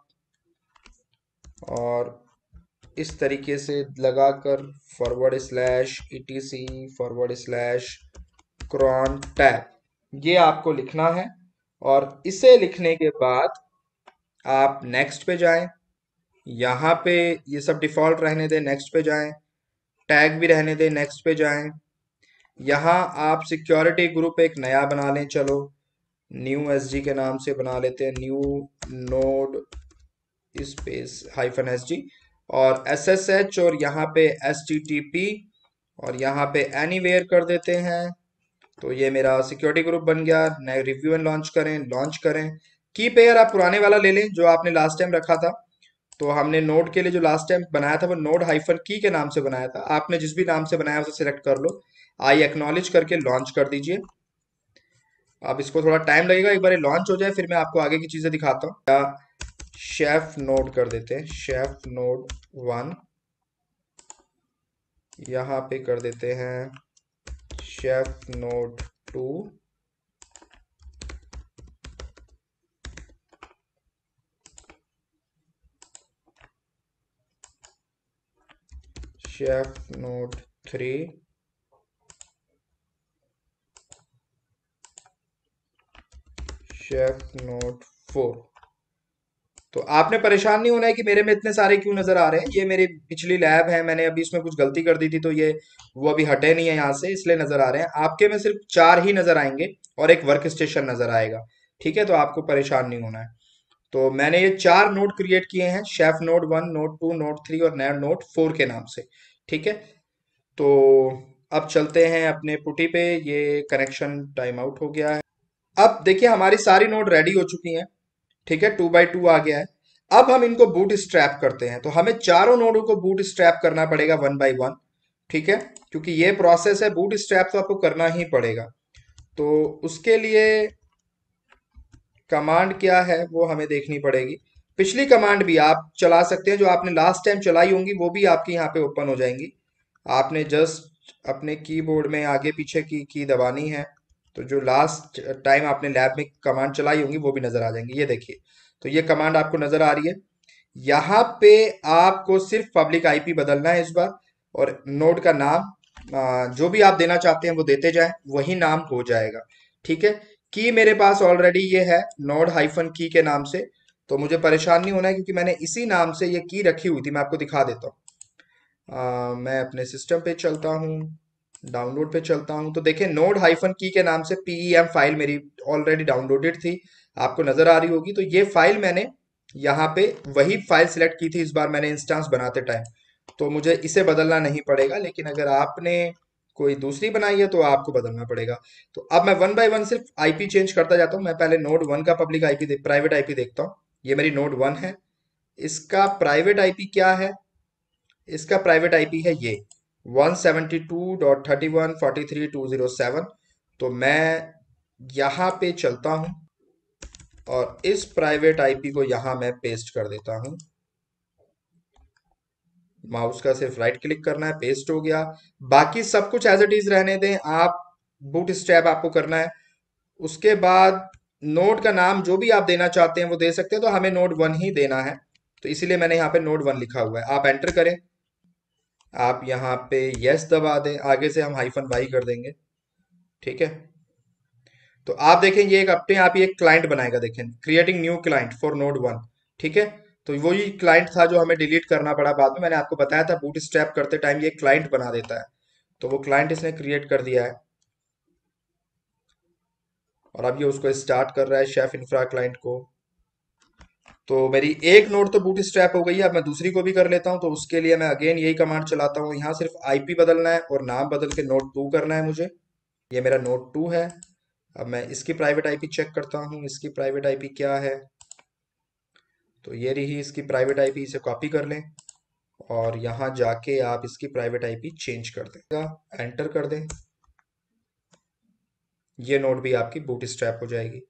और इस तरीके से लगाकर forward slash ETC forward slash cron tab ये आपको लिखना है। और इसे लिखने के बाद आप नेक्स्ट पे जाएं, यहाँ पे ये सब डिफॉल्ट रहने दें, नेक्स्ट पे जाएं, टैग भी रहने दें, नेक्स्ट पे जाएं। यहाँ आप सिक्योरिटी ग्रुप एक नया बना लें, चलो न्यू एसजी के नाम से बना लेते हैं, new node space hyphen SG और एसएसएच और यहाँ पे एचटीटीपी और यहाँ पे एनीवेयर कर देते हैं। तो ये मेरा सिक्योरिटी ग्रुप बन गया। नए रिव्यू एंड लॉन्च करें, लॉन्च करें। की पेयर आप पुराने वाला ले लें जो आपने लास्ट टाइम रखा था। तो हमने नोड के लिए जो लास्ट टाइम बनाया था वो नोड हाइफन की के नाम से बनाया था, आपने जिस भी नाम से बनाया उसे सिलेक्ट कर लो, आई एक्नॉलेज करके लॉन्च कर दीजिए। अब इसको थोड़ा टाइम लगेगा, एक बार लॉन्च हो जाए फिर मैं आपको आगे की चीजें दिखाता हूँ। शेफ नोड कर देते हैं, शेफ नोड वन, यहाँ पे कर देते हैं chef node two, chef node three, chef node four. तो आपने परेशान नहीं होना है कि मेरे में इतने सारे क्यों नजर आ रहे हैं, ये मेरी पिछली लैब है, मैंने अभी इसमें कुछ गलती कर दी थी तो ये वो अभी हटे नहीं है यहाँ से, इसलिए नजर आ रहे हैं। आपके में सिर्फ चार ही नजर आएंगे और एक वर्क स्टेशन नजर आएगा। ठीक है, तो आपको परेशान नहीं होना है। तो मैंने ये चार नोड क्रिएट किए हैं, chef node one, node two, node three और नया नोड फोर के नाम से। ठीक है, तो अब चलते हैं अपने पुटी पे। ये कनेक्शन टाइम आउट हो गया है। अब देखिए हमारी सारी नोड रेडी हो चुकी हैं। ठीक है, टू बाई टू आ गया है। अब हम इनको बूट स्ट्रैप करते हैं, तो हमें चारों नोडों को बूट स्ट्रैप करना पड़ेगा वन बाई वन। ठीक है, क्योंकि ये प्रोसेस है, बूट स्ट्रैप तो आपको करना ही पड़ेगा। तो उसके लिए कमांड क्या है वो हमें देखनी पड़ेगी। पिछली कमांड भी आप चला सकते हैं, जो आपने लास्ट टाइम चलाई होंगी वो भी आपकी यहाँ पे ओपन हो जाएंगी। आपने जस्ट अपने कीबोर्ड में आगे पीछे की की दबानी है, तो जो लास्ट टाइम आपने लैब में कमांड चलाई होंगी वो भी नजर आ जाएंगी। ये देखिए, तो ये कमांड आपको नजर आ रही है। यहाँ पे आपको सिर्फ पब्लिक आईपी बदलना है इस बार, और नोड का नाम आ, जो भी आप देना चाहते हैं वो देते जाएं, वही नाम हो जाएगा। ठीक है, की मेरे पास ऑलरेडी ये है नोड हाइफन की के नाम से, तो मुझे परेशान नहीं होना है क्योंकि मैंने इसी नाम से ये की रखी हुई थी। मैं आपको दिखा देता हूँ, आ, मैं अपने सिस्टम पे चलता हूँ, डाउनलोड पे चलता हूँ, तो देखिए नोड हाइफन की के नाम से पीईएम फाइल मेरी ऑलरेडी डाउनलोडेड थी, आपको नजर आ रही होगी। तो ये फाइल मैंने यहाँ पे वही फाइल सिलेक्ट की थी इस बार मैंने इंस्टेंस बनाते टाइम, तो मुझे इसे बदलना नहीं पड़ेगा। लेकिन अगर आपने कोई दूसरी बनाई है तो आपको बदलना पड़ेगा। तो अब मैं वन बाय वन सिर्फ आईपी चेंज करता जाता हूँ। मैं पहले नोड वन का पब्लिक आईपी दे, प्राइवेट आईपी देखता हूँ। ये मेरी नोड वन है, इसका प्राइवेट आईपी क्या है, इसका प्राइवेट आईपी है ये one seventy two dot thirty one forty three two zero seven. तो मैं यहाँ पे चलता हूँ और इस प्राइवेट आईपी को यहाँ मैं पेस्ट कर देता हूँ। माउस का सिर्फ राइट क्लिक करना है, पेस्ट हो गया। बाकी सब कुछ एज इट इज रहने दें आप, बूट स्ट्रैप आपको करना है। उसके बाद नोड का नाम जो भी आप देना चाहते हैं वो दे सकते हैं, तो हमें नोड वन ही देना है, तो इसीलिए मैंने यहाँ पे नोड वन लिखा हुआ है। आप एंटर करें, आप यहाँ पे यस दबा दें, आगे से हम हाइफन वाई कर देंगे, ठीक है। तो आप देखें ये एक अपने आप ही एक क्लाइंट बनाएगा, देखें creating new client for node one, ठीक है। तो वही क्लाइंट था जो हमें डिलीट करना पड़ा बाद में, मैंने आपको बताया था बूट स्ट्रैप करते टाइम ये क्लाइंट बना देता है। तो वो क्लाइंट इसने क्रिएट कर दिया है और अब ये उसको स्टार्ट कर रहा है शेफ इंफ्रा क्लाइंट को। तो मेरी एक नोड तो बूट स्ट्रैप हो गई है, अब मैं दूसरी को भी कर लेता हूँ। तो उसके लिए मैं अगेन यही कमांड चलाता हूँ, यहाँ सिर्फ आईपी बदलना है और नाम बदल के नोड टू करना है मुझे। ये मेरा नोड टू है। अब मैं इसकी प्राइवेट आईपी चेक करता हूँ, इसकी प्राइवेट आईपी क्या है। तो ये रही इसकी प्राइवेट आईपी, इसे कॉपी कर लें और यहाँ जाके आप इसकी प्राइवेट आईपी चेंज कर दें, एंटर कर दें। ये नोड भी आपकी बूट स्ट्रैप हो जाएगी।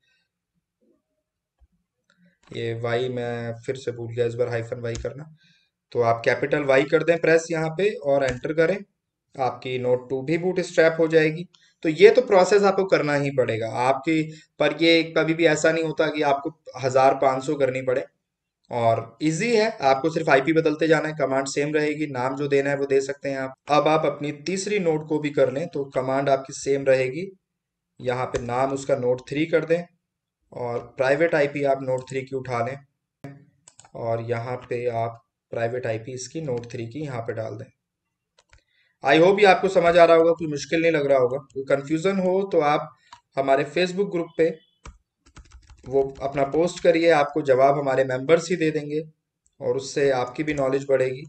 ये वाई मैं फिर से भूल गया इस बार हाइफन वाई करना, तो आप कैपिटल वाई कर दें प्रेस यहाँ पे और एंटर करें, आपकी नोट टू भी बूट स्ट्रैप हो जाएगी। तो ये तो प्रोसेस आपको करना ही पड़ेगा आपकी, पर ये कभी भी ऐसा नहीं होता कि आपको हजार पाँच सौ करनी पड़े। और इजी है, आपको सिर्फ आईपी बदलते जाना है, कमांड सेम रहेगी, नाम जो देना है वो दे सकते हैं आप। अब आप अपनी तीसरी नोड को भी कर लें तो कमांड आपकी सेम रहेगी। यहाँ पे नाम उसका नोड थ्री कर दें और प्राइवेट आईपी आप नोड थ्री की उठा लें और यहाँ पे आप प्राइवेट आईपी इसकी नोड थ्री की यहाँ पे डाल दें। आई होप ये आपको समझ आ रहा होगा, कोई मुश्किल नहीं लग रहा होगा। कोई कंफ्यूजन हो तो आप हमारे फेसबुक ग्रुप पे वो अपना पोस्ट करिए, आपको जवाब हमारे मेंबर्स ही दे देंगे और उससे आपकी भी नॉलेज बढ़ेगी।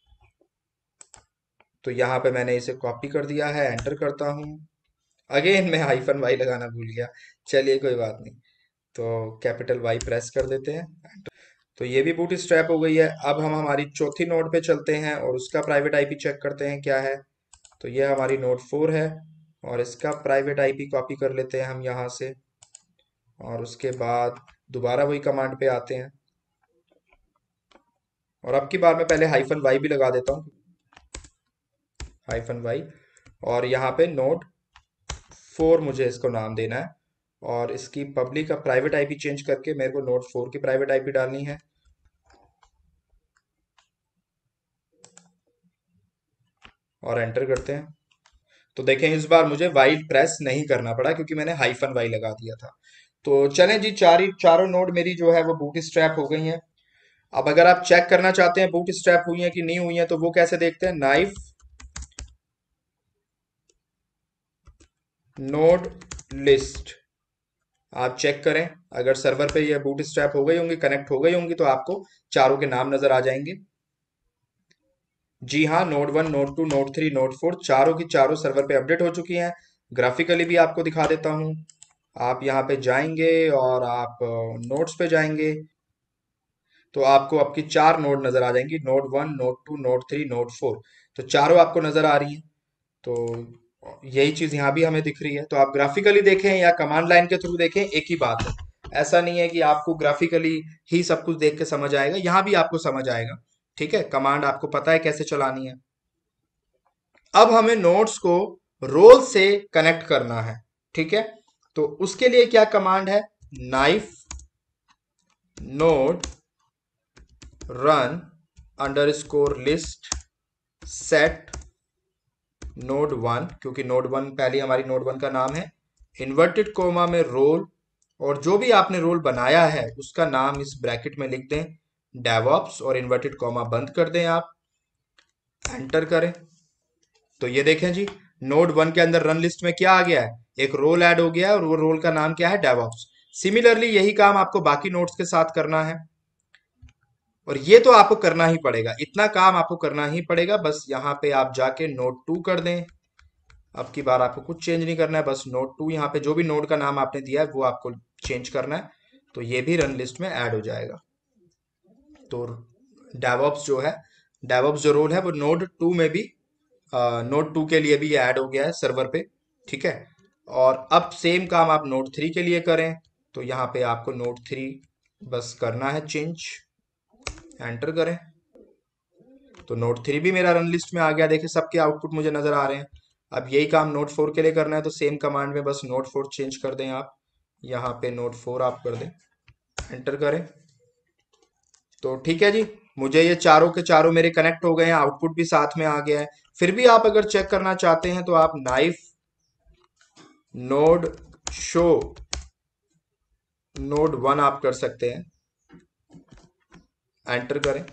तो यहाँ पे मैंने इसे कॉपी कर दिया है, एंटर करता हूँ। अगेन मैं हाइफन वाई लगाना भूल गया, चलिए कोई बात नहीं। तो कैपिटल वाई प्रेस कर देते हैं, तो ये भी बूट स्ट्रैप हो गई है। अब हम हमारी चौथी नोड पे चलते हैं और उसका प्राइवेट आईपी चेक करते हैं क्या है। तो ये हमारी नोड फोर है और इसका प्राइवेट आईपी कॉपी कर लेते हैं हम यहाँ से और उसके बाद दोबारा वही कमांड पे आते हैं और अब की बार मैं पहले हाइफन वाई भी लगा देता हूँ, हाइफन वाई। और यहाँ पे नोड फोर मुझे इसको नाम देना है और इसकी पब्लिक का प्राइवेट आईपी चेंज करके मेरे को नोड फोर की प्राइवेट आईपी डालनी है और एंटर करते हैं। तो देखें इस बार मुझे वाई प्रेस नहीं करना पड़ा क्योंकि मैंने हाइफन वाई लगा दिया था। तो चलें जी, चार ही चारों नोड मेरी जो है वो बूट स्ट्रैप हो गई हैं। अब अगर आप चेक करना चाहते हैं बूट स्ट्रैप हुई हैं कि नहीं हुई हैं तो वो कैसे देखते हैं, नाइफ नोड लिस्ट आप चेक करें। अगर सर्वर पे ये बूट स्ट्रैप हो गई होंगी, कनेक्ट हो गई होंगी, तो आपको चारों के नाम नजर आ जाएंगे। जी हाँ, node one, node two, node three, node four चारों की चारों सर्वर पे अपडेट हो चुकी हैं। ग्राफिकली भी आपको दिखा देता हूँ। आप यहाँ पे जाएंगे और आप नोड्स पे जाएंगे तो आपको आपकी चार नोड नजर आ जाएंगी, node one, node two, node three, node four. तो चारों आपको नजर आ रही हैं। तो यही चीज यहाँ भी हमें दिख रही है। तो आप ग्राफिकली देखें या कमांड लाइन के थ्रू देखें, एक ही बात है। ऐसा नहीं है कि आपको ग्राफिकली ही सब कुछ देख के समझ आएगा, यहाँ भी आपको समझ आएगा, ठीक है। कमांड आपको पता है कैसे चलानी है। अब हमें नोड्स को रोल से कनेक्ट करना है, ठीक है। तो उसके लिए क्या कमांड है, knife node run underscore list set node one, क्योंकि नोड वन पहले हमारी नोड वन का नाम है, इन्वर्टेड कोमा में रोल, और जो भी आपने रोल बनाया है उसका नाम इस ब्रैकेट में लिख दें डेवऑप्स और इन्वर्टेड कोमा बंद कर दें, आप एंटर करें। तो ये देखें जी, नोड वन के अंदर रन लिस्ट में क्या आ गया है, एक रोल ऐड हो गया है और वो रोल का नाम क्या है, डेवऑप्स। सिमिलरली यही काम आपको बाकी नोड्स के साथ करना है और ये तो आपको करना ही पड़ेगा, इतना काम आपको करना ही पड़ेगा। बस यहाँ पे आप जाके नोड टू कर दें। अब की बार आपको कुछ चेंज नहीं करना है, बस नोड टू यहाँ पे जो भी नोड का नाम आपने दिया है वो आपको चेंज करना है, तो ये भी रन लिस्ट में ऐड हो जाएगा। तो डेवऑप्स जो है डेवऑप्स जो रोल है वो नोड टू में भी, नोड टू के लिए भी ये ऐड हो गया है सर्वर पे, ठीक है। और अब सेम काम आप नोड थ्री के लिए करें, तो यहाँ पे आपको नोड थ्री बस करना है चेंज, एंटर करें। तो नोड थ्री भी मेरा रन लिस्ट में आ गया, देखिए सबके आउटपुट मुझे नजर आ रहे हैं। अब यही काम नोड फोर के लिए करना है, तो सेम कमांड में बस नोड फोर चेंज कर दें आप, यहाँ पे नोड फोर आप कर दें, एंटर करें। तो ठीक है जी, मुझे ये चारों के चारों मेरे कनेक्ट हो गए हैं, आउटपुट भी साथ में आ गया है। फिर भी आप अगर चेक करना चाहते हैं तो आप knife node show node one आप कर सकते हैं, एंटर करें।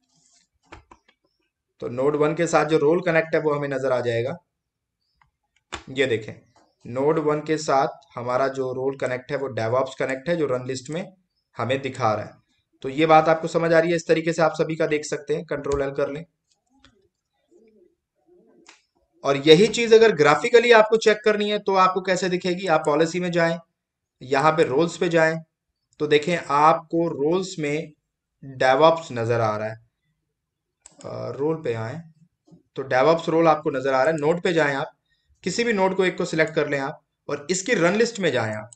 तो नोड वन के साथ जो रोल कनेक्ट है वो हमें नजर आ जाएगा। ये देखें, नोड वन के साथ हमारा जो रोल कनेक्ट है वो डेवऑप्स कनेक्ट है, जो रन लिस्ट में हमें दिखा रहा है। तो ये बात आपको समझ आ रही है, इस तरीके से आप सभी का देख सकते हैं, कंट्रोल एल कर लें। और यही चीज अगर ग्राफिकली आपको चेक करनी है तो आपको कैसे दिखेगी, आप पॉलिसी में जाएं, यहाँ पे रोल्स पे जाएं, तो देखें आपको रोल्स में डेवऑप्स नजर आ रहा है। रोल पे आए तो डेवऑप्स रोल आपको नजर आ रहा है। नोड पे जाएं, आप किसी भी नोड को एक को सिलेक्ट कर लें आप, और इसकी रन लिस्ट में जाएं आप,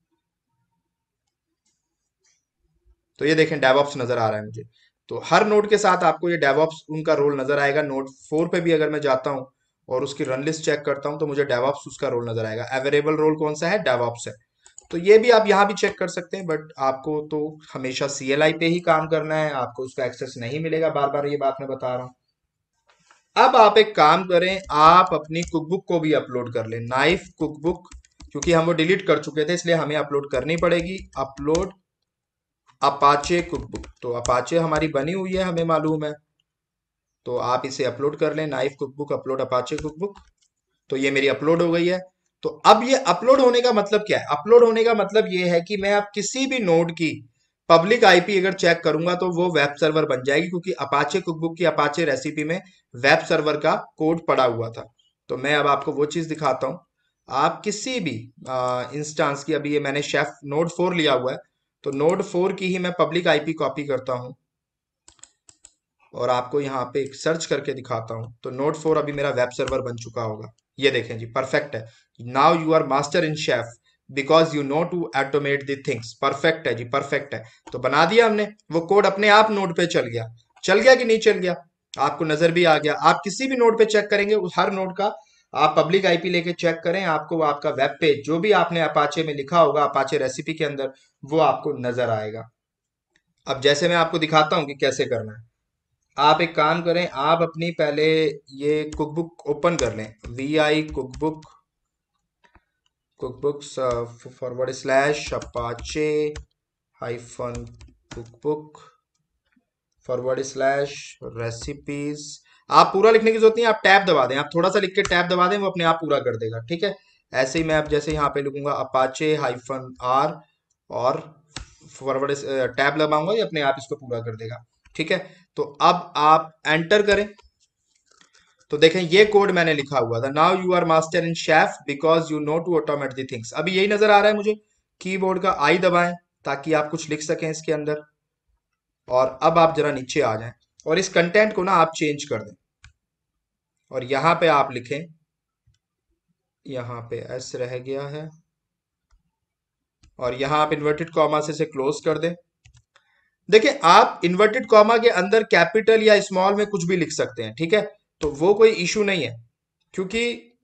तो ये देखें डेवऑप्स नजर आ रहा है मुझे। तो हर नोड के साथ आपको ये डेवऑप्स उनका रोल नजर आएगा। नोड फोर पे भी अगर मैं जाता हूं और उसकी रन लिस्ट चेक करता हूं तो मुझे डेवऑप्स उसका रोल नजर आएगा। अवेलेबल रोल कौन सा है, डेवऑप्स है। तो ये भी आप यहाँ भी चेक कर सकते हैं, बट आपको तो हमेशा सीएलआई पे ही काम करना है, आपको उसका एक्सेस नहीं मिलेगा, बार बार ये बात मैं बता रहा हूँ। अब आप एक काम करें, आप अपनी कुकबुक को भी अपलोड कर लें, नाइफ कुकबुक, क्योंकि हम वो डिलीट कर चुके थे इसलिए हमें अपलोड करनी पड़ेगी। अपलोड अपाचे कुकबुक, तो अपाचे हमारी बनी हुई है, हमें मालूम है, तो आप इसे अपलोड कर लें, knife cookbook upload Apache cookbook. तो ये मेरी अपलोड हो गई है। तो अब ये अपलोड होने का मतलब क्या है, अपलोड होने का मतलब ये है कि मैं अब किसी भी नोड की पब्लिक आईपी अगर चेक करूंगा तो वो वेब सर्वर बन जाएगी, क्योंकि अपाचे कुकबुक की अपाचे रेसिपी में वेब सर्वर का कोड पड़ा हुआ था। तो मैं अब आपको वो चीज दिखाता हूं। आप किसी भी इंस्टांस की, अभी ये मैंने शेफ नोड फोर लिया हुआ है, तो नोड फोर की ही मैं पब्लिक आईपी कॉपी करता हूं और आपको यहाँ पे सर्च करके दिखाता हूं। तो नोड फोर अभी मेरा वेब सर्वर बन चुका होगा। ये देखें जी, परफेक्ट है। Now you are master in Chef because you know to automate the things. Perfect है जी, परफेक्ट है। तो बना दिया हमने, वो कोड अपने आप नोड पे चल गया। चल गया कि नहीं चल गया, आपको नजर भी आ गया। आप किसी भी नोड पे चेक करेंगे, उस हर नोड का आप पब्लिक आईपी लेके चेक करें, आपको आपका वेब पेज जो भी आपने अपाचे में लिखा होगा, अपाचे रेसिपी के अंदर, वो आपको नजर आएगा। अब जैसे मैं आपको दिखाता हूं कि कैसे करना है। आप एक काम करें, आप अपनी पहले ये कुकबुक ओपन कर लें, V I cookbook, cookbooks forward slash Apache hyphen cookbook forward slash recipes. आप पूरा लिखने की जरूरत नहीं है, आप टैब दबा दें, आप थोड़ा सा लिख के टैब दबा दें, वो अपने आप पूरा कर देगा, ठीक है। ऐसे ही मैं अब जैसे यहाँ पे लिखूंगा अपाचे हाइफन आर और फॉरवर्ड टैब दबाऊंगा, ये अपने आप इसको पूरा कर देगा, ठीक है। तो अब आप एंटर करें, तो देखें ये कोड मैंने लिखा हुआ था, now you are master in Chef because you know to automate the things. अभी यही नजर आ रहा है मुझे। कीबोर्ड का आई दबाएं ताकि आप कुछ लिख सकें इसके अंदर। और अब आप जरा नीचे आ जाएं और इस कंटेंट को ना आप चेंज कर दें, और यहां पे आप लिखें, यहां पे एस रह गया है, और यहां आप इन्वर्टेड कॉमा से इसे क्लोज कर दें। देखिए, आप इन्वर्टेड कॉमा के अंदर कैपिटल या स्मॉल में कुछ भी लिख सकते हैं, ठीक है। तो वो कोई इशू नहीं है, क्योंकि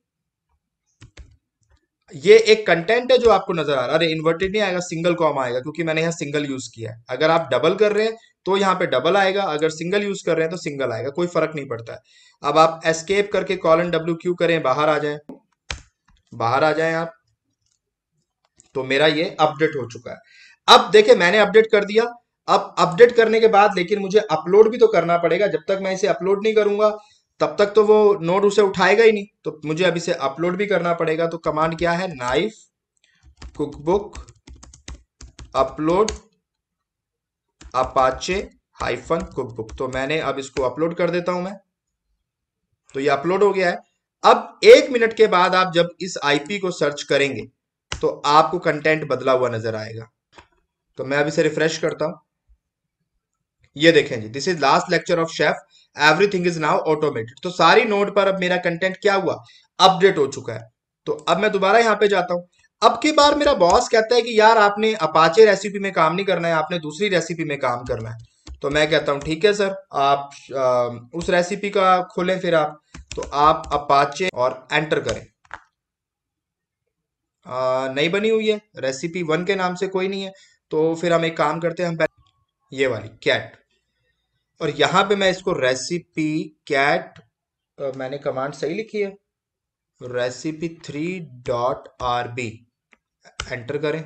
ये एक कंटेंट है जो आपको नजर आ रहा है। अरे इन्वर्टेड नहीं आएगा, सिंगल कॉमा आएगा, क्योंकि मैंने यहाँ सिंगल यूज किया है। अगर आप डबल कर रहे हैं तो यहाँ पे डबल आएगा, अगर सिंगल यूज कर रहे हैं तो सिंगल आएगा, कोई फर्क नहीं पड़ता है। अब आप एस्केप करके कॉलन डब्ल्यू क्यू करें, बाहर आ जाएं, बाहर आ जाएं आप। तो मेरा ये अपडेट हो चुका है। अब देखिए, मैंने अपडेट कर दिया। अब अपडेट करने के बाद लेकिन मुझे अपलोड भी तो करना पड़ेगा। जब तक मैं इसे अपलोड नहीं करूंगा तब तक तो वो नोड उसे उठाएगा ही नहीं, तो मुझे अब इसे अपलोड भी करना पड़ेगा। तो कमांड क्या है, knife cookbook upload Apache hyphen cookbook. तो मैंने अब इसको अपलोड कर देता हूं मैं, तो ये अपलोड हो गया है। अब एक मिनट के बाद आप जब इस आईपी को सर्च करेंगे तो आपको कंटेंट बदला हुआ नजर आएगा। तो मैं अब इसे रिफ्रेश करता हूं। ये देखें जी, this is last lecture of Chef everything is now automated. तो सारी नोड पर अब मेरा कंटेंट क्या हुआ, अपडेट हो चुका है। तो अब मैं दोबारा यहाँ पे जाता हूँ। अब की बार मेरा बॉस कहता है कि यार आपने अपाचे रेसिपी में काम नहीं करना है, आपने दूसरी रेसिपी में काम करना है। तो मैं कहता हूँ ठीक है सर, आप आ, उस रेसिपी का खोलें फिर आप। तो आप अपाचे और एंटर करें। आ, नहीं बनी हुई है, रेसिपी वन के नाम से कोई नहीं है। तो फिर हम एक काम करते हैं, हम पहले ये वाली कैट, और यहां पे मैं इसको रेसिपी कैट, मैंने कमांड सही लिखी है, recipe three dot R B, enter करें।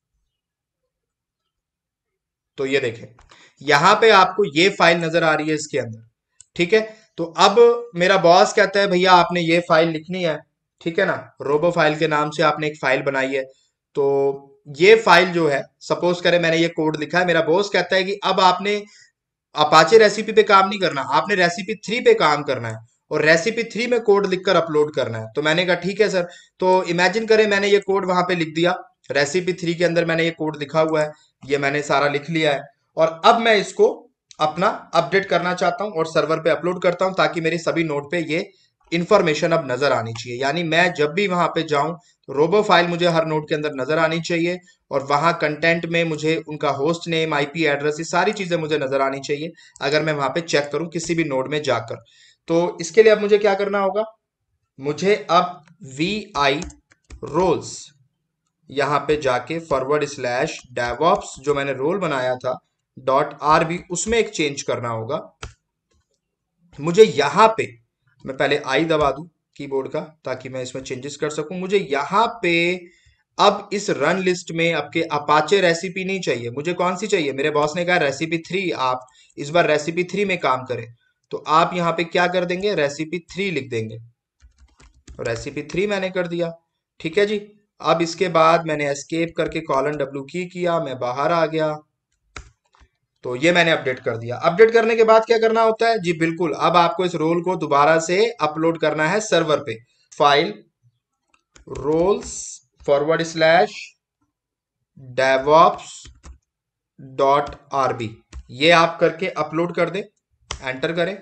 तो ये देखें यहां पे आपको ये फाइल नजर आ रही है इसके अंदर, ठीक है। तो अब मेरा बॉस कहता है भैया आपने ये फाइल लिखनी है, ठीक है ना, रोबो फाइल के नाम से आपने एक फाइल बनाई है। तो ये फाइल जो है, सपोज करें मैंने ये कोड लिखा है, मेरा बॉस कहता है कि अब आपने अपाचे रेसिपी पे काम नहीं करना, आपने रेसिपी थ्री पे काम करना है और रेसिपी थ्री में कोड लिखकर अपलोड करना है। तो मैंने कहा ठीक है सर। तो इमेजिन करें मैंने ये कोड वहां पे लिख दिया, रेसिपी थ्री के अंदर मैंने ये कोड लिखा हुआ है, ये मैंने सारा लिख लिया है। और अब मैं इसको अपना अपडेट करना चाहता हूं और सर्वर पे अपलोड करता हूं, ताकि मेरे सभी नोड पे ये इंफॉर्मेशन अब नजर आनी चाहिए। यानी मैं जब भी वहां पे जाऊं तो रोबो फाइल मुझे हर नोड के अंदर नजर आनी चाहिए, और वहां कंटेंट में मुझे उनका होस्ट नेम, आईपी एड्रेस, ये सारी चीजें मुझे नजर आनी चाहिए अगर मैं वहां पे चेक करूं किसी भी नोड में जाकर। तो इसके लिए अब मुझे क्या करना होगा, मुझे अब वी आई रोल्स यहां पे जाके फॉरवर्ड स्लैश डेवऑप्स, जो मैंने रोल बनाया था डॉट आर बी, उसमें एक चेंज करना होगा मुझे। यहां पे मैं पहले आई दबा दूं कीबोर्ड का, ताकि मैं इसमें चेंजेस कर सकूं। मुझे यहां पे अब इस रन लिस्ट में आपके अपाचे रेसिपी नहीं चाहिए, मुझे कौन सी चाहिए, मेरे बॉस ने कहा रेसिपी थ्री, आप इस बार रेसिपी थ्री में काम करें। तो आप यहां पे क्या कर देंगे, रेसिपी थ्री लिख देंगे। रेसिपी थ्री मैंने कर दिया, ठीक है जी। अब इसके बाद मैंने एस्केप करके कॉलन डब्ल्यू की किया, मैं बाहर आ गया। तो ये मैंने अपडेट कर दिया। अपडेट करने के बाद क्या करना होता है जी, बिल्कुल अब आपको इस रोल को दोबारा से अपलोड करना है सर्वर पे। File roles forward slash DevOps dot RB, ये आप करके अपलोड कर दे, एंटर करें।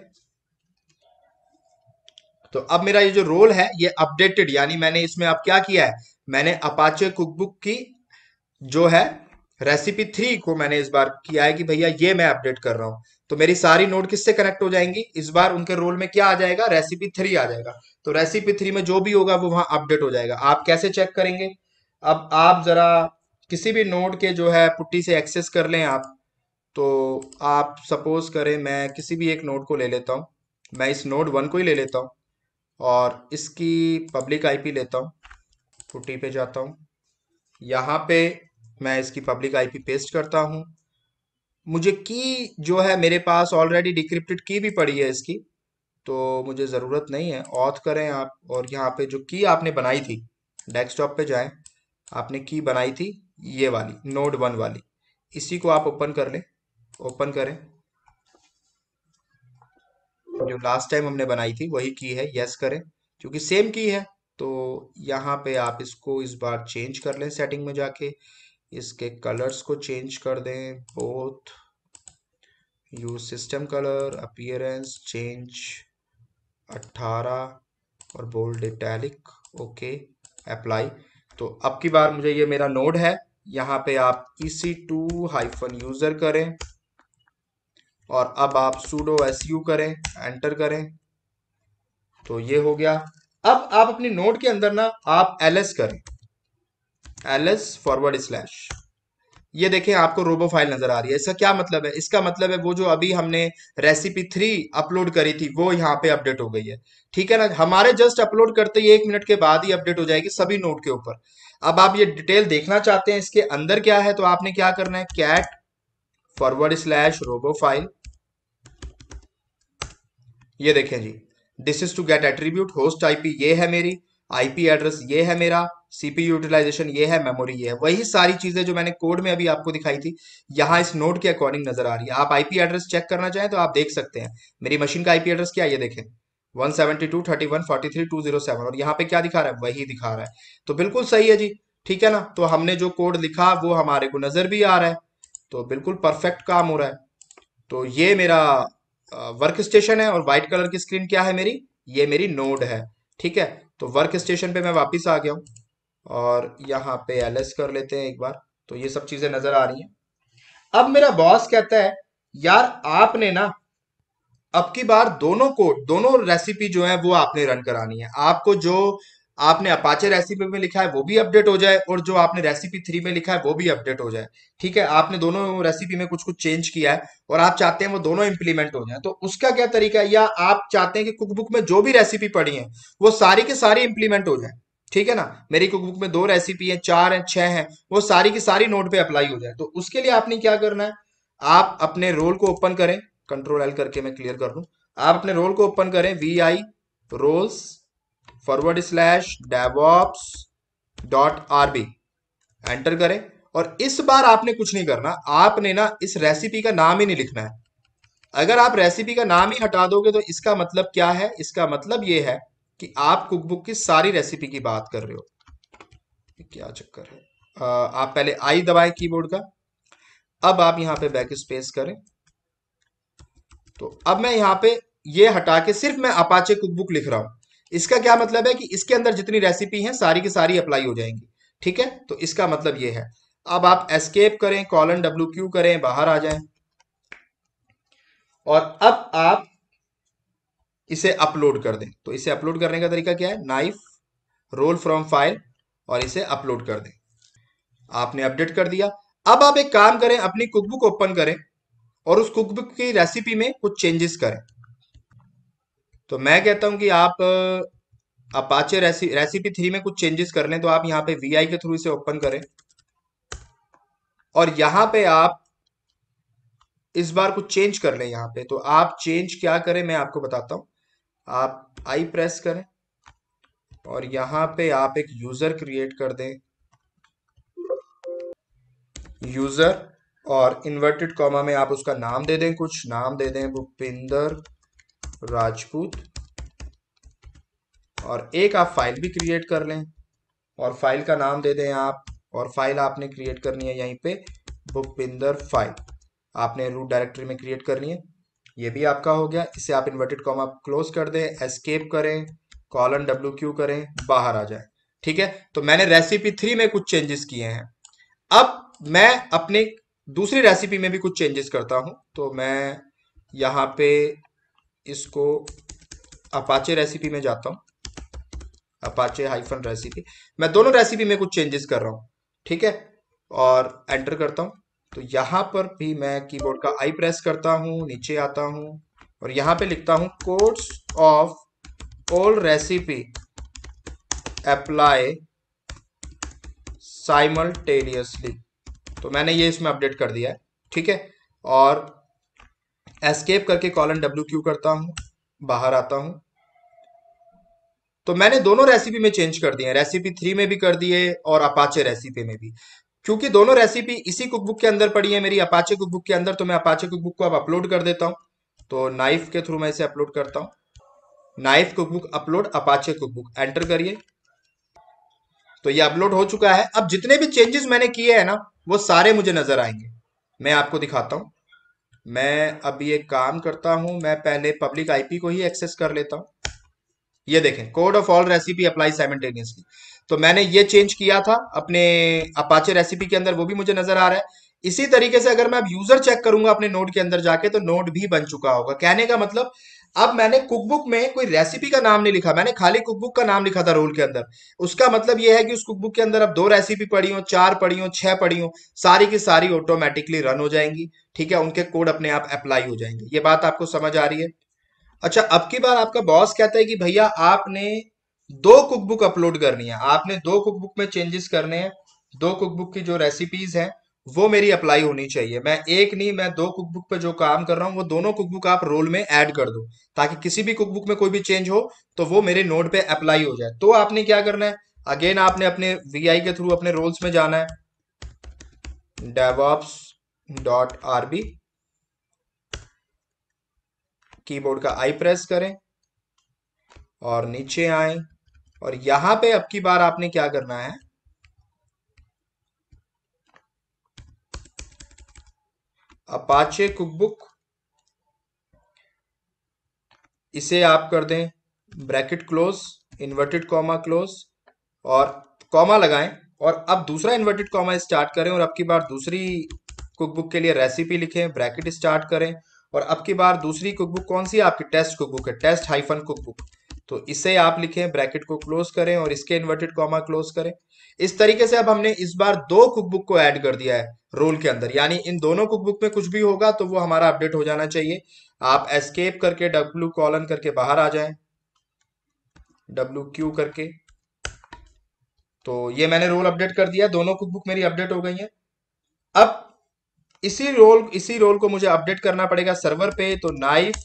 तो अब मेरा ये जो रोल है ये अपडेटेड, यानी मैंने इसमें अब क्या किया है, मैंने अपाचे कुकबुक की जो है रेसिपी थ्री को मैंने इस बार किया है कि भैया ये मैं अपडेट कर रहा हूं। तो मेरी सारी नोड किससे कनेक्ट हो जाएंगी, इस बार उनके रोल में क्या आ जाएगा, रेसिपी थ्री आ जाएगा। तो रेसिपी थ्री में जो भी होगा वो वहां अपडेट हो जाएगा। आप कैसे चेक करेंगे, अब आप जरा किसी भी नोड के जो है पुट्टी से एक्सेस कर लें आप। तो आप सपोज करें मैं किसी भी एक नोड को ले लेता हूं, मैं इस नोड वन को ही ले लेता हूं और इसकी पब्लिक आईपी लेता हूं, पुट्टी पे जाता हूं, यहाँ पे मैं इसकी पब्लिक आईपी पेस्ट करता हूँ। मुझे की जो है मेरे पास ऑलरेडी डिक्रिप्टेड की भी पड़ी है इसकी, तो मुझे ज़रूरत नहीं है। ऑथ करें आप, और यहाँ पे जो की आपने बनाई थी, डेस्कटॉप पे जाएं, आपने की बनाई थी ये वाली नोड वन वाली, इसी को आप ओपन कर लें। ओपन करें, जो लास्ट टाइम हमने बनाई थी वही की है, यस करें, क्योंकि सेम की है। तो यहाँ पे आप इसको इस बार चेंज कर लें सेटिंग में जाके, इसके कलर्स को चेंज कर दें, both use system colour, appearance change अठारह और बोल्ड इटैलिक, ओके अप्लाई। तो अब की बार मुझे ये मेरा नोड है, यहाँ पे आप E C two hyphen user करें और अब आप sudo su करें, एंटर करें। तो ये हो गया। अब आप अपनी नोड के अंदर ना आप ls करें, ls फॉरवर्ड स्लैश, ये देखें आपको रोबो फाइल नजर आ रही है। इसका क्या मतलब है, इसका मतलब है वो जो अभी हमने रेसिपी थ्री अपलोड करी थी वो यहाँ पे अपडेट हो गई है, ठीक है ना। हमारे जस्ट अपलोड करते ही एक मिनट के बाद ही अपडेट हो जाएगी सभी नोड के ऊपर। अब आप ये डिटेल देखना चाहते हैं इसके अंदर क्या है, तो आपने क्या करना है, cat forward slash robo file, ये देखें जी, this is to get attribute, host IP ये है मेरी, आईपी एड्रेस ये है मेरा, सीपीयू यूटिलाइजेशन ये है, मेमोरी ये है, वही सारी चीजें जो मैंने कोड में अभी आपको दिखाई थी यहाँ इस नोड के अकॉर्डिंग नजर आ रही है। आप आईपी एड्रेस चेक करना चाहें तो आप देख सकते हैं मेरी मशीन का आईपी एड्रेस क्या है, ये देखें one seventy two thirty one forty three two zero seven, और यहाँ पे क्या दिखा रहा है, वही दिखा रहा है। तो बिल्कुल सही है जी, ठीक है ना। तो हमने जो कोड लिखा वो हमारे को नजर भी आ रहा है, तो बिल्कुल परफेक्ट काम हो रहा है। तो ये मेरा वर्क स्टेशन है और व्हाइट कलर की स्क्रीन क्या है मेरी, ये मेरी नोड है। ठीक है, तो वर्क स्टेशन पे मैं वापस आ गया हूँ और यहाँ पे एलएस कर लेते हैं एक बार, तो ये सब चीजें नजर आ रही हैं। अब मेरा बॉस कहता है यार आपने ना अब की बार दोनों कोड दोनों रेसिपी जो है वो आपने रन करानी है। आपको जो आपने अपाचे रेसिपी में लिखा है वो भी अपडेट हो जाए और जो आपने रेसिपी थ्री में लिखा है वो भी अपडेट हो जाए। ठीक है, आपने दोनों रेसिपी में कुछ कुछ चेंज किया है और आप चाहते हैं वो दोनों इंप्लीमेंट हो जाए, तो उसका क्या तरीका है, या आप चाहते हैं कि कुकबुक में जो भी रेसिपी पड़ी है वो सारी की सारी इंप्लीमेंट हो जाए। ठीक है ना, मेरी कुकबुक में दो रेसिपी है, चार है, छह है, वो सारी की सारी नोट पे अप्लाई हो जाए। तो उसके लिए आपने क्या करना है, आप अपने रोल को ओपन करें, कंट्रोल एल करके मैं क्लियर कर दूं। आप अपने रोल को ओपन करें, V I roles forward slash DevOps dot RB, enter करें। और इस बार आपने कुछ नहीं करना, आपने ना इस रेसिपी का नाम ही नहीं लिखना है। अगर आप रेसिपी का नाम ही हटा दोगे तो इसका मतलब क्या है, इसका मतलब ये है कि आप कुकबुक की सारी रेसिपी की बात कर रहे हो। क्या चक्कर है, आ, आप पहले आई दबाएं कीबोर्ड का, अब आप यहां पे बैक स्पेस करें। तो अब मैं यहाँ पे ये हटा के सिर्फ मैं अपाचे कुकबुक लिख रहा हूं। इसका क्या मतलब है कि इसके अंदर जितनी रेसिपी हैं सारी की सारी अप्लाई हो जाएंगी। ठीक है, तो इसका मतलब ये है। अब आप एस्केप करें, कॉलन डब्ल्यू क्यू करें, बाहर आ जाएं और अब आप इसे अपलोड कर दें। तो इसे अपलोड करने का तरीका क्या है, नाइफ रोल फ्रॉम फाइल और इसे अपलोड कर दें। आपने अपडेट कर दिया। अब आप एक काम करें, अपनी कुकबुक ओपन करें और उस कुकबुक की रेसिपी में कुछ चेंजेस करें। तो मैं कहता हूं कि आप अपाचे रेसि, रेसिपी थ्री में कुछ चेंजेस कर लें, तो आप यहाँ पे वी आई के थ्रू इसे ओपन करें और यहाँ पे आप इस बार कुछ चेंज कर लें। यहाँ पे तो आप चेंज क्या करें मैं आपको बताता हूं। आप आई प्रेस करें और यहाँ पे आप एक यूजर क्रिएट कर दें, यूजर, और इन्वर्टेड कॉमा में आप उसका नाम दे दें, कुछ नाम दे दें भूपिंदर राजपूत, और एक आप फाइल भी क्रिएट कर लें और फाइल का नाम दे दें आप, और फाइल आपने क्रिएट करनी है यहीं पे भूपिंदर फाइल, आपने रूट डायरेक्टरी में क्रिएट करनी है। ये भी आपका हो गया। इसे आप इन्वर्टेड कॉमा क्लोज कर दें, एस्केप करें, कॉलन डब्ल्यू क्यू करें, बाहर आ जाए। ठीक है, तो मैंने रेसिपी थ्री में कुछ चेंजेस किए हैं। अब मैं अपने दूसरी रेसिपी में भी कुछ चेंजेस करता हूं। तो मैं यहाँ पे इसको अपाचे रेसिपी में जाता हूं, अपाचे हाइफन रेसिपी, मैं दोनों रेसिपी में कुछ चेंजेस कर रहा हूं। ठीक है, और एंटर करता हूं। तो यहां पर भी मैं कीबोर्ड का आई प्रेस करता हूं, नीचे आता हूं और यहां पे लिखता हूं codes of all recipe apply simultaneously. तो मैंने ये इसमें अपडेट कर दिया है। ठीक है, और एस्केप करके कॉलन डब्ल्यू क्यू करता हूं, बाहर आता हूं। तो मैंने दोनों रेसिपी में चेंज कर दिए हैं, रेसिपी थ्री में भी कर दिए और अपाचे रेसिपी में भी, क्योंकि दोनों रेसिपी इसी कुकबुक के अंदर पड़ी है मेरी, अपाचे कुकबुक के अंदर। तो मैं अपाचे कुकबुक को अब अपलोड कर देता हूं। तो नाइफ के थ्रू मैं इसे अपलोड करता हूं, knife cookbook upload Apache cookbook, enter करिए। तो ये अपलोड हो चुका है। अब जितने भी चेंजेस मैंने किए हैं ना वो सारे मुझे नजर आएंगे, मैं आपको दिखाता हूं। मैं अभी एक काम करता हूं, मैं पहले पब्लिक आईपी को ही एक्सेस कर लेता हूं। ये देखें, code of all recipe apply simultaneously. तो मैंने ये चेंज किया था अपने अपाचे रेसिपी के अंदर, वो भी मुझे नजर आ रहा है। इसी तरीके से अगर मैं अब यूजर चेक करूंगा अपने नोड के अंदर जाके तो नोड भी बन चुका होगा। कहने का मतलब अब मैंने कुकबुक में कोई रेसिपी का नाम नहीं लिखा, मैंने खाली कुकबुक का नाम लिखा था रोल के अंदर। उसका मतलब यह है कि उस कुकबुक के अंदर अब दो रेसिपी पड़ी हो, चार पड़ी हो, छह पड़ी हो, सारी की सारी ऑटोमेटिकली रन हो जाएंगी। ठीक है, उनके कोड अपने आप अप्लाई हो जाएंगे। ये बात आपको समझ आ रही है। अच्छा, अब की बार आपका बॉस कहता है कि भैया आपने दो कुकबुक अपलोड करनी है, आपने दो कुकबुक में चेंजेस करने हैं, दो कुकबुक की जो रेसिपीज हैं वो मेरी अप्लाई होनी चाहिए। मैं एक नहीं, मैं दो कुकबुक पे जो काम कर रहा हूँ वो दोनों कुकबुक आप रोल में ऐड कर दो, ताकि किसी भी कुकबुक में कोई भी चेंज हो तो वो मेरे नोड पे अप्लाई हो जाए। तो आपने क्या करना है, अगेन आपने अपने वीआई के थ्रू अपने रोल्स में जाना है, डेवऑप्स डॉट आरबी, कीबोर्ड का आई प्रेस करें और नीचे आए और यहां पे अब की बार आपने क्या करना है, अपाचे कुकबुक इसे आप कर दें bracket close, inverted comma close और कॉमा लगाएं, और अब दूसरा इन्वर्टेड कॉमा स्टार्ट करें और अब की बार दूसरी कुकबुक के लिए रेसिपी लिखें, ब्रैकेट स्टार्ट करें, और अब की बार दूसरी कुकबुक कौन सी है आपकी? टेस्ट कुकबुक है, टेस्ट हाइफन कुकबुक। तो इसे आप लिखें, ब्रैकेट को क्लोज करें और इसके इन्वर्टेड कॉमा क्लोज करें। इस तरीके से अब हमने इस बार दो कुकबुक को ऐड कर दिया है रोल के अंदर, यानी इन दोनों कुकबुक में कुछ भी होगा तो वो हमारा अपडेट हो जाना चाहिए। आप एस्केप करके डब्ल्यू कॉलन करके बाहर आ जाएं, डब्ल्यू क्यू करके। तो ये मैंने रोल अपडेट कर दिया, दोनों कुकबुक मेरी अपडेट हो गई हैं। अब इसी रोल इसी रोल को मुझे अपडेट करना पड़ेगा सर्वर पे, तो knife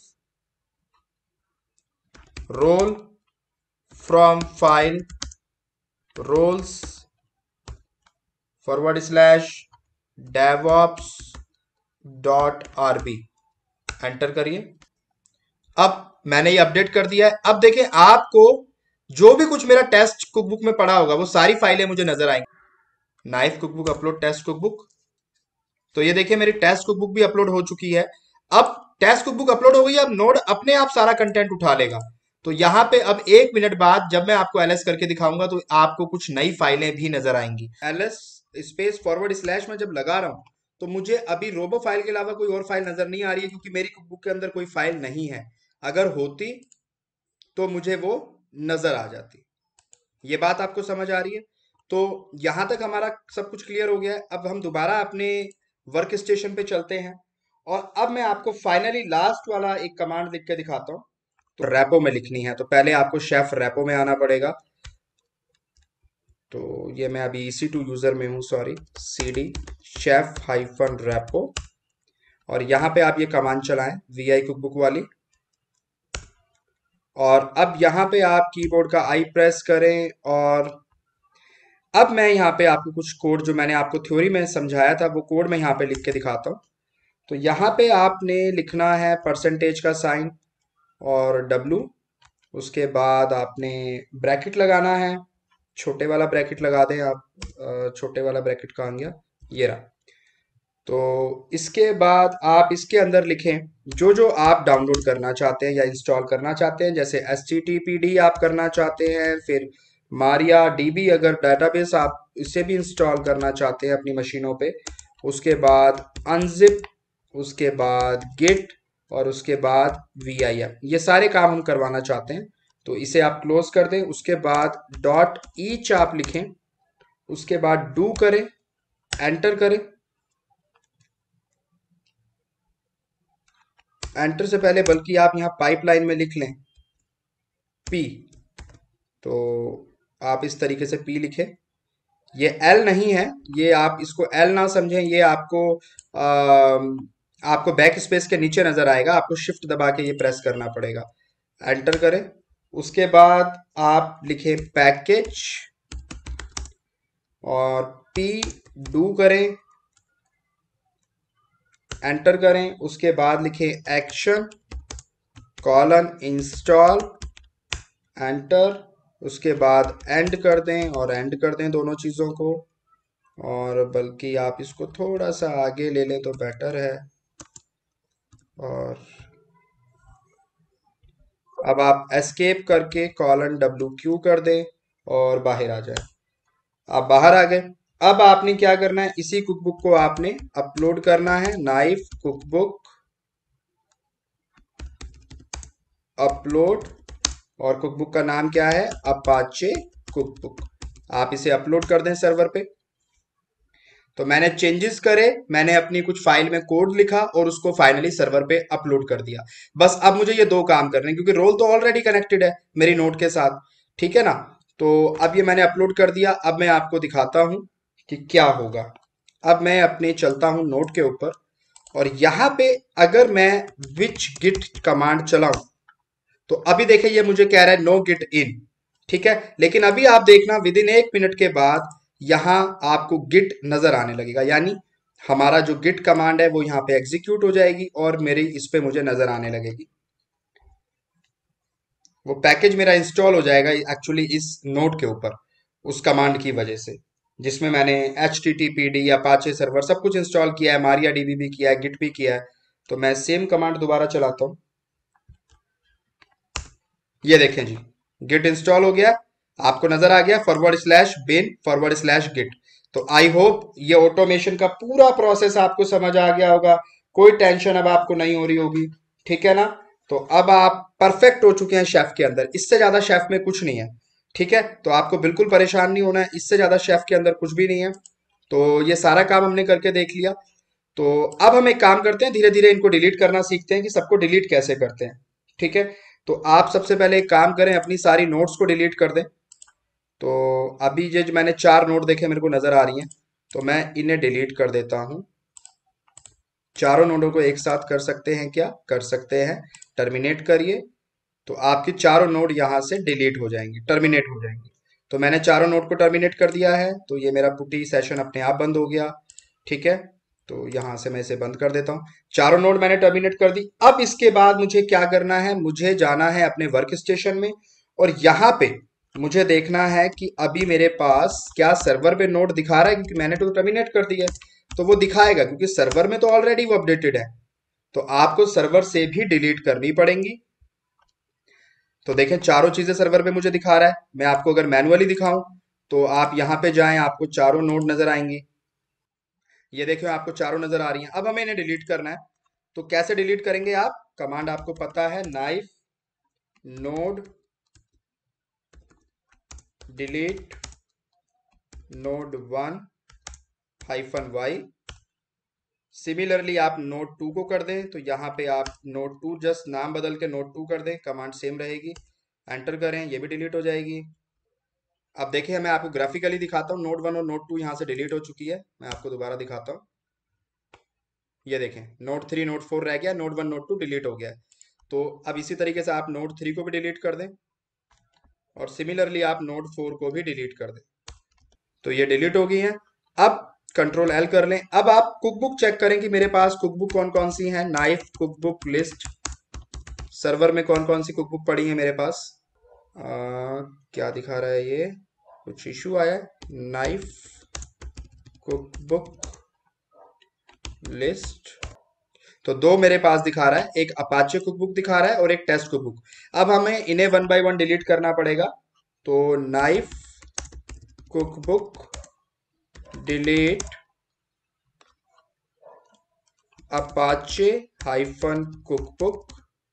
role from file roles forward slash DevOps dot RB, enter करिए। अब मैंने ये अपडेट कर दिया है। अब देखें, आपको जो भी कुछ मेरा टेस्ट कुकबुक में पड़ा होगा वो सारी फाइलें मुझे नजर आएंगी। Knife cookbook upload test cookbook, तो ये देखिए मेरी टेस्ट कुकबुक भी अपलोड हो चुकी है। अब टेस्ट कुकबुक अपलोड हो गई, अब नोड अपने आप सारा कंटेंट उठा लेगा। तो यहां पे अब एक मिनट बाद जब मैं आपको एलएस करके दिखाऊंगा तो आपको कुछ नई फाइलें भी नजर आएंगी। एलएस स्पेस फॉरवर्ड स्लैश में जब लगा रहा हूं तो मुझे अभी रोबो फाइल के अलावा कोई और फाइल नजर नहीं आ रही है, क्योंकि मेरी कुकबुक के अंदर कोई फाइल नहीं है। अगर होती तो मुझे वो नजर आ जाती। ये बात आपको समझ आ रही है? तो यहां तक हमारा सब कुछ क्लियर हो गया है। अब हम दोबारा अपने वर्क स्टेशन पे चलते हैं, और अब मैं आपको फाइनली लास्ट वाला एक कमांड लिख के दिखाता हूं। तो रैपो में लिखनी है, तो पहले आपको शेफ रैपो में आना पड़ेगा। तो ये मैं अभी ईसी टू यूजर में हूं, sorry, C D chef hyphen repo, और यहां पे आप ये कमांड चलाएं वी आई कुकबुक वाली। और अब यहाँ पे आप कीबोर्ड का आई प्रेस करें, और अब मैं यहाँ पे आपको कुछ कोड जो मैंने आपको थ्योरी में समझाया था वो कोड मैं यहाँ पे लिख के दिखाता हूँ। तो यहाँ पे आपने लिखना है परसेंटेज का साइन और डब्लू, उसके बाद आपने ब्रैकेट लगाना है, छोटे वाला ब्रैकेट लगा दें आप। अ, छोटे वाला ब्रैकेट कहाँ गया? ये रहा। तो इसके बाद आप इसके अंदर लिखें जो जो आप डाउनलोड करना चाहते हैं या इंस्टॉल करना चाहते हैं, जैसे H T T P D आप करना चाहते हैं, फिर मारिया डीबी अगर डाटाबेस आप इसे भी इंस्टॉल करना चाहते हैं अपनी मशीनों पे, उसके बाद अनजिप, उसके बाद गिट, और उसके बाद वी आई एम, ये सारे काम हम करवाना चाहते हैं। तो इसे आप क्लोज कर दें, उसके बाद डॉट ईच आप लिखें, उसके बाद डू करें, एंटर करें। एंटर से पहले बल्कि आप यहाँ पाइपलाइन में लिख लें पी, तो आप इस तरीके से पी लिखें। ये एल नहीं है, ये आप इसको एल ना समझें, ये आपको आ, आपको बैक स्पेस के नीचे नजर आएगा, आपको शिफ्ट दबा के ये प्रेस करना पड़ेगा। एंटर करें, उसके बाद आप लिखें पैकेज और पी डू करें, एंटर करें, उसके बाद लिखें एक्शन कॉलन इंस्टॉल, एंटर, उसके बाद एंड कर दें, और एंड कर दें दोनों चीज़ों को, और बल्कि आप इसको थोड़ा सा आगे ले लें तो बेटर है। और अब आप एस्केप करके कॉलन डब्ल्यू क्यू कर दें और बाहर आ जाए। आप बाहर आ गए। अब आपने क्या करना है, इसी कुकबुक को आपने अपलोड करना है, नाइफ कुकबुक अपलोड, और कुकबुक का नाम क्या है? Apache cookbook. आप इसे अपलोड कर दें सर्वर पे। तो मैंने चेंजेस करे, मैंने अपनी कुछ फाइल में कोड लिखा और उसको फाइनली सर्वर पे अपलोड कर दिया। बस अब मुझे ये दो काम करने हैं, क्योंकि रोल तो ऑलरेडी कनेक्टेड है मेरी नोट के साथ, ठीक है ना। तो अब ये मैंने अपलोड कर दिया। अब मैं आपको दिखाता हूं कि क्या होगा। अब मैं अपने चलता हूं नोट के ऊपर, और यहां पे अगर मैं विच गिट कमांड चलाऊं तो अभी देखिए ये मुझे कह रहा है नो गिट इन, ठीक है। लेकिन अभी आप देखना विद इन एक मिनट के बाद यहां आपको गिट नजर आने लगेगा, यानी हमारा जो गिट कमांड है वो यहाँ पे एग्जीक्यूट हो जाएगी और मेरी इस पे मुझे नजर आने लगेगी। वो पैकेज मेरा इंस्टॉल हो जाएगा एक्चुअली इस नोड के ऊपर, उस कमांड की वजह से, जिसमें मैंने H T T P D, Apache server सब कुछ इंस्टॉल किया है, मारिया डीबी भी किया है, गिट भी किया है। तो मैं सेम कमांड दोबारा चलाता हूँ। ये देखें जी, गिट इंस्टॉल हो गया, आपको नजर आ गया forward slash bin forward slash git. तो आई होप ये ऑटोमेशन का पूरा प्रोसेस आपको समझ आ गया होगा, कोई टेंशन अब आपको नहीं हो रही होगी, ठीक है ना। तो अब आप परफेक्ट हो चुके हैं शेफ के अंदर, इससे ज्यादा शेफ में कुछ नहीं है, ठीक है। तो आपको बिल्कुल परेशान नहीं होना है, इससे ज्यादा शेफ के अंदर कुछ भी नहीं है। तो ये सारा काम हमने करके देख लिया। तो अब हम एक काम करते हैं, धीरे धीरे इनको डिलीट करना सीखते हैं कि सबको डिलीट कैसे करते हैं, ठीक है। तो आप सबसे पहले एक काम करें, अपनी सारी नोट्स को डिलीट कर दें। तो अभी ये जो मैंने चार नोट देखे मेरे को नजर आ रही हैं, तो मैं इन्हें डिलीट कर देता हूं। चारों नोटों को एक साथ कर सकते हैं क्या? कर सकते हैं। टर्मिनेट करिए, तो आपकी चारों नोड यहां से डिलीट हो जाएंगे, टर्मिनेट हो जाएंगे। तो मैंने चारों नोड को टर्मिनेट कर दिया है, तो ये मेरा पुटी सेशन अपने आप बंद हो गया, ठीक है। तो यहां से मैं इसे बंद कर देता हूं। चारों नोड मैंने टर्मिनेट कर दी। अब इसके बाद मुझे क्या करना है, मुझे जाना है अपने वर्क स्टेशन में, और यहां पे मुझे देखना है कि अभी मेरे पास क्या सर्वर पे नोड दिखा रहा है, क्योंकि मैंने तो टर्मिनेट कर दिया है। तो वो दिखाएगा, क्योंकि सर्वर में तो ऑलरेडी वो अपडेटेड है। तो आपको सर्वर से भी डिलीट करनी पड़ेंगी। तो देखें, चारों चीजें सर्वर पे मुझे दिखा रहा है। मैं आपको अगर मैनुअली दिखाऊं, तो आप यहां पे जाएं, आपको चारों नोड नजर आएंगी। ये देखिए, आपको चारों नजर आ रही हैं। अब हमें इन्हें डिलीट करना है। तो कैसे डिलीट करेंगे आप? कमांड आपको पता है, knife node delete node one hyphen Y. Similarly आप नोड टू को कर दें, तो यहाँ पे आप नोड टू जस्ट नाम बदल के नोड टू कर दें, कमांड सेम रहेगी। एंटर करें, ये भी डिलीट हो जाएगी। अब देखिए, मैं आपको ग्राफिकली दिखाता हूँ, नोड वन और नोड टू यहाँ से डिलीट हो चुकी है। मैं आपको दोबारा दिखाता हूँ। ये देखें, नोड थ्री नोड फोर रह गया, node one node two delete हो गया। तो अब इसी तरीके से आप नोड थ्री को भी डिलीट कर दें, और सिमिलरली आप नोड फोर को भी डिलीट कर दें। तो ये डिलीट हो गई है। अब कंट्रोल एल कर लें। अब आप कुकबुक चेक करें कि मेरे पास कुकबुक कौन कौन सी है। नाइफ कुकबुक लिस्ट, सर्वर में कौन कौन सी कुकबुक पड़ी है मेरे पास। आ, क्या दिखा रहा है ये, कुछ इशू आया है। नाइफ कुकबुक लिस्ट, तो दो मेरे पास दिखा रहा है, एक अपाचे कुकबुक दिखा रहा है और एक टेस्ट कुकबुक। अब हमें इन्हें वन बाय वन डिलीट करना पड़ेगा। तो knife cookbook delete Apache hyphen cookbook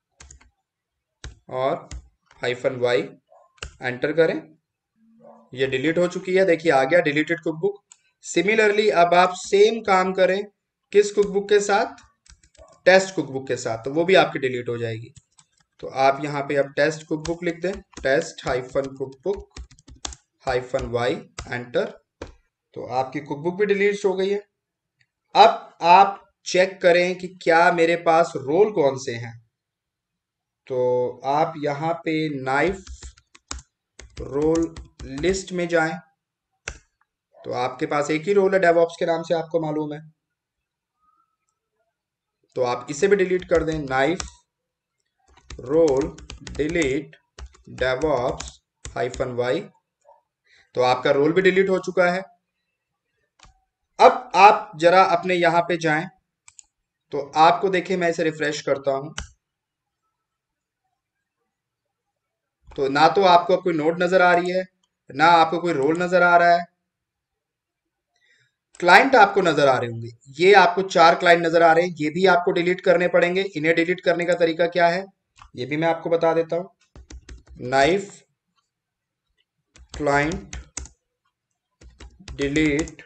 और हाइफन वाई, एंटर करें। ये डिलीट हो चुकी है, देखिए आ गया डिलीटेड कुकबुक। सिमिलरली अब आप सेम काम करें, किस कुकबुक के साथ? टेस्ट कुकबुक के साथ, तो वो भी आपकी डिलीट हो जाएगी। तो आप यहाँ पे अब टेस्ट कुकबुक लिख दें, test hyphen cookbook hyphen Y, enter. तो आपकी कुकबुक भी डिलीट हो गई है। अब आप चेक करें कि क्या मेरे पास रोल कौन से हैं। तो आप यहाँ पे नाइफ रोल लिस्ट में जाएं, तो आपके पास एक ही रोल है डेवऑप्स के नाम से, आपको मालूम है। तो आप इसे भी डिलीट कर दें, knife role delete DevOps hyphen Y. तो आपका रोल भी डिलीट हो चुका है। अब आप जरा अपने यहां पे जाएं, तो आपको देखिए, मैं इसे रिफ्रेश करता हूं, तो ना तो आपको कोई नोड नजर आ रही है, ना आपको कोई रोल नजर आ रहा है। क्लाइंट आपको नजर आ रहे होंगे, ये आपको चार क्लाइंट नजर आ रहे हैं, ये भी आपको डिलीट करने पड़ेंगे। इन्हें डिलीट करने का तरीका क्या है, ये भी मैं आपको बता देता हूं। Knife client delete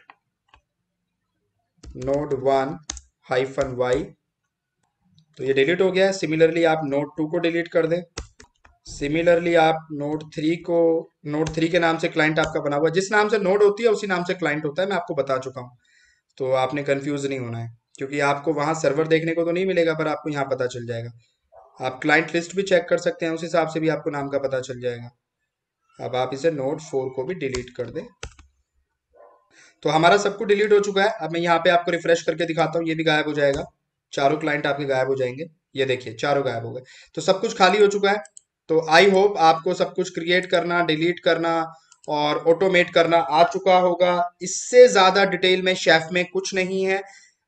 node one hyphen Y, तो ये डिलीट हो गया है। सिमिलरली आप नोड टू को डिलीट कर दें। सिमिलरली आप नोड थ्री को, नोड थ्री के नाम से क्लाइंट आपका बना हुआ है, जिस नाम से नोड होती है उसी नाम से क्लाइंट होता है, मैं आपको बता चुका हूं। तो आपने कंफ्यूज नहीं होना है, क्योंकि आपको वहां सर्वर देखने को तो नहीं मिलेगा, पर आपको यहाँ पता चल जाएगा। आप क्लाइंट लिस्ट भी चेक कर सकते हैं, उस हिसाब से भी आपको नाम का पता चल जाएगा। अब आप इसे नोड फोर को भी डिलीट कर दें। तो हमारा सब कुछ डिलीट हो चुका है। अब मैं यहाँ पे आपको रिफ्रेश करके दिखाता हूँ, ये भी गायब हो जाएगा, चारों क्लाइंट आपके गायब हो जाएंगे। ये देखिए, चारों गायब हो गए, तो सब कुछ खाली हो चुका है। तो आई होप आपको सब कुछ क्रिएट करना, डिलीट करना और ऑटोमेट करना आ चुका होगा। इससे ज्यादा डिटेल में शेफ में कुछ नहीं है।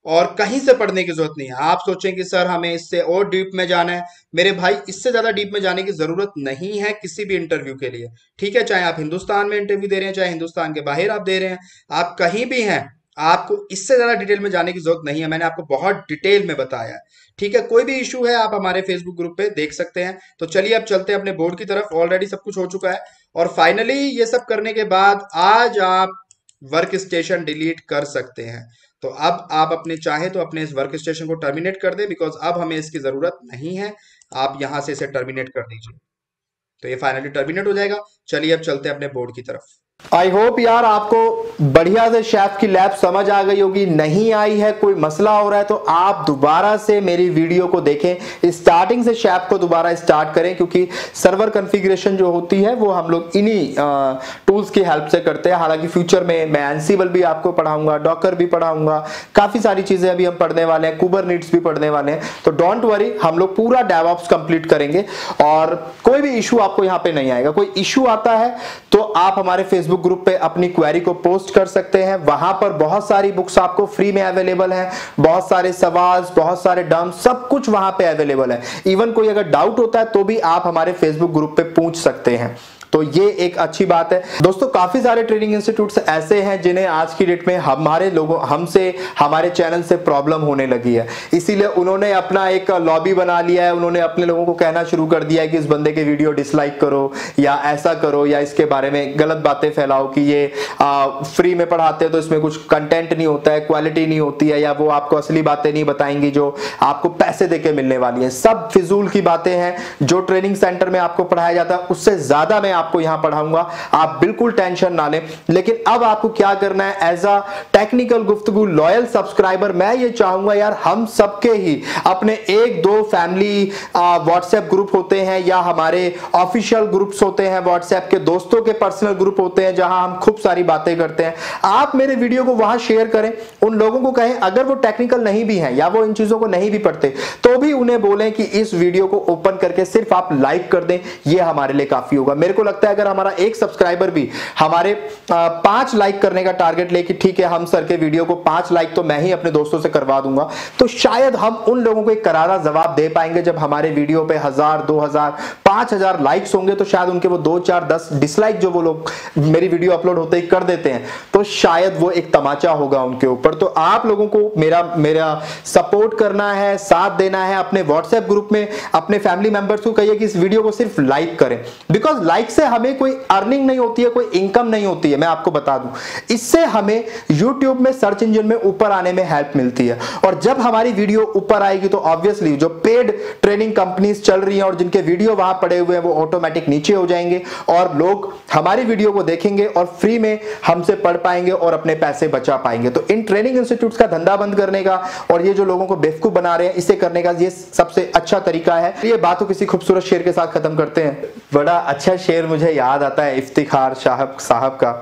और कहीं से पढ़ने की जरूरत नहीं है। आप सोचें कि सर हमें इससे और डीप में जाना है, मेरे भाई इससे ज्यादा डीप में जाने की जरूरत नहीं है किसी भी इंटरव्यू के लिए। ठीक है, चाहे आप हिंदुस्तान में इंटरव्यू दे रहे हैं, चाहे हिंदुस्तान के बाहर आप दे रहे हैं, आप कहीं भी हैं, आपको इससे ज्यादा डिटेल में जाने की जरूरत नहीं है। मैंने आपको बहुत डिटेल में बताया है। ठीक है, कोई भी इशू है आप हमारे फेसबुक ग्रुप पे देख सकते हैं। तो चलिए अब चलते हैं अपने बोर्ड की तरफ। ऑलरेडी सब कुछ हो चुका है और फाइनली ये सब करने के बाद आज आप वर्क स्टेशन डिलीट कर सकते हैं। तो अब आप अपने चाहे तो अपने इस वर्क स्टेशन को टर्मिनेट कर दें, बिकॉज अब हमें इसकी जरूरत नहीं है। आप यहां से इसे टर्मिनेट कर दीजिए, तो ये फाइनली टर्मिनेट हो जाएगा। चलिए अब चलते हैं अपने बोर्ड की तरफ। आई होप यार आपको बढ़िया से शेफ की लैब समझ आ गई होगी। नहीं आई है, कोई मसला हो रहा है तो आप दोबारा से मेरी वीडियो को देखें, स्टार्टिंग से शेफ को दोबारा स्टार्ट करें, क्योंकि सर्वर कॉन्फ़िगरेशन जो होती है वो हम लोग इन्हीं टूल्स की हेल्प से करते हैं। हालांकि फ्यूचर में मैं एंसिबल भी आपको पढ़ाऊंगा, डॉकर भी पढ़ाऊंगा, काफी सारी चीजें अभी हम पढ़ने वाले हैं, कुबरनेटिस भी पढ़ने वाले हैं। तो डोंट वरी, हम लोग पूरा डेवऑप्स कंप्लीट करेंगे और कोई भी इशू आपको यहाँ पे नहीं आएगा। कोई इशू आता है तो आप हमारे फेसबुक ग्रुप पे अपनी क्वेरी को पोस्ट कर सकते हैं। वहां पर बहुत सारी बुक्स आपको फ्री में अवेलेबल हैं, बहुत सारे सवाल, बहुत सारे डम्स, सब कुछ वहां पे अवेलेबल है। इवन कोई अगर डाउट होता है तो भी आप हमारे फेसबुक ग्रुप पे पूछ सकते हैं। तो ये एक अच्छी बात है दोस्तों। काफी सारे ट्रेनिंग इंस्टीट्यूट्स ऐसे हैं जिन्हें आज की डेट में हमारे लोगों हमसे हमारे चैनल से प्रॉब्लम होने लगी है, इसीलिए उन्होंने अपना एक लॉबी बना लिया है। उन्होंने अपने लोगों को कहना शुरू कर दिया है कि इस बंदे के वीडियो डिसलाइक करो या ऐसा करो या इसके बारे में गलत बातें फैलाओ कि ये आ, फ्री में पढ़ाते हैं तो इसमें कुछ कंटेंट नहीं होता है, क्वालिटी नहीं होती है, या वो आपको असली बातें नहीं बताएंगी जो आपको पैसे देके मिलने वाली है। सब फिजूल की बातें हैं। जो ट्रेनिंग सेंटर में आपको पढ़ाया जाता है उससे ज्यादा मैं आपको यहां पढ़ाऊंगा, आप बिल्कुल टेंशन ना लें। लेकिन अब आपको क्या करना है, एज अ टेक्निकल गुफ्तगू लॉयल सब्सक्राइबर मैं ये चाहूंगा यार, हम सबके ही अपने एक दो फैमिली व्हाट्सएप ग्रुप होते हैं या हमारे ऑफिशियल ग्रुप्स होते हैं, व्हाट्सएप के दोस्तों के पर्सनल ग्रुप होते हैं जहां हम खूब सारी बातें करते हैं। आप मेरे वीडियो को वहां शेयर करें, उन लोगों को कहें, अगर वो टेक्निकल नहीं भी हैं या वो इन चीजों को नहीं भी पढ़ते तो भी उन्हें बोलें कि इस वीडियो को ओपन करके सिर्फ आप लाइक कर दें, ये हमारे लिए काफी होगा। मेरे को लगता है अगर हमारा एक सब्सक्राइबर भी हमारे पांच लाइक करने का टारगेट लेके, ठीक है हम सर के वीडियो को पांच लाइक तो मैं ही अपने दोस्तों से करवा दूंगा, तो शायद हम उन लोगों को एक करारा जवाब दे पाएंगे। जब हमारे वीडियो पे हजार, दो हजार, पांच हजार लाइक्स होंगे तो शायद उनके वो दो चार दस डिसलाइक जो वो लोग मेरी वीडियो अपलोड होते ही कर देते हैं, तो शायद वो एक तमाचा होगा उनके ऊपर। तो आप लोगों को मेरा मेरा सपोर्ट करना है, साथ देना है। अपने व्हाट्सएप ग्रुप में अपने फैमिली मेंबर्स को कहिए कि इस वीडियो को सिर्फ लाइक करें, बिकॉज लाइक से हमें कोई अर्निंग नहीं होती है, कोई इनकम नहीं होती है। मैं आपको बता दूं, इससे हमें यूट्यूब में सर्च इंजन में ऊपर आने में हेल्प मिलती है। और जब हमारी वीडियो ऊपर आएगी तो ऑब्वियसली जो पेड ट्रेनिंग कंपनीज चल रही हैं और जिनके वीडियो वहां पड़े हुए हैं वो ऑटोमेटिक नीचे हो जाएंगे और लोग हमारी वीडियो को देखेंगे और फ्री में हमसे पढ़ पाएंगे और अपने पैसे बचा पाएंगे। तो इन ट्रेनिंग इंस्टीट्यूट्स का धंधा बंद करने का और ये जो लोगों को बेवकूफ बना रहे हैं इसे करने का ये सबसे अच्छा तरीका है। ये बात तो किसी खूबसूरत शेर के साथ खत्म करते हैं। बड़ा अच्छा शेर मुझे याद आता है इफ्तिखार साहब साहब का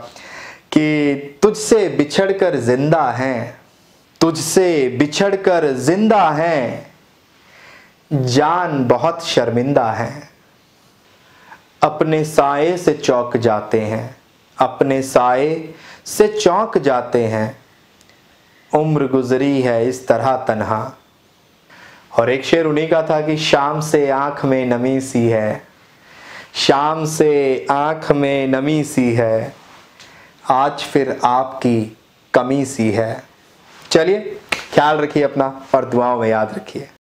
कि तुझसे बिछड़कर जिंदा हैं, तुझसे बिछड़कर जिंदा हैं, जान बहुत शर्मिंदा है, अपने साए से चौंक जाते हैं, अपने साए से चौंक जाते हैं, उम्र गुजरी है इस तरह तन्हा। और एक शेर उन्हीं का था कि शाम से आंख में नमी सी है, शाम से आंख में नमी सी है, आज फिर आपकी कमी सी है। चलिए ख्याल रखिए अपना और दुआओं में याद रखिए।